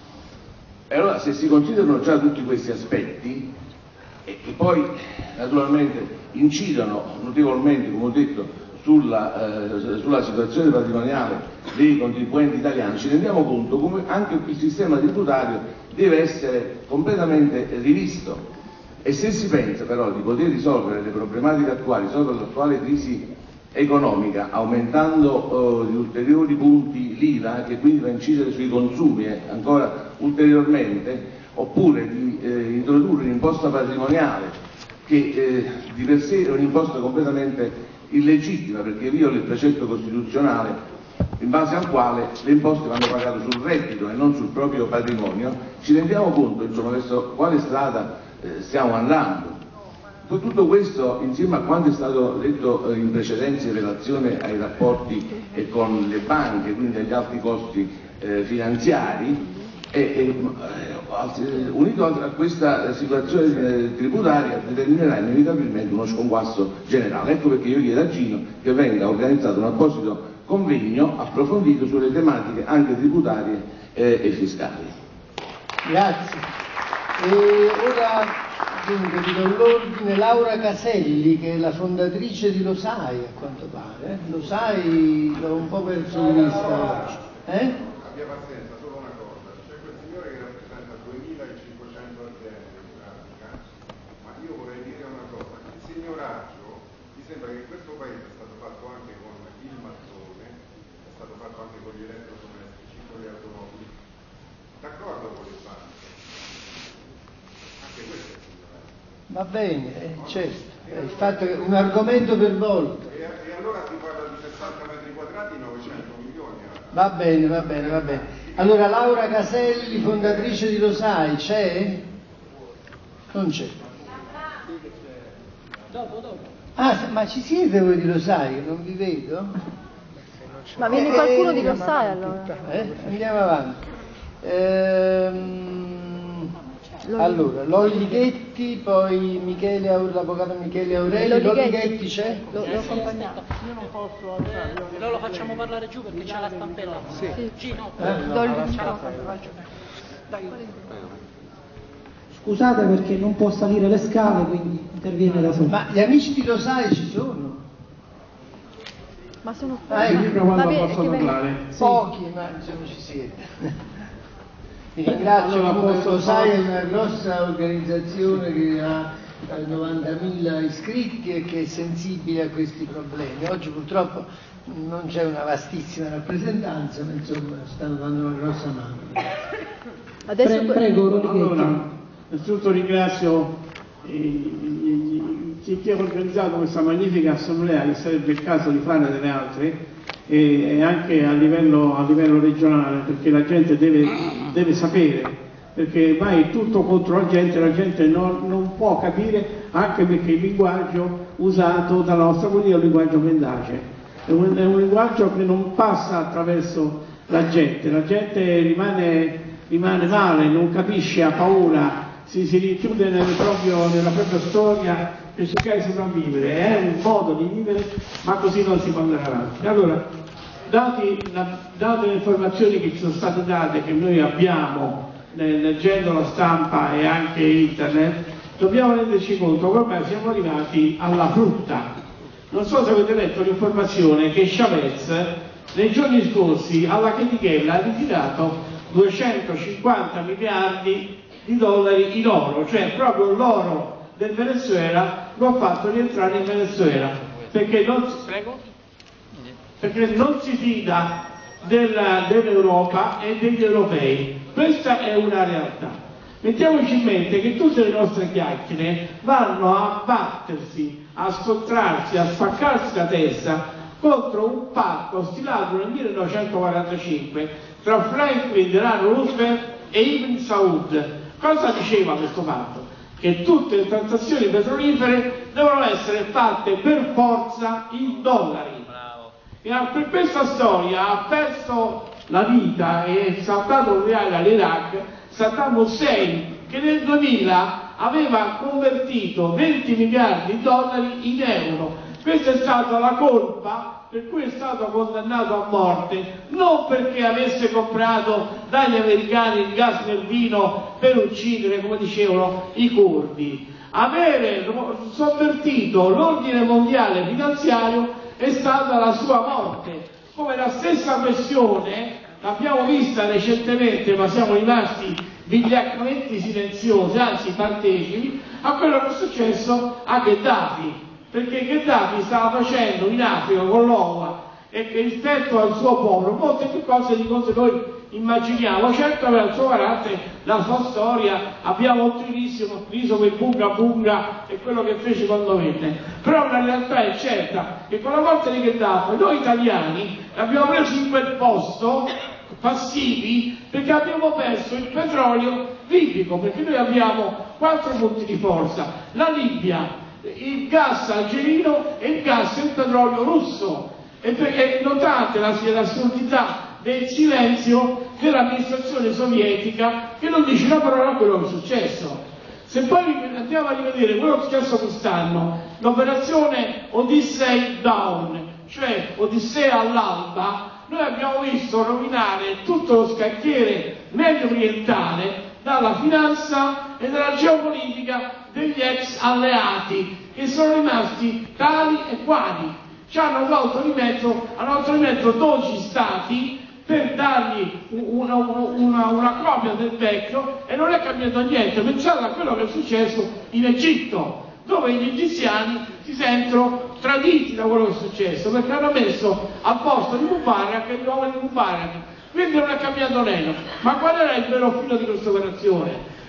Speaker 18: E allora, se si considerano già tutti questi aspetti, e che poi naturalmente incidono notevolmente, come ho detto, Sulla, eh, sulla situazione patrimoniale dei contribuenti italiani, ci rendiamo conto come anche il sistema tributario deve essere completamente rivisto. E se si pensa però di poter risolvere le problematiche attuali, risolvere l'attuale crisi economica, aumentando eh, di ulteriori punti l'I V A, che quindi va a incidere sui consumi eh, ancora ulteriormente, oppure di eh, introdurre un'imposta patrimoniale che eh, di per sé è un'imposta completamente illegittima, perché viola il precetto costituzionale in base al quale le imposte vanno pagate sul reddito e non sul proprio patrimonio, ci rendiamo conto, insomma, verso quale strada eh, stiamo andando. Poi tutto questo, insieme a quanto è stato detto eh, in precedenza in relazione ai rapporti eh, con le banche, quindi agli alti costi eh, finanziari, e, e, unito a questa situazione tributaria, determinerà inevitabilmente uno sconquasso generale. Ecco perché io chiedo a Gino che venga organizzato un apposito convegno approfondito sulle tematiche anche tributarie eh, e fiscali.
Speaker 3: Grazie. E ora dunque vi do l'ordine. Laura Caselli, che è la fondatrice di Lo Sai, a quanto pare. Lo Sai, l'ho un po' perso di vista oggi. Eh?
Speaker 4: Abbia pazienza, solo una cosa, c'è quel signore che rappresenta duemilacinquecento aziende in pratica, ma io vorrei dire una cosa: il signoraggio, mi sembra che in questo paese è stato fatto anche con il mattone, è stato fatto anche con gli elettrodomestici, con le automobili, d'accordo con le banche, anche questo è signoraggio.
Speaker 3: Va bene, eh, certo, è il fatto che un argomento per volta.
Speaker 4: E, e allora si parla di sessanta metri quadrati, novecento milioni.
Speaker 3: Va bene, va bene, va bene. Allora, Laura Caselli, fondatrice di Lo Sai, c'è? Non c'è.
Speaker 17: Dopo, dopo.
Speaker 3: Ah, ma ci siete voi di Lo Sai, che non vi vedo?
Speaker 17: Ma viene qualcuno di Lo Sai allora?
Speaker 3: Eh? Andiamo avanti. Ehm... Allora, Lollighetti, poi Michele, l'avvocato Michele Aureli. Lollighetti c'è?
Speaker 17: Lo, lo accompagnato.
Speaker 16: Io non posso alzare.
Speaker 17: Eh, lo, lo facciamo parlare giù perché c'ha la stampella. Sì. Sì. Gino,
Speaker 3: eh?
Speaker 17: do il microfono. Dai.
Speaker 5: Scusate perché non può salire le scale, quindi interviene da solo.
Speaker 3: Ma gli amici di Lo Sai ci sono?
Speaker 17: Ma sono
Speaker 3: ah, ecco,
Speaker 17: quando posso
Speaker 3: parlare? Pochi, ma insomma ci siete. Vi ringrazio, allora, comunque Lo Sai è una grossa organizzazione che ha novantamila iscritti e che è sensibile a questi problemi. Oggi purtroppo non c'è una vastissima rappresentanza, ma insomma stanno dando una grossa mano.
Speaker 5: Adesso Pre- prego,
Speaker 19: allora, innanzitutto ringrazio chi, chi ha organizzato questa magnifica assemblea, che sarebbe il caso di fare delle altre, e, e anche a livello, a livello regionale, perché la gente deve, deve sapere, perché vai tutto contro la gente, la gente non, non può capire, anche perché il linguaggio usato dalla nostra politica è un linguaggio mendace, è un, è un linguaggio che non passa attraverso la gente, la gente rimane, rimane male, non capisce, ha paura, si, si rinchiude nel proprio, nella propria storia per cercare di sopravvivere, è un modo di vivere, ma così non si può andare avanti. Allora, dati, la, date le informazioni che ci sono state date, che noi abbiamo leggendo la stampa e anche internet, dobbiamo renderci conto che ormai siamo arrivati alla frutta. Non so se avete letto l'informazione che Chavez nei giorni scorsi alla Chemichella ha ritirato duecentocinquanta miliardi di dollari in oro, cioè proprio l'oro del Venezuela lo ha fatto rientrare in Venezuela, perché non si, perché non si fida dell'Europa e degli europei. Questa è una realtà. Mettiamoci in mente che tutte le nostre chiacchiere vanno a battersi, a scontrarsi, a spaccarsi la testa contro un patto stilato nel millenovecentoquarantacinque tra Franklin Delano Roosevelt e Ibn Saud. Cosa diceva questo patto? Che tutte le transazioni petrolifere devono essere fatte per forza in dollari. E per questa storia ha perso la vita e è saltato un reale all'Iraq Saddam Hussein, che nel duemila aveva convertito venti miliardi di dollari in euro. Questa è stata la colpa per cui è stato condannato a morte, non perché avesse comprato dagli americani il gas nel vino per uccidere, come dicevano, i curdi. Avere sovvertito l'ordine mondiale finanziario è stata la sua morte. Come la stessa questione l'abbiamo vista recentemente, ma siamo rimasti vigliaccamente silenziosi, anzi partecipi, a quello che è successo a Gheddafi, perché Gheddafi stava facendo in Africa con l'O A e che rispetto al suo popolo molte più cose di cose noi immaginiamo. Certo aveva il suo carattere, la sua storia, abbiamo ottimissimo riso per Bunga Bunga e quello che fece quando venne, però la realtà è certa che con la morte di Gheddafi noi italiani abbiamo preso in quel posto passivi perché abbiamo perso il petrolio libico, perché noi abbiamo quattro punti di forza: la Libia, il gas algerino e il gas e il petrolio russo. E, e notate l'assurdità del silenzio dell'amministrazione sovietica, che non dice una parola a quello che è successo. Se poi andiamo a rivedere quello che è successo quest'anno, l'operazione Odyssey Dawn, cioè Odissea all'alba, noi abbiamo visto rovinare tutto lo scacchiere medio orientale dalla finanza e dalla geopolitica degli ex alleati, che sono rimasti tali e quali. Ci hanno tolto di mezzo, hanno tolto di mezzo dodici stati per dargli una, una, una copia del vecchio, e non è cambiato niente. Pensate a quello che è successo in Egitto, dove gli egiziani si sentono traditi da quello che è successo, perché hanno messo al posto di Mubarak gli uomini di Mubarak. Quindi non è cambiato niente. Ma qual era il vero filo di questa operazione?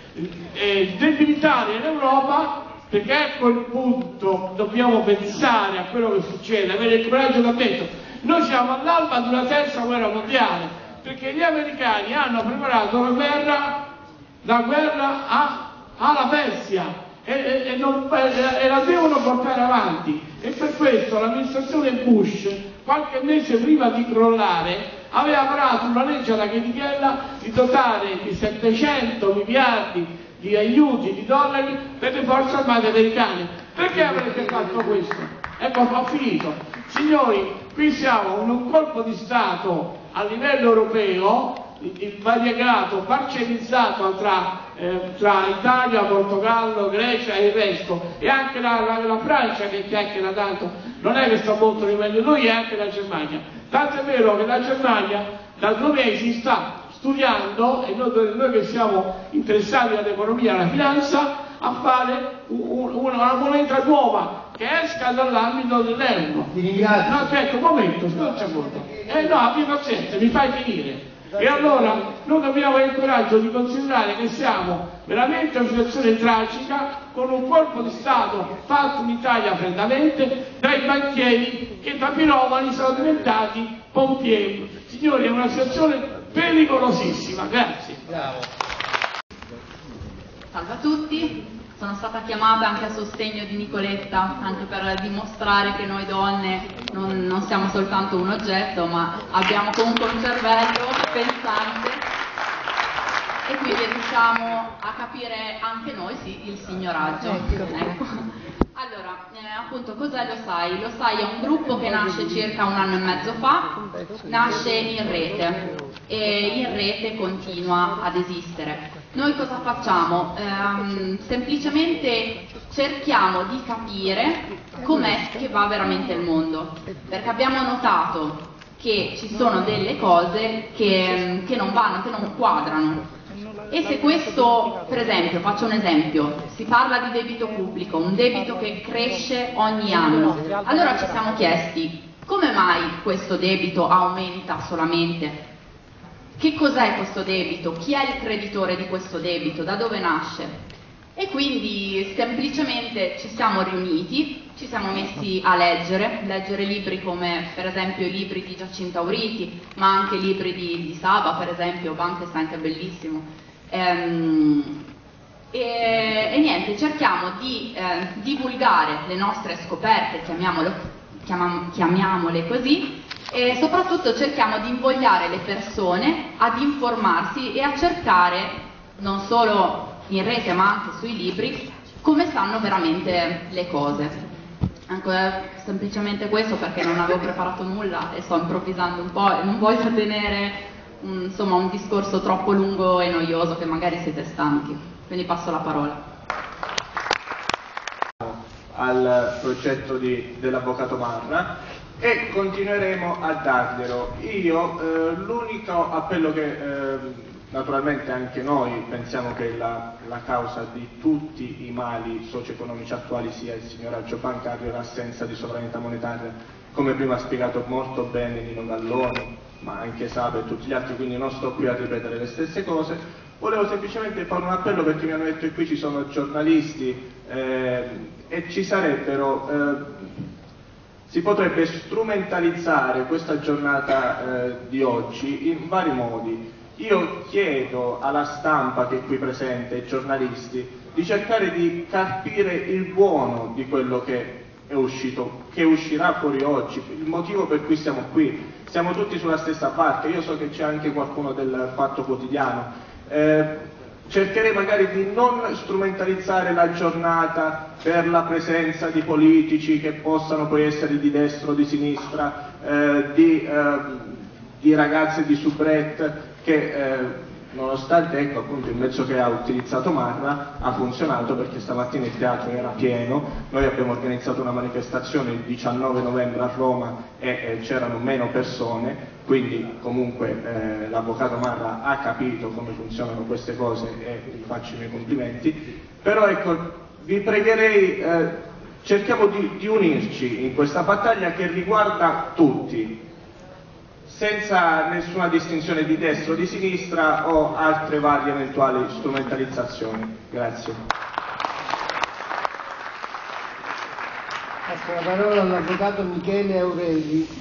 Speaker 19: Eh, debilitare l'Europa, perché a quel punto dobbiamo pensare a quello che succede, avere il coraggio da mettere. Noi siamo all'alba di una terza guerra mondiale, perché gli americani hanno preparato la guerra, la guerra a, alla Persia e, e, e, non, e, e la devono portare avanti, e per questo l'amministrazione Bush, qualche mese prima di crollare, aveva varato una legge alla Chemichella di dotare di settecento miliardi di aiuti di dollari per le forze armate americane. Perché avrete fatto questo? Ecco, ho finito. Signori, qui siamo in un colpo di Stato a livello europeo, il variegato, parcellizzato tra, eh, tra Italia, Portogallo, Grecia e il resto, e anche la, la, la Francia che chiacchiera tanto, non è che sta molto meglio noi, e anche la Germania. Tanto è vero che la Germania da due mesi sta studiando, e noi, noi che siamo interessati all'economia e alla finanza, a fare un, un, una moneta nuova che esca dall'ambito dell'euro.
Speaker 3: Ti ringrazio.
Speaker 19: No, aspetta un momento, scusa un secondo. Eh no, abbi pazienza, mi fai finire. E allora noi dobbiamo avere il coraggio di considerare che siamo veramente una situazione tragica, con un colpo di Stato fatto in Italia freddamente dai banchieri che da piromani sono diventati pompieri. Signori, è una situazione pericolosissima. Grazie.
Speaker 20: Salve a tutti. Sono stata chiamata anche a sostegno di Nicoletta, anche per dimostrare che noi donne non, non siamo soltanto un oggetto, ma abbiamo comunque un cervello pensante e quindi riusciamo a capire anche noi sì, il signoraggio. Ecco. Allora, eh, appunto, cos'è Lo Sai? Lo Sai è un gruppo che nasce circa un anno e mezzo fa, nasce in rete e in rete continua ad esistere. Noi cosa facciamo? Ehm, semplicemente cerchiamo di capire com'è che va veramente il mondo, perché abbiamo notato che ci sono delle cose che, che non vanno, che non quadrano. E se questo, per esempio, faccio un esempio, si parla di debito pubblico, un debito che cresce ogni anno, allora ci siamo chiesti come mai questo debito aumenta solamente? Che cos'è questo debito? Chi è il creditore di questo debito? Da dove nasce? E quindi semplicemente ci siamo riuniti, ci siamo messi a leggere, leggere libri come per esempio i libri di Giacinto Auriti, ma anche libri di, di Saba, per esempio, Bankestein, che è bellissimo. Ehm, e, e niente, cerchiamo di eh, divulgare le nostre scoperte, chiamiamolo, chiamam, chiamiamole così, e soprattutto cerchiamo di invogliare le persone ad informarsi e a cercare, non solo in rete ma anche sui libri, come stanno veramente le cose. Anche semplicemente questo, perché non avevo preparato nulla e sto improvvisando un po' e non voglio tenere un, insomma, un discorso troppo lungo e noioso che magari siete stanchi, quindi passo la parola.
Speaker 21: Al progetto di, dell'Avvocato Marra e continueremo a darglielo. Io eh, l'unico appello che eh, naturalmente anche noi pensiamo che la, la causa di tutti i mali socio-economici attuali sia il signoraggio bancario e l'assenza di sovranità monetaria, come prima ha spiegato molto bene Nino Galloni, ma anche Saba e tutti gli altri, quindi non sto qui a ripetere le stesse cose. Volevo semplicemente fare un appello, perché mi hanno detto che qui ci sono giornalisti eh, e ci sarebbero eh, si potrebbe strumentalizzare questa giornata eh, di oggi in vari modi. Io chiedo alla stampa che è qui presente, ai giornalisti, di cercare di capire il buono di quello che è uscito, che uscirà fuori oggi, il motivo per cui siamo qui. Siamo tutti sulla stessa barca, io so che c'è anche qualcuno del Fatto Quotidiano. Eh, cercherei magari di non strumentalizzare la giornata per la presenza di politici che possano poi essere di destra o di sinistra, eh, di, eh, di ragazze di soubrette che eh, nonostante ecco appunto il mezzo che ha utilizzato Marra ha funzionato, perché stamattina il teatro era pieno. Noi abbiamo organizzato una manifestazione il diciannove novembre a Roma e eh, c'erano meno persone, quindi comunque eh, l'avvocato Marra ha capito come funzionano queste cose e gli faccio i miei complimenti. Però ecco, vi pregherei, eh, cerchiamo di, di unirci in questa battaglia che riguarda tutti, senza nessuna distinzione di destra o di sinistra o altre varie eventuali strumentalizzazioni. Grazie.
Speaker 3: Passo la parola all'avvocato Michele Aureli.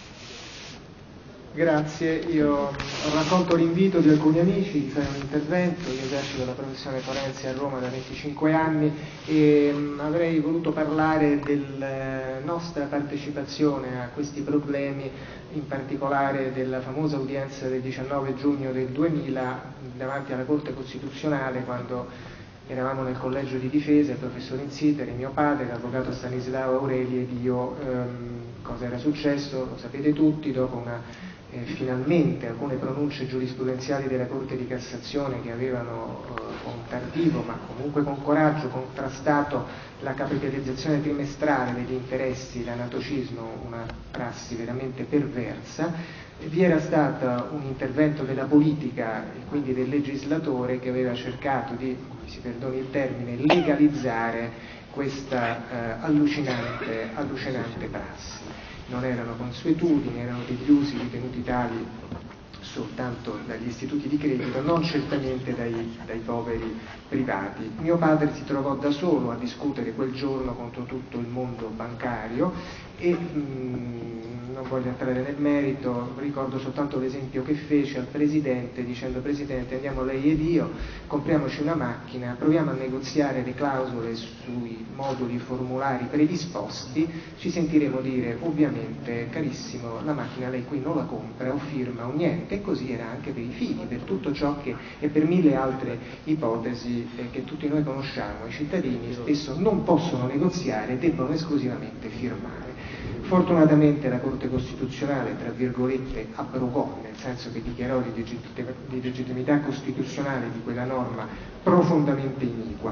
Speaker 22: Grazie, io ho raccolto l'invito di alcuni amici di fare un intervento. Io esercito la professione forense a Roma da venticinque anni e mh, avrei voluto parlare della nostra partecipazione a questi problemi, in particolare della famosa udienza del diciannove giugno del duemila davanti alla Corte Costituzionale, quando eravamo nel collegio di difesa, il professor Insiteri, mio padre, l'avvocato Stanislao Aureli ed io. Ehm, cosa era successo? Lo sapete tutti, dopo una Eh, finalmente alcune pronunce giurisprudenziali della Corte di Cassazione che avevano eh, con tardivo ma comunque con coraggio contrastato la capitalizzazione trimestrale degli interessi, l'anatocismo, una prassi veramente perversa, vi era stato un intervento della politica e quindi del legislatore che aveva cercato di, mi si perdoni il termine, legalizzare questa eh, allucinante, allucinante prassi. Non erano consuetudini, erano degli usi ritenuti tali soltanto dagli istituti di credito, non certamente dai, dai poveri privati. Mio padre si trovò da solo a discutere quel giorno contro tutto il mondo bancario e mh, non voglio entrare nel merito, ricordo soltanto l'esempio che fece al Presidente dicendo: Presidente, andiamo lei ed io, compriamoci una macchina, proviamo a negoziare le clausole sui moduli formulari predisposti, ci sentiremo dire ovviamente carissimo, la macchina lei qui non la compra o firma o niente. E così era anche per i figli, per tutto ciò che e per mille altre ipotesi eh, che tutti noi conosciamo. I cittadini spesso non possono negoziare, debbono esclusivamente firmare. Fortunatamente la Corte Costituzionale, tra virgolette, abrogò, nel senso che dichiarò di legittimità costituzionale di quella norma profondamente iniqua.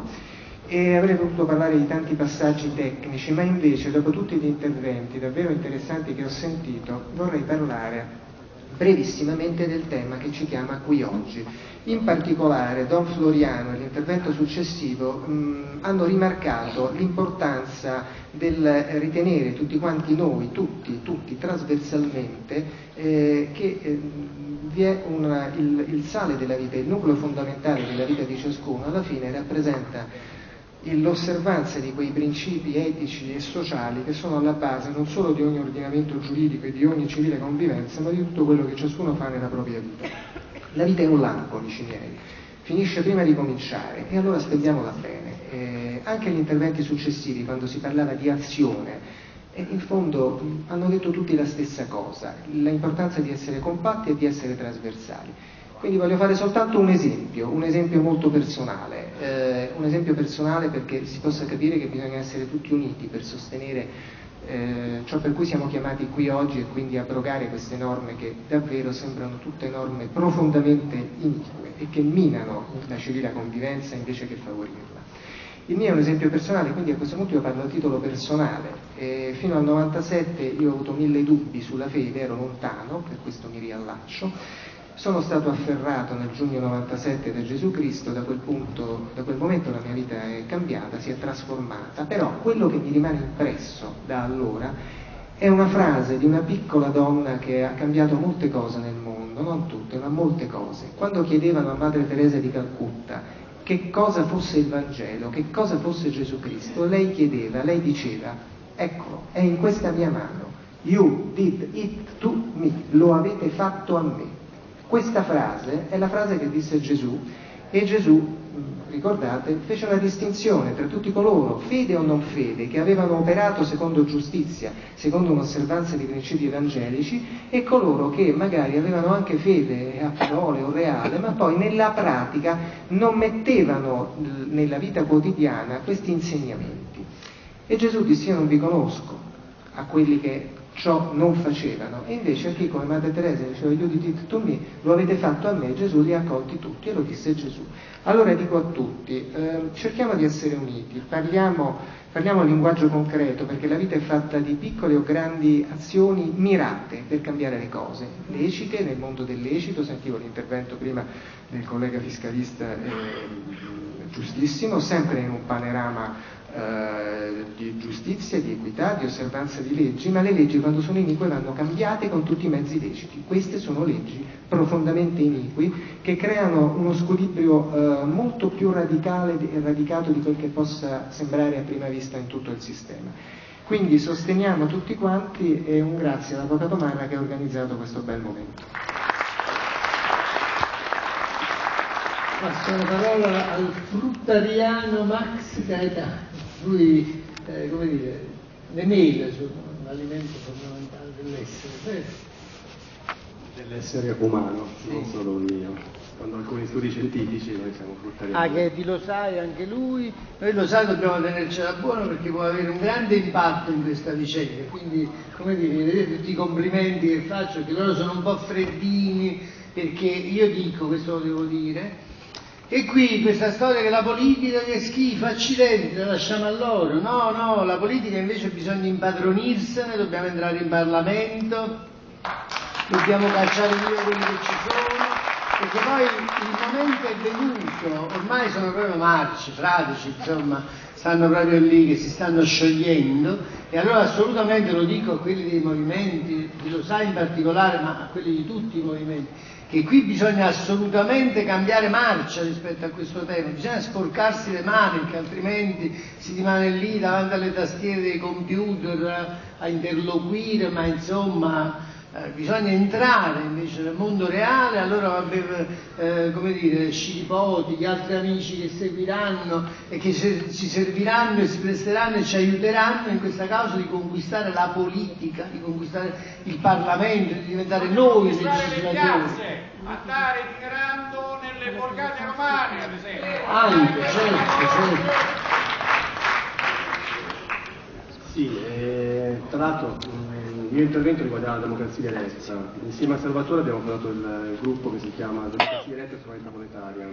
Speaker 22: E avrei potuto parlare di tanti passaggi tecnici, ma invece, dopo tutti gli interventi davvero interessanti che ho sentito, vorrei parlare brevissimamente del tema che ci chiama qui oggi. In particolare Don Floriano e l'intervento successivo mh, hanno rimarcato l'importanza del ritenere tutti quanti noi, tutti, tutti trasversalmente, eh, che eh, vi è una, il, il sale della vita, il nucleo fondamentale della vita di ciascuno, alla fine rappresenta l'osservanza di quei principi etici e sociali che sono alla base non solo di ogni ordinamento giuridico e di ogni civile convivenza, ma di tutto quello che ciascuno fa nella propria vita. La vita è un lampo, amici miei, finisce prima di cominciare e allora spendiamola bene. Eh, anche gli interventi successivi, quando si parlava di azione, eh, in fondo mh, hanno detto tutti la stessa cosa, l'importanza di essere compatti e di essere trasversali. Quindi voglio fare soltanto un esempio, un esempio molto personale, eh, un esempio personale perché si possa capire che bisogna essere tutti uniti per sostenere eh, ciò per cui siamo chiamati qui oggi e quindi abrogare queste norme che davvero sembrano tutte norme profondamente inique e che minano la civile convivenza invece che favorirla. Il mio è un esempio personale, quindi a questo punto io parlo a titolo personale. Eh, fino al novantasette io ho avuto mille dubbi sulla fede, ero lontano, per questo mi riallaccio. Sono stato afferrato nel giugno novantasette da Gesù Cristo, da quel punto, da quel momento la mia vita è cambiata, si è trasformata, però quello che mi rimane impresso da allora è una frase di una piccola donna che ha cambiato molte cose nel mondo, non tutte, ma molte cose. Quando chiedevano a Madre Teresa di Calcutta che cosa fosse il Vangelo, che cosa fosse Gesù Cristo, lei chiedeva, lei diceva: eccolo, è in questa mia mano, you did it to me, lo avete fatto a me. Questa frase è la frase che disse Gesù e Gesù, ricordate, fece una distinzione tra tutti coloro, fede o non fede, che avevano operato secondo giustizia, secondo un'osservanza di principi evangelici, e coloro che magari avevano anche fede a parole o reale, ma poi nella pratica non mettevano nella vita quotidiana questi insegnamenti. E Gesù disse: io non vi conosco, a quelli che ciò non facevano, e invece a chi come Madre Teresa diceva you did it to me, lo avete fatto a me, Gesù li ha accolti tutti, e lo disse Gesù. Allora dico a tutti, eh, cerchiamo di essere uniti, parliamo, parliamo in linguaggio concreto, perché la vita è fatta di piccole o grandi azioni mirate per cambiare le cose, lecite, nel mondo del lecito, sentivo l'intervento prima del collega fiscalista, eh, giustissimo, sempre in un panorama Uh, di giustizia, di equità, di osservanza di leggi, ma le leggi quando sono inique vanno cambiate con tutti i mezzi leciti. Queste sono leggi profondamente iniqui che creano uno squilibrio uh, molto più radicale e radicato di quel che possa sembrare a prima vista in tutto il sistema. Quindi sosteniamo tutti quanti e un grazie all'Avvocato Marra che ha organizzato questo bel momento.
Speaker 3: Passo la parola al fruttariano Max Gaetano. Lui, eh, come dire, le mele sono un alimento fondamentale dell'essere, vero?
Speaker 6: Dell'essere umano, sì. Non solo il mio. Quando alcuni studi scientifici noi siamo fruttariani.
Speaker 3: Ah, che di lo sai anche lui, noi lo sai dobbiamo tenercela buono perché può avere un grande impatto in questa vicenda, quindi come dire, vedete tutti i complimenti che faccio, che loro sono un po' freddini, perché io dico, questo lo devo dire, e qui questa storia che la politica che è schifo, accidenti, la lasciamo a loro. No, no, la politica invece bisogna impadronirsene, dobbiamo entrare in Parlamento, dobbiamo cacciare via quelli che ci sono, perché poi il momento è venuto, ormai sono proprio marci, fradici, insomma, stanno proprio lì che si stanno sciogliendo, e allora assolutamente lo dico a quelli dei movimenti, di Lo Sa in particolare, ma a quelli di tutti i movimenti. che qui bisogna assolutamente cambiare marcia rispetto a questo tema, bisogna sporcarsi le mani perché altrimenti si rimane lì davanti alle tastiere dei computer a interloquire, ma insomma eh, bisogna entrare invece nel mondo reale. Allora va bene, eh, come dire, Scilipoti, gli altri amici che seguiranno e che ci serviranno e si presteranno e ci aiuteranno in questa causa di conquistare la politica, di conquistare il Parlamento, di diventare noi i legislatori.
Speaker 1: Andare tirando nelle borgate romane, ad esempio.
Speaker 3: Anche, certo, certo.
Speaker 6: Sì, eh, tra l'altro il mio intervento riguarda la democrazia diretta. Insieme a Salvatore abbiamo fondato il gruppo che si chiama Democrazia diretta e Sovranità monetaria.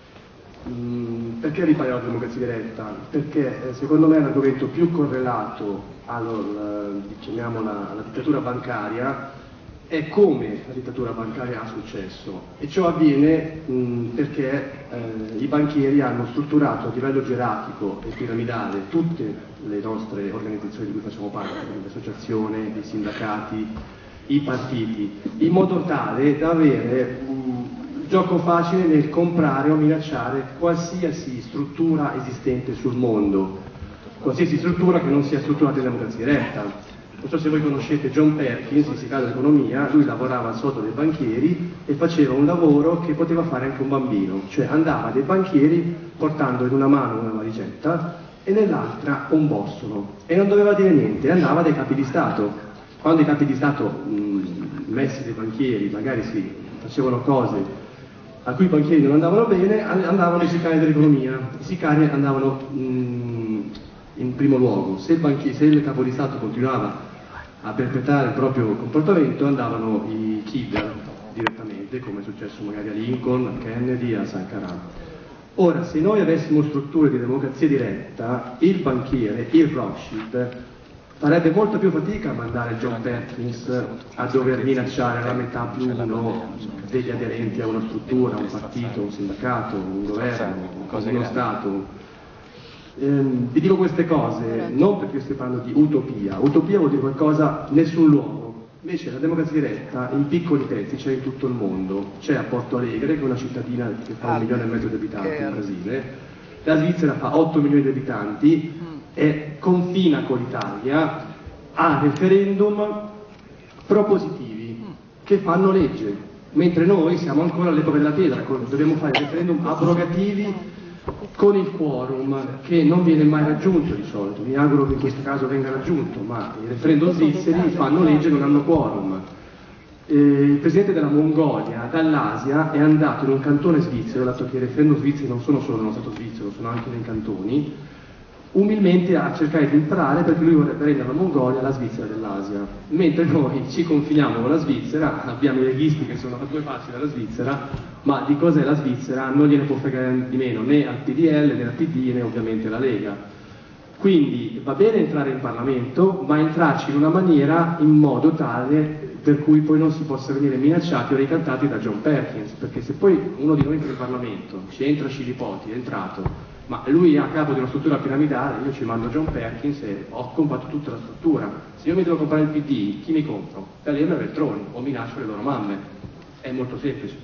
Speaker 6: Mm, perché riparare la democrazia diretta? Perché eh, secondo me è un argomento più correlato alla, chiamiamola, alla dittatura bancaria è come la dittatura bancaria ha successo, e ciò avviene mh, perché eh, i banchieri hanno strutturato a livello gerarchico e piramidale tutte le nostre organizzazioni di cui facciamo parte, le associazioni, i sindacati, i partiti, in modo tale da avere mh, gioco facile nel comprare o minacciare qualsiasi struttura esistente sul mondo, qualsiasi struttura che non sia strutturata in democrazia diretta. Non so se voi conoscete John Perkins, fisicato d'economia, lui lavorava al soldo dei banchieri e faceva un lavoro che poteva fare anche un bambino, cioè andava dai banchieri portando in una mano una valigetta e nell'altra un bossolo, e non doveva dire niente, andava dai capi di Stato. Quando i capi di Stato, mh, messi dai banchieri, magari si facevano cose a cui i banchieri non andavano bene, andavano i sicari dell'economia. I sicari andavano mh, in primo luogo. Se il, banchiere, se il capo di Stato continuava a perpetrare il proprio comportamento, andavano i killer direttamente, come è successo magari a Lincoln, a Kennedy, a Sankara. Ora, se noi avessimo strutture di democrazia diretta, il banchiere, il Rothschild, farebbe molta più fatica a mandare John Perkins a dover minacciare la metà più uno degli aderenti a una struttura, un partito, un sindacato, un governo, uno Stato. Ehm, vi dico queste cose non perché stia parlando di utopia, utopia vuol dire qualcosa nessun luogo, invece la democrazia diretta in piccoli pezzi c'è in tutto il mondo, c'è a Porto Alegre che è una cittadina che fa un milione e mezzo di abitanti in Brasile, la Svizzera fa otto milioni di abitanti e confina con l'Italia, ha referendum propositivi che fanno legge, mentre noi siamo ancora all'epoca della pietra, dobbiamo fare referendum abrogativi con il quorum che non viene mai raggiunto di solito. Mi auguro che in questo caso venga raggiunto, ma i referendum svizzeri fanno legge e non hanno quorum. Eh, il presidente della Mongolia dall'Asia è andato in un cantone svizzero, dato che i referendum svizzeri non sono solo nello Stato svizzero, sono anche nei cantoni, umilmente a cercare di imparare, perché lui vorrebbe rendere la Mongolia la Svizzera dell'Asia, mentre noi ci confiniamo con la Svizzera, abbiamo i leghisti che sono a due passi dalla Svizzera, ma di cos'è la Svizzera non gliene può fregare di meno né al P D L né al P D né ovviamente alla Lega. Quindi va bene entrare in Parlamento, ma entrarci in una maniera in modo tale per cui poi non si possa venire minacciati o ricantati da John Perkins, perché se poi uno di noi entra in Parlamento, ci entra Scilipoti, è entrato, ma lui è a capo di una struttura piramidale, io ci mando John Perkins e ho comprato tutta la struttura. Se io mi devo comprare il P D, chi mi compro? D'Alema e Veltroni, o minaccio le loro mamme. È molto semplice.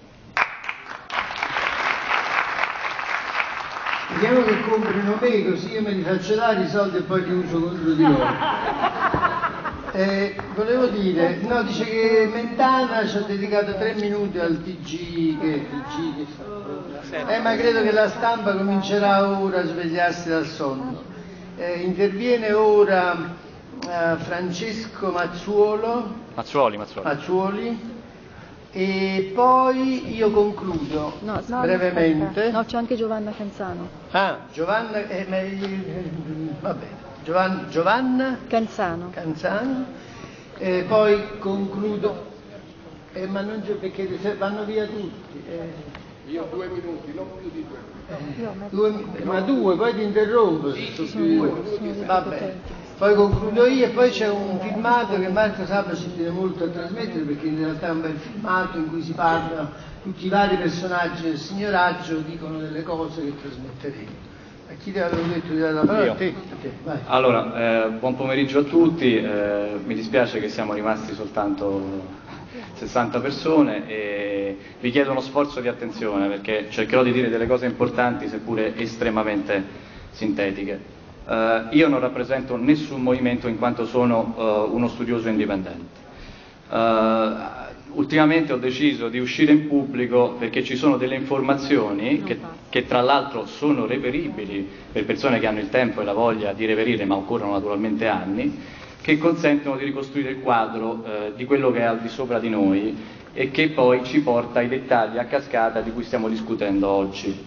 Speaker 3: Vediamo che comprino me, così io me li faccio dare i soldi e poi li uso contro di loro. Eh, volevo dire, no, dice che Mentana ci ha dedicato tre minuti al T G, che T G che fa? Eh, ma credo che la stampa comincerà ora a svegliarsi dal sonno. Eh, interviene ora eh, Francesco Mazzuolo.
Speaker 2: Mazzuoli, Mazzuoli.
Speaker 3: Mazzuoli. E poi io concludo
Speaker 7: no, no,
Speaker 3: brevemente.
Speaker 7: No, c'è anche Giovanna Canzano.
Speaker 3: Ah, Giovanna, eh, ma, va bene. Giovanna, Giovanna
Speaker 7: Canzano.
Speaker 3: Canzano. E poi concludo. Eh, ma non c'è perché vanno via tutti. Eh.
Speaker 4: Io due minuti, non più di due.
Speaker 3: Eh, due ma due, poi ti interrompo.
Speaker 4: Sì,
Speaker 3: se
Speaker 4: sì,
Speaker 3: sono
Speaker 4: due,
Speaker 3: due. Va bene. Poi concludo io e poi c'è un filmato che Marco Sabba ci tiene molto a trasmettere, perché in realtà è un bel filmato in cui si parla, tutti i vari personaggi del signoraggio dicono delle cose che trasmetteremo. A chi te avevo detto di dare la parola? A te, a te, vai.
Speaker 2: Allora, eh, buon pomeriggio a tutti, eh, mi dispiace che siamo rimasti soltanto
Speaker 7: sessanta persone e vi chiedo uno sforzo di attenzione perché cercherò di dire delle cose importanti seppure estremamente sintetiche. Uh, io non rappresento nessun movimento in quanto sono uh, uno studioso indipendente. Uh, ultimamente ho deciso di uscire in pubblico perché ci sono delle informazioni che, che tra l'altro sono reperibili per persone che hanno il tempo e la voglia di reperire, ma occorrono naturalmente anni, che consentono di ricostruire il quadro eh, di quello che è al di sopra di noi e che poi ci porta ai dettagli a cascata di cui stiamo discutendo oggi.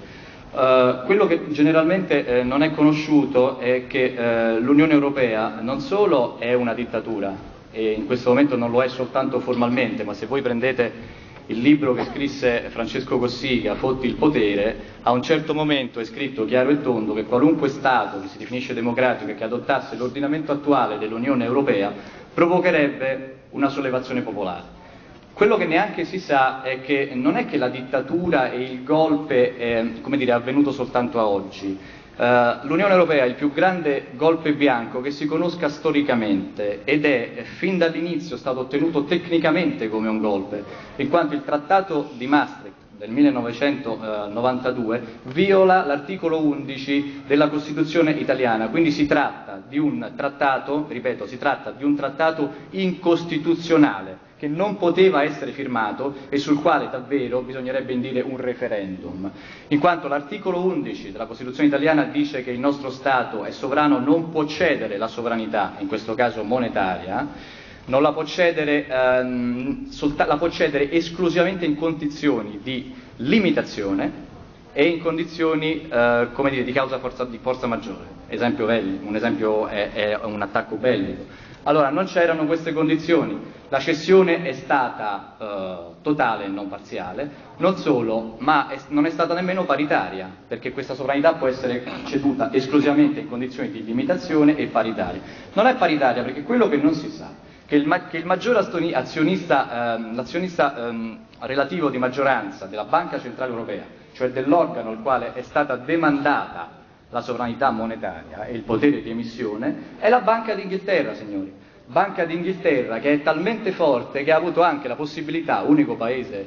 Speaker 7: Uh, quello che generalmente eh, non è conosciuto è che eh, l'Unione Europea non solo è una dittatura, e in questo momento non lo è soltanto formalmente, ma se voi prendete il libro che scrisse Francesco Cossiga, Fotti il potere, a un certo momento è scritto chiaro e tondo che qualunque Stato che si definisce democratico e che adottasse l'ordinamento attuale dell'Unione Europea provocherebbe una sollevazione popolare. Quello che neanche si sa è che non è che la dittatura e il golpe è, come dire, avvenuto soltanto a oggi. Uh, L'Unione Europea è il più grande golpe bianco che si conosca storicamente ed è fin dall'inizio stato ottenuto tecnicamente come un golpe, in quanto il Trattato di Maastricht del millenovecentonovantadue viola l'articolo undici della Costituzione italiana, quindi si tratta di un trattato, ripeto, si tratta di un trattato incostituzionale che non poteva essere firmato e sul quale davvero bisognerebbe indire un referendum, in quanto l'articolo undici della Costituzione italiana dice che il nostro Stato è sovrano, non può cedere la sovranità, in questo caso monetaria, non la può cedere, ehm, solta- la può cedere esclusivamente in condizioni di limitazione e in condizioni eh, come dire, di causa forza, di forza maggiore. Esempio bellico, un esempio è, è un attacco bellico. Allora, non c'erano queste condizioni, la cessione è stata eh, totale e non parziale, non solo, ma è, non è stata nemmeno paritaria, perché questa sovranità può essere ceduta esclusivamente in condizioni di limitazione e paritaria. Non è paritaria perché quello che non si sa, che il, ma- che il maggior azionista, ehm, l'azionista ehm, relativo di maggioranza della Banca Centrale Europea, cioè dell'organo al quale è stata demandata la sovranità monetaria e il potere di emissione, è la Banca d'Inghilterra, signori. Banca d'Inghilterra che è talmente forte che ha avuto anche la possibilità, unico paese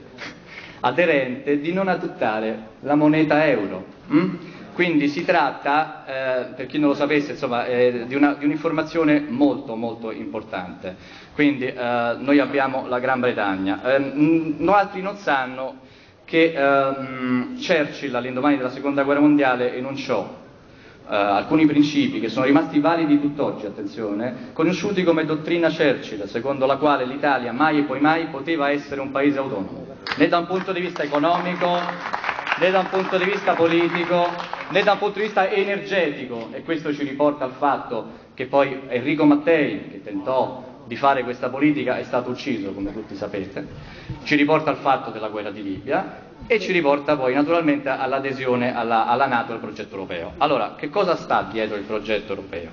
Speaker 7: aderente, di non adottare la moneta euro. Mm? Quindi si tratta, eh, per chi non lo sapesse, insomma, eh, di, una, di un'informazione molto molto importante. Quindi eh, noi abbiamo la Gran Bretagna. Eh, mh, altri non sanno che eh, Churchill all'indomani della Seconda Guerra Mondiale enunciò Uh, alcuni principi che sono rimasti validi tutt'oggi, attenzione, conosciuti come dottrina Churchill, secondo la quale l'Italia mai e poi mai poteva essere un paese autonomo, né da un punto di vista economico, né da un punto di vista politico, né da un punto di vista energetico, e questo ci riporta al fatto che poi Enrico Mattei, che tentò di fare questa politica, è stato ucciso, come tutti sapete, ci riporta al fatto della guerra di Libia, e ci riporta poi naturalmente all'adesione alla, alla NATO e al progetto europeo. Allora, che cosa sta dietro il progetto europeo?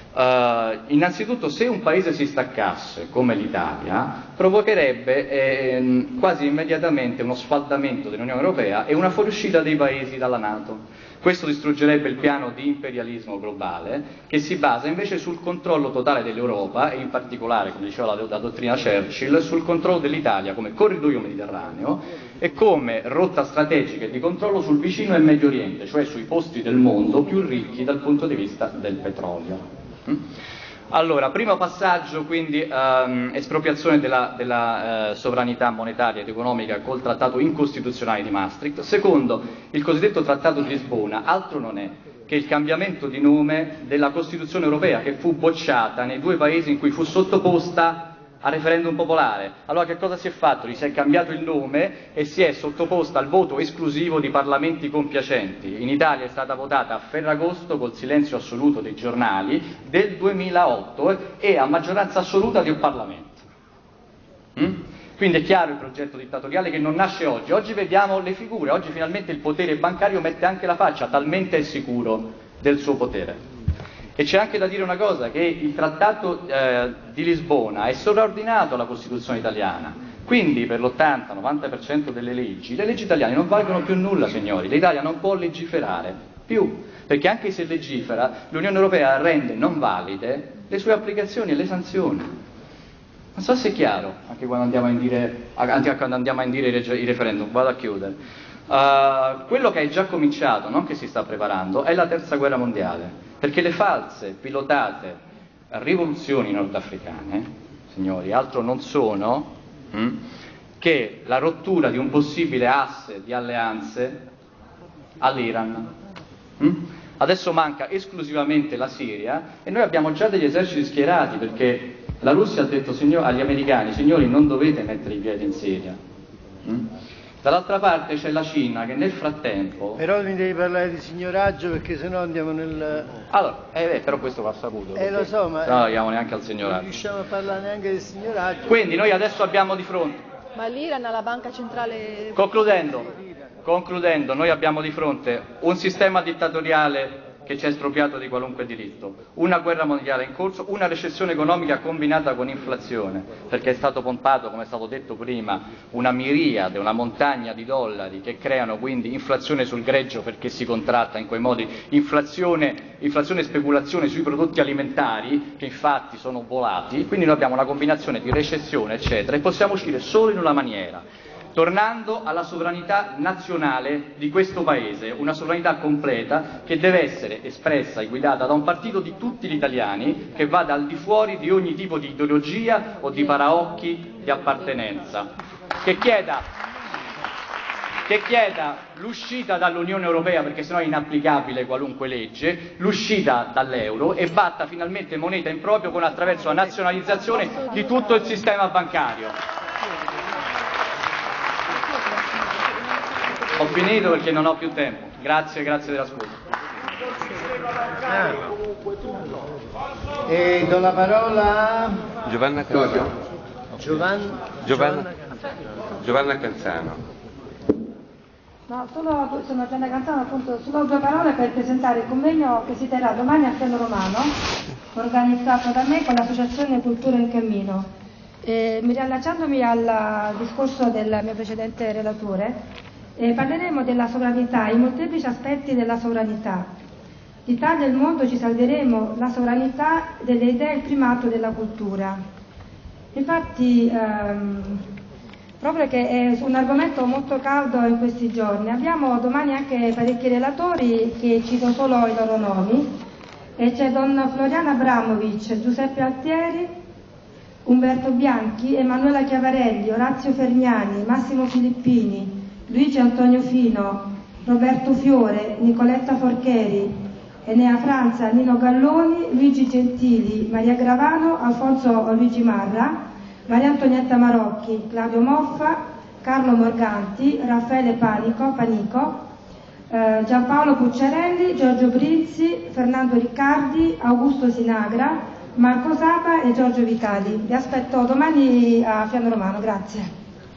Speaker 7: Uh, innanzitutto, se un paese si staccasse come l'Italia, provocherebbe eh, quasi immediatamente uno sfaldamento dell'Unione Europea e una fuoriuscita dei paesi dalla NATO. Questo distruggerebbe il piano di imperialismo globale che si basa invece sul controllo totale dell'Europa e in particolare, come diceva la, la dottrina Churchill, sul controllo dell'Italia come corridoio mediterraneo e come rotta strategica e di controllo sul vicino e Medio Oriente, cioè sui posti del mondo più ricchi dal punto di vista del petrolio. Allora, primo passaggio, quindi um, espropriazione della, della uh, sovranità monetaria ed economica col trattato incostituzionale di Maastricht. Secondo, il cosiddetto trattato di Lisbona, altro non è che il cambiamento di nome della Costituzione europea che fu bocciata nei due paesi in cui fu sottoposta a referendum popolare. Allora che cosa si è fatto? Gli si è cambiato il nome e si è sottoposta al voto esclusivo di parlamenti compiacenti. In Italia è stata votata a Ferragosto col silenzio assoluto dei giornali del duemilaotto e a maggioranza assoluta del Parlamento. Mm? Quindi è chiaro il progetto dittatoriale che non nasce oggi. Oggi vediamo le figure, oggi finalmente il potere bancario mette anche la faccia, talmente è sicuro del suo potere. E c'è anche da dire una cosa, che il Trattato eh, di Lisbona è sovraordinato alla Costituzione italiana, quindi per l'ottanta novanta per cento delle leggi, le leggi italiane non valgono più nulla, signori, l'Italia non può legiferare più, perché anche se legifera, l'Unione Europea rende non valide le sue applicazioni e le sanzioni. Non so se è chiaro, anche quando andiamo a indire, anche quando andiamo a indire i referendum. Vado a chiudere. Uh, quello che è già cominciato, non che si sta preparando, è la terza guerra mondiale, perché le false, pilotate rivoluzioni nordafricane, signori, altro non sono hm, che la rottura di un possibile asse di alleanze all'Iran. Hm? Adesso manca esclusivamente la Siria e noi abbiamo già degli eserciti schierati, perché la Russia ha detto signor, agli americani, signori, non dovete mettere i piedi in Siria. Hm? Dall'altra parte c'è la Cina che nel frattempo...
Speaker 3: Però mi devi parlare di signoraggio, perché sennò andiamo nel...
Speaker 7: Allora, eh, però questo va saputo.
Speaker 3: Eh lo so, ma...
Speaker 7: No, non arriviamo neanche al signoraggio.
Speaker 3: Non riusciamo a parlare neanche del signoraggio.
Speaker 7: Quindi noi adesso abbiamo di fronte...
Speaker 8: Ma l'Iran ha la banca centrale...
Speaker 7: Concludendo, concludendo, noi abbiamo di fronte un sistema dittatoriale che ci è espropriato di qualunque diritto, una guerra mondiale in corso, una recessione economica combinata con inflazione, perché è stato pompato, come è stato detto prima, una miriade, una montagna di dollari che creano quindi inflazione sul greggio, perché si contratta in quei modi, inflazione, inflazione e speculazione sui prodotti alimentari che infatti sono volati. Quindi noi abbiamo una combinazione di recessione eccetera, e possiamo uscire solo in una maniera, tornando alla sovranità nazionale di questo Paese, una sovranità completa che deve essere espressa e guidata da un partito di tutti gli italiani che vada al di fuori di ogni tipo di ideologia o di paraocchi di appartenenza, che chieda, che chieda l'uscita dall'Unione Europea, perché sennò è inapplicabile qualunque legge, l'uscita dall'euro, e batta finalmente moneta in proprio con attraverso la nazionalizzazione di tutto il sistema bancario. Ho finito perché non ho più tempo. Grazie, grazie dell'ascolto.
Speaker 3: Ah. E do la parola a
Speaker 10: Giovanna Canzano.
Speaker 3: Giovanna,
Speaker 10: Giovanna, Giovanna Canzano.
Speaker 12: No, solo, sono Giovanna Canzano, appunto, solo due parole per presentare il convegno che si terrà domani a Fiano Romano, organizzato da me con l'Associazione Cultura in Cammino. E, riallacciandomi al discorso del mio precedente relatore, Eh, parleremo della sovranità, i molteplici aspetti della sovranità. L'Italia e il mondo ci salveremo la sovranità delle idee e il primato della cultura. Infatti, ehm, proprio che è un argomento molto caldo in questi giorni, abbiamo domani anche parecchi relatori, che cito solo i loro nomi, e c'è Don Floriano Abramovic, Giuseppe Altieri, Umberto Bianchi, Emanuela Chiavarelli, Orazio Fermiani, Massimo Filippini, Luigi Antonio Fino, Roberto Fiore, Nicoletta Forcheri, Enea Franza, Nino Galloni, Luigi Gentili, Maria Gravano, Alfonso Luigi Marra, Maria Antonietta Marocchi, Claudio Moffa, Carlo Morganti, Raffaele Panico, Panico eh, Giampaolo Pucciarelli, Giorgio Brizzi, Fernando Riccardi, Augusto Sinagra, Marco Sapa e Giorgio Vitali. Vi aspetto domani a Fiano Romano, grazie.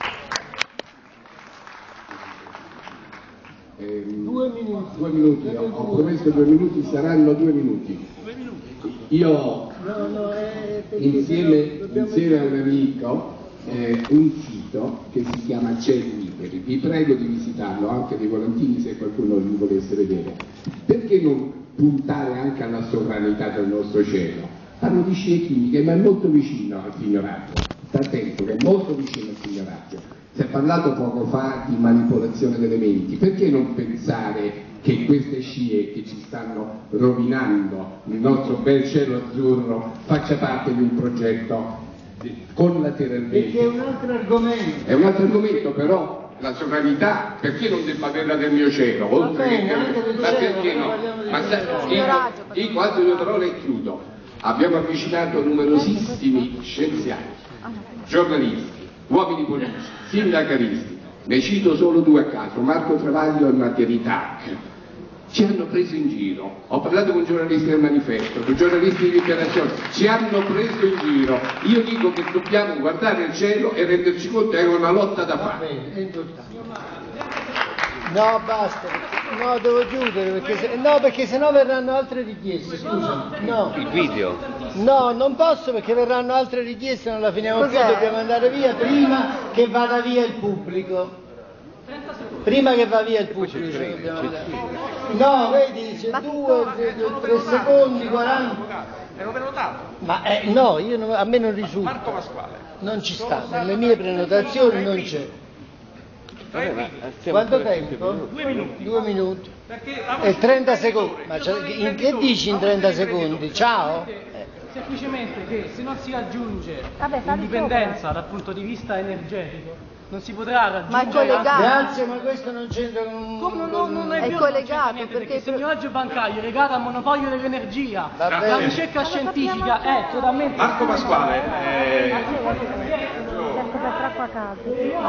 Speaker 4: Eh, due minuti, due minuti. Ho, ho promesso due minuti, saranno due minuti. Io
Speaker 3: no, no, è
Speaker 4: insieme, insieme a un amico eh, un sito che si chiama Cieli Liberi, vi prego di visitarlo, anche dei volantini se qualcuno li volesse vedere. Perché non puntare anche alla sovranità del nostro cielo? Parlo di scie chimiche, ma è molto vicino al signoraggio, sta attento che è molto vicino al signoraggio. Si è parlato poco fa di manipolazione delle menti, perché non pensare che queste scie che ci stanno rovinando il nostro bel cielo azzurro faccia parte di un progetto collateralmente?
Speaker 3: Perché è un altro argomento.
Speaker 4: È un altro argomento, però la sovranità, perché non devo averla del mio cielo? Oltre
Speaker 3: bene,
Speaker 4: che
Speaker 3: anche del
Speaker 4: ma
Speaker 3: cielo,
Speaker 4: perché no? Ma sa, dico, dico altre due parole e chiudo. Abbiamo avvicinato numerosissimi scienziati, giornalisti, uomini politici, sindacalisti, ne cito solo due a caso, Marco Travaglio e Margherita Tac. Ci hanno preso in giro, ho parlato con giornalisti del Manifesto, con giornalisti di Liberazione, ci hanno preso in giro. Io dico che dobbiamo guardare il cielo e renderci conto che è una lotta da fare.
Speaker 3: No, basta, no, devo chiudere, perché se, no, perché sennò verranno altre richieste, scusa. No.
Speaker 10: Il video?
Speaker 3: No, non posso perché verranno altre richieste, non la finiamo più, dobbiamo andare via prima che vada via il pubblico. Prima che va via il pubblico. No, vedi, c'è due, tre secondi, quaranta.
Speaker 1: Ero prenotato.
Speaker 3: Ma eh, no, io non, a me non risulta.
Speaker 1: Marco Pasquale.
Speaker 3: Non ci sta, nelle mie prenotazioni non c'è. Quanto tempo?
Speaker 1: Due minuti.
Speaker 3: Due minuti.
Speaker 1: Perché
Speaker 3: E trenta secondi. Ma in che dici in trenta secondi? Ciao?
Speaker 9: Semplicemente che se non si raggiunge
Speaker 12: Vabbè, fai
Speaker 9: l'indipendenza dal punto di vista energetico non si potrà raggiungere.
Speaker 8: Ma è collegato.
Speaker 3: Grazie, ma questo non c'entra con...
Speaker 9: Come non, non, non è,
Speaker 8: È
Speaker 9: vero,
Speaker 8: collegato,
Speaker 9: non c'entra niente,
Speaker 8: perché-
Speaker 9: perché il signoraggio bancario è legato al monopolio dell'energia.
Speaker 3: Va
Speaker 9: La
Speaker 3: bene.
Speaker 9: ricerca scientifica è totalmente...
Speaker 1: Marco Pasquale, eh,
Speaker 12: Cerco per troppo a caso.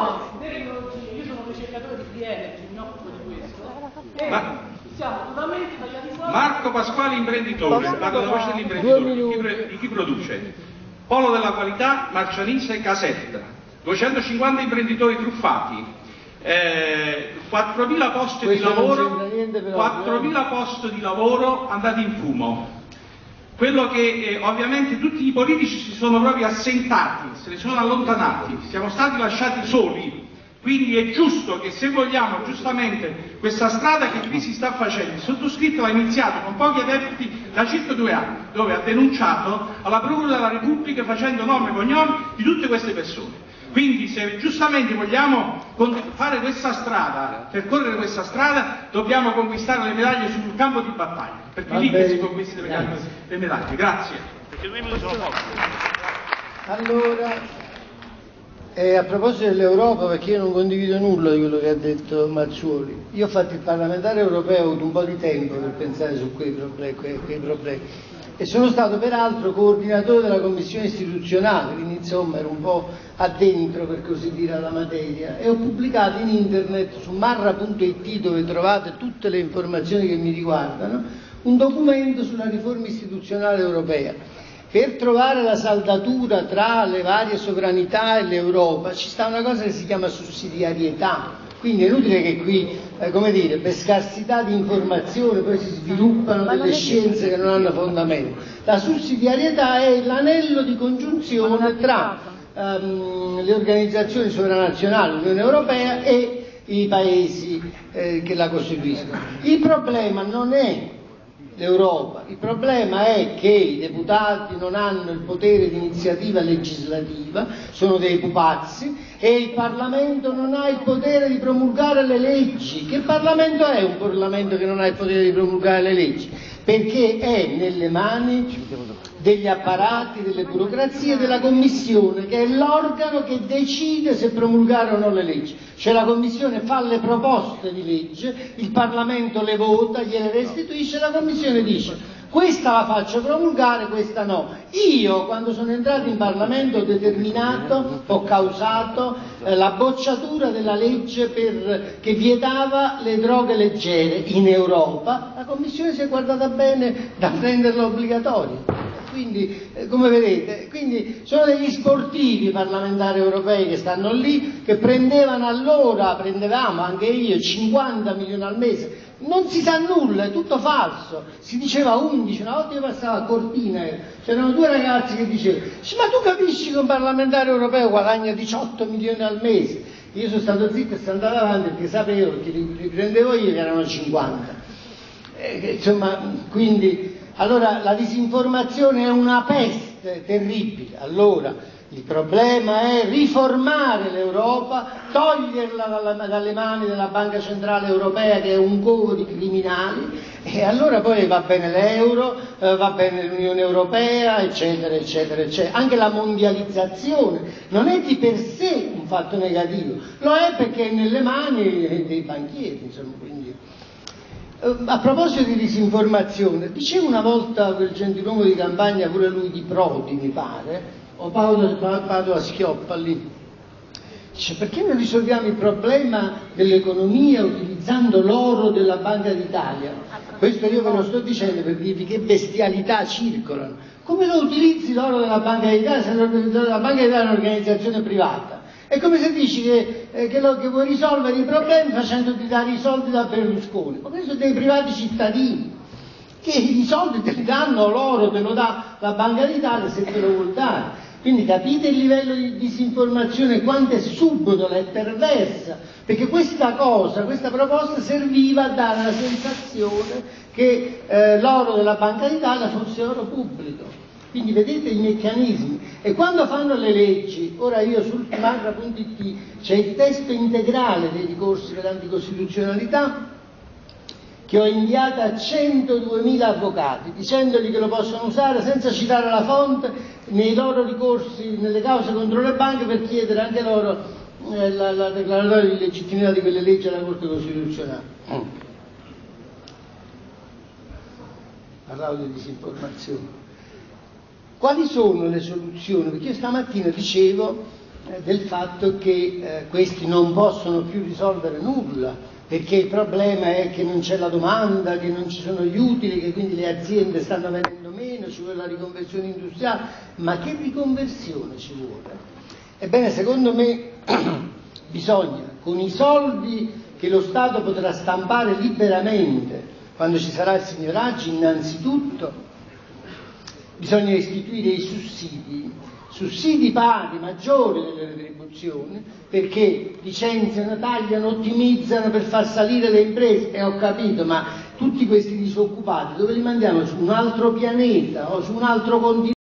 Speaker 9: Io sono ricercatore di Free Energy, mi occupo di questo. E
Speaker 1: Ma-
Speaker 9: siamo totalmente tagliati fuori.
Speaker 1: Marco Pasquale imprenditore, vado alla voce dell'imprenditore, di chi, pre- di chi produce? Polo della qualità, Marcianise, Casetta, duecentocinquanta imprenditori truffati, eh, quattromila posti di
Speaker 3: Questo non
Speaker 1: lavoro,
Speaker 3: c'entra niente, però,
Speaker 1: quattromila posti di lavoro andati in fumo. Quello che eh, ovviamente tutti i politici si sono proprio assentati, se ne sono allontanati, siamo stati lasciati soli. Quindi è giusto che se vogliamo giustamente questa strada che qui si sta facendo, il sottoscritto l'ha iniziato con pochi adepti da circa due anni, dove ha denunciato alla Procura della Repubblica facendo nome e cognomi di tutte queste persone. Quindi se giustamente vogliamo fare questa strada, percorrere questa strada, dobbiamo conquistare le medaglie sul campo di battaglia, perché è lì che si conquistano le medaglie. Le medaglie. Grazie. Perché due minuti sono pochi.
Speaker 3: Allora... E a proposito dell'Europa, perché io non condivido nulla di quello che ha detto Mazzuoli, io ho fatto il parlamentare europeo, ho avuto un po' di tempo per pensare su quei problemi, quei, quei problemi. E sono stato peraltro coordinatore della commissione istituzionale, quindi insomma ero un po' addentro, per così dire, alla materia, e ho pubblicato in internet su marra punto it, dove trovate tutte le informazioni che mi riguardano, un documento sulla riforma istituzionale europea. Per trovare la saldatura tra le varie sovranità e l'Europa ci sta una cosa che si chiama sussidiarietà, quindi è inutile che qui, eh, come dire, per scarsità di informazione poi si sviluppano delle scienze che non hanno fondamento. La sussidiarietà è l'anello di congiunzione tra ehm, le organizzazioni sovranazionali, l'Unione Europea e i paesi eh, che la costituiscono. Il problema non è l'Europa, il problema è che i deputati non hanno il potere di iniziativa legislativa, sono dei pupazzi, e il Parlamento non ha il potere di promulgare le leggi. Che Parlamento è un Parlamento che non ha il potere di promulgare le leggi? Perché è nelle mani degli apparati, delle burocrazie, della Commissione, che è l'organo che decide se promulgare o no le leggi. Cioè la Commissione fa le proposte di legge, il Parlamento le vota, gliele restituisce, la Commissione dice questa la faccio promulgare, questa no. Io quando sono entrato in Parlamento ho determinato, ho causato eh, la bocciatura della legge per, che vietava le droghe leggere in Europa. La Commissione si è guardata bene da renderla obbligatoria. Quindi, eh, come vedete, quindi sono degli sportivi parlamentari europei che stanno lì, che prendevano allora, prendevamo anche io, cinquanta milioni al mese. Non si sa nulla, è tutto falso. Si diceva undici, una volta io passavo a Cortina, c'erano due ragazzi che dicevano ma tu capisci che un parlamentare europeo guadagna diciotto milioni al mese? Io sono stato zitto e sono andato avanti perché sapevo che li, li prendevo io che erano cinquanta. Eh, insomma, quindi... Allora la disinformazione è una peste terribile. Allora il problema è riformare l'Europa, toglierla dalla, dalle mani della Banca Centrale Europea che è un covo di criminali, e allora poi va bene l'euro, eh, va bene l'Unione Europea, eccetera, eccetera, eccetera. Anche la mondializzazione non è di per sé un fatto negativo, lo è perché è nelle mani dei banchieri, insomma, quindi... A proposito di disinformazione, diceva una volta quel gentiluomo di campagna, pure lui di Prodi mi pare, o Paolo, Paolo Schioppa lì, dice perché non risolviamo il problema dell'economia utilizzando l'oro della Banca d'Italia? Questo io ve lo sto dicendo per dirvi che bestialità circolano. Come lo utilizzi l'oro della Banca d'Italia se la Banca d'Italia è un'organizzazione privata? È come se dici che, eh, che, lo, che vuoi risolvere i problemi facendoti dare i soldi da Berlusconi. Ma questi sono dei privati cittadini, che i soldi te li danno loro, te lo dà la Banca d'Italia se te lo vuol dare. Quindi capite il livello di disinformazione, quanto è subdola e perversa, perché questa cosa, questa proposta serviva a dare la sensazione che eh, l'oro della Banca d'Italia fosse oro pubblico. Quindi vedete i meccanismi, e quando fanno le leggi, ora io sul marra punto it c'è il testo integrale dei ricorsi per anticostituzionalità che ho inviato a centoduemila avvocati, dicendogli che lo possono usare senza citare la fonte nei loro ricorsi, nelle cause contro le banche, per chiedere anche loro eh, la, la declaratoria di legittimità di quelle leggi alla Corte Costituzionale. Mm. Parlavo di disinformazione. Quali sono le soluzioni? Perché io stamattina dicevo eh, del fatto che eh, questi non possono più risolvere nulla, perché il problema è che non c'è la domanda, che non ci sono gli utili, che quindi le aziende stanno venendo meno, ci vuole la riconversione industriale. Ma che riconversione ci vuole? Ebbene, secondo me bisogna, con i soldi che lo Stato potrà stampare liberamente quando ci sarà il signoraggio, innanzitutto bisogna istituire i sussidi, sussidi pari, maggiori delle retribuzioni, perché licenziano, tagliano, ottimizzano per far salire le imprese. E ho capito, ma tutti questi disoccupati dove li mandiamo? Su un altro pianeta o su un altro continente?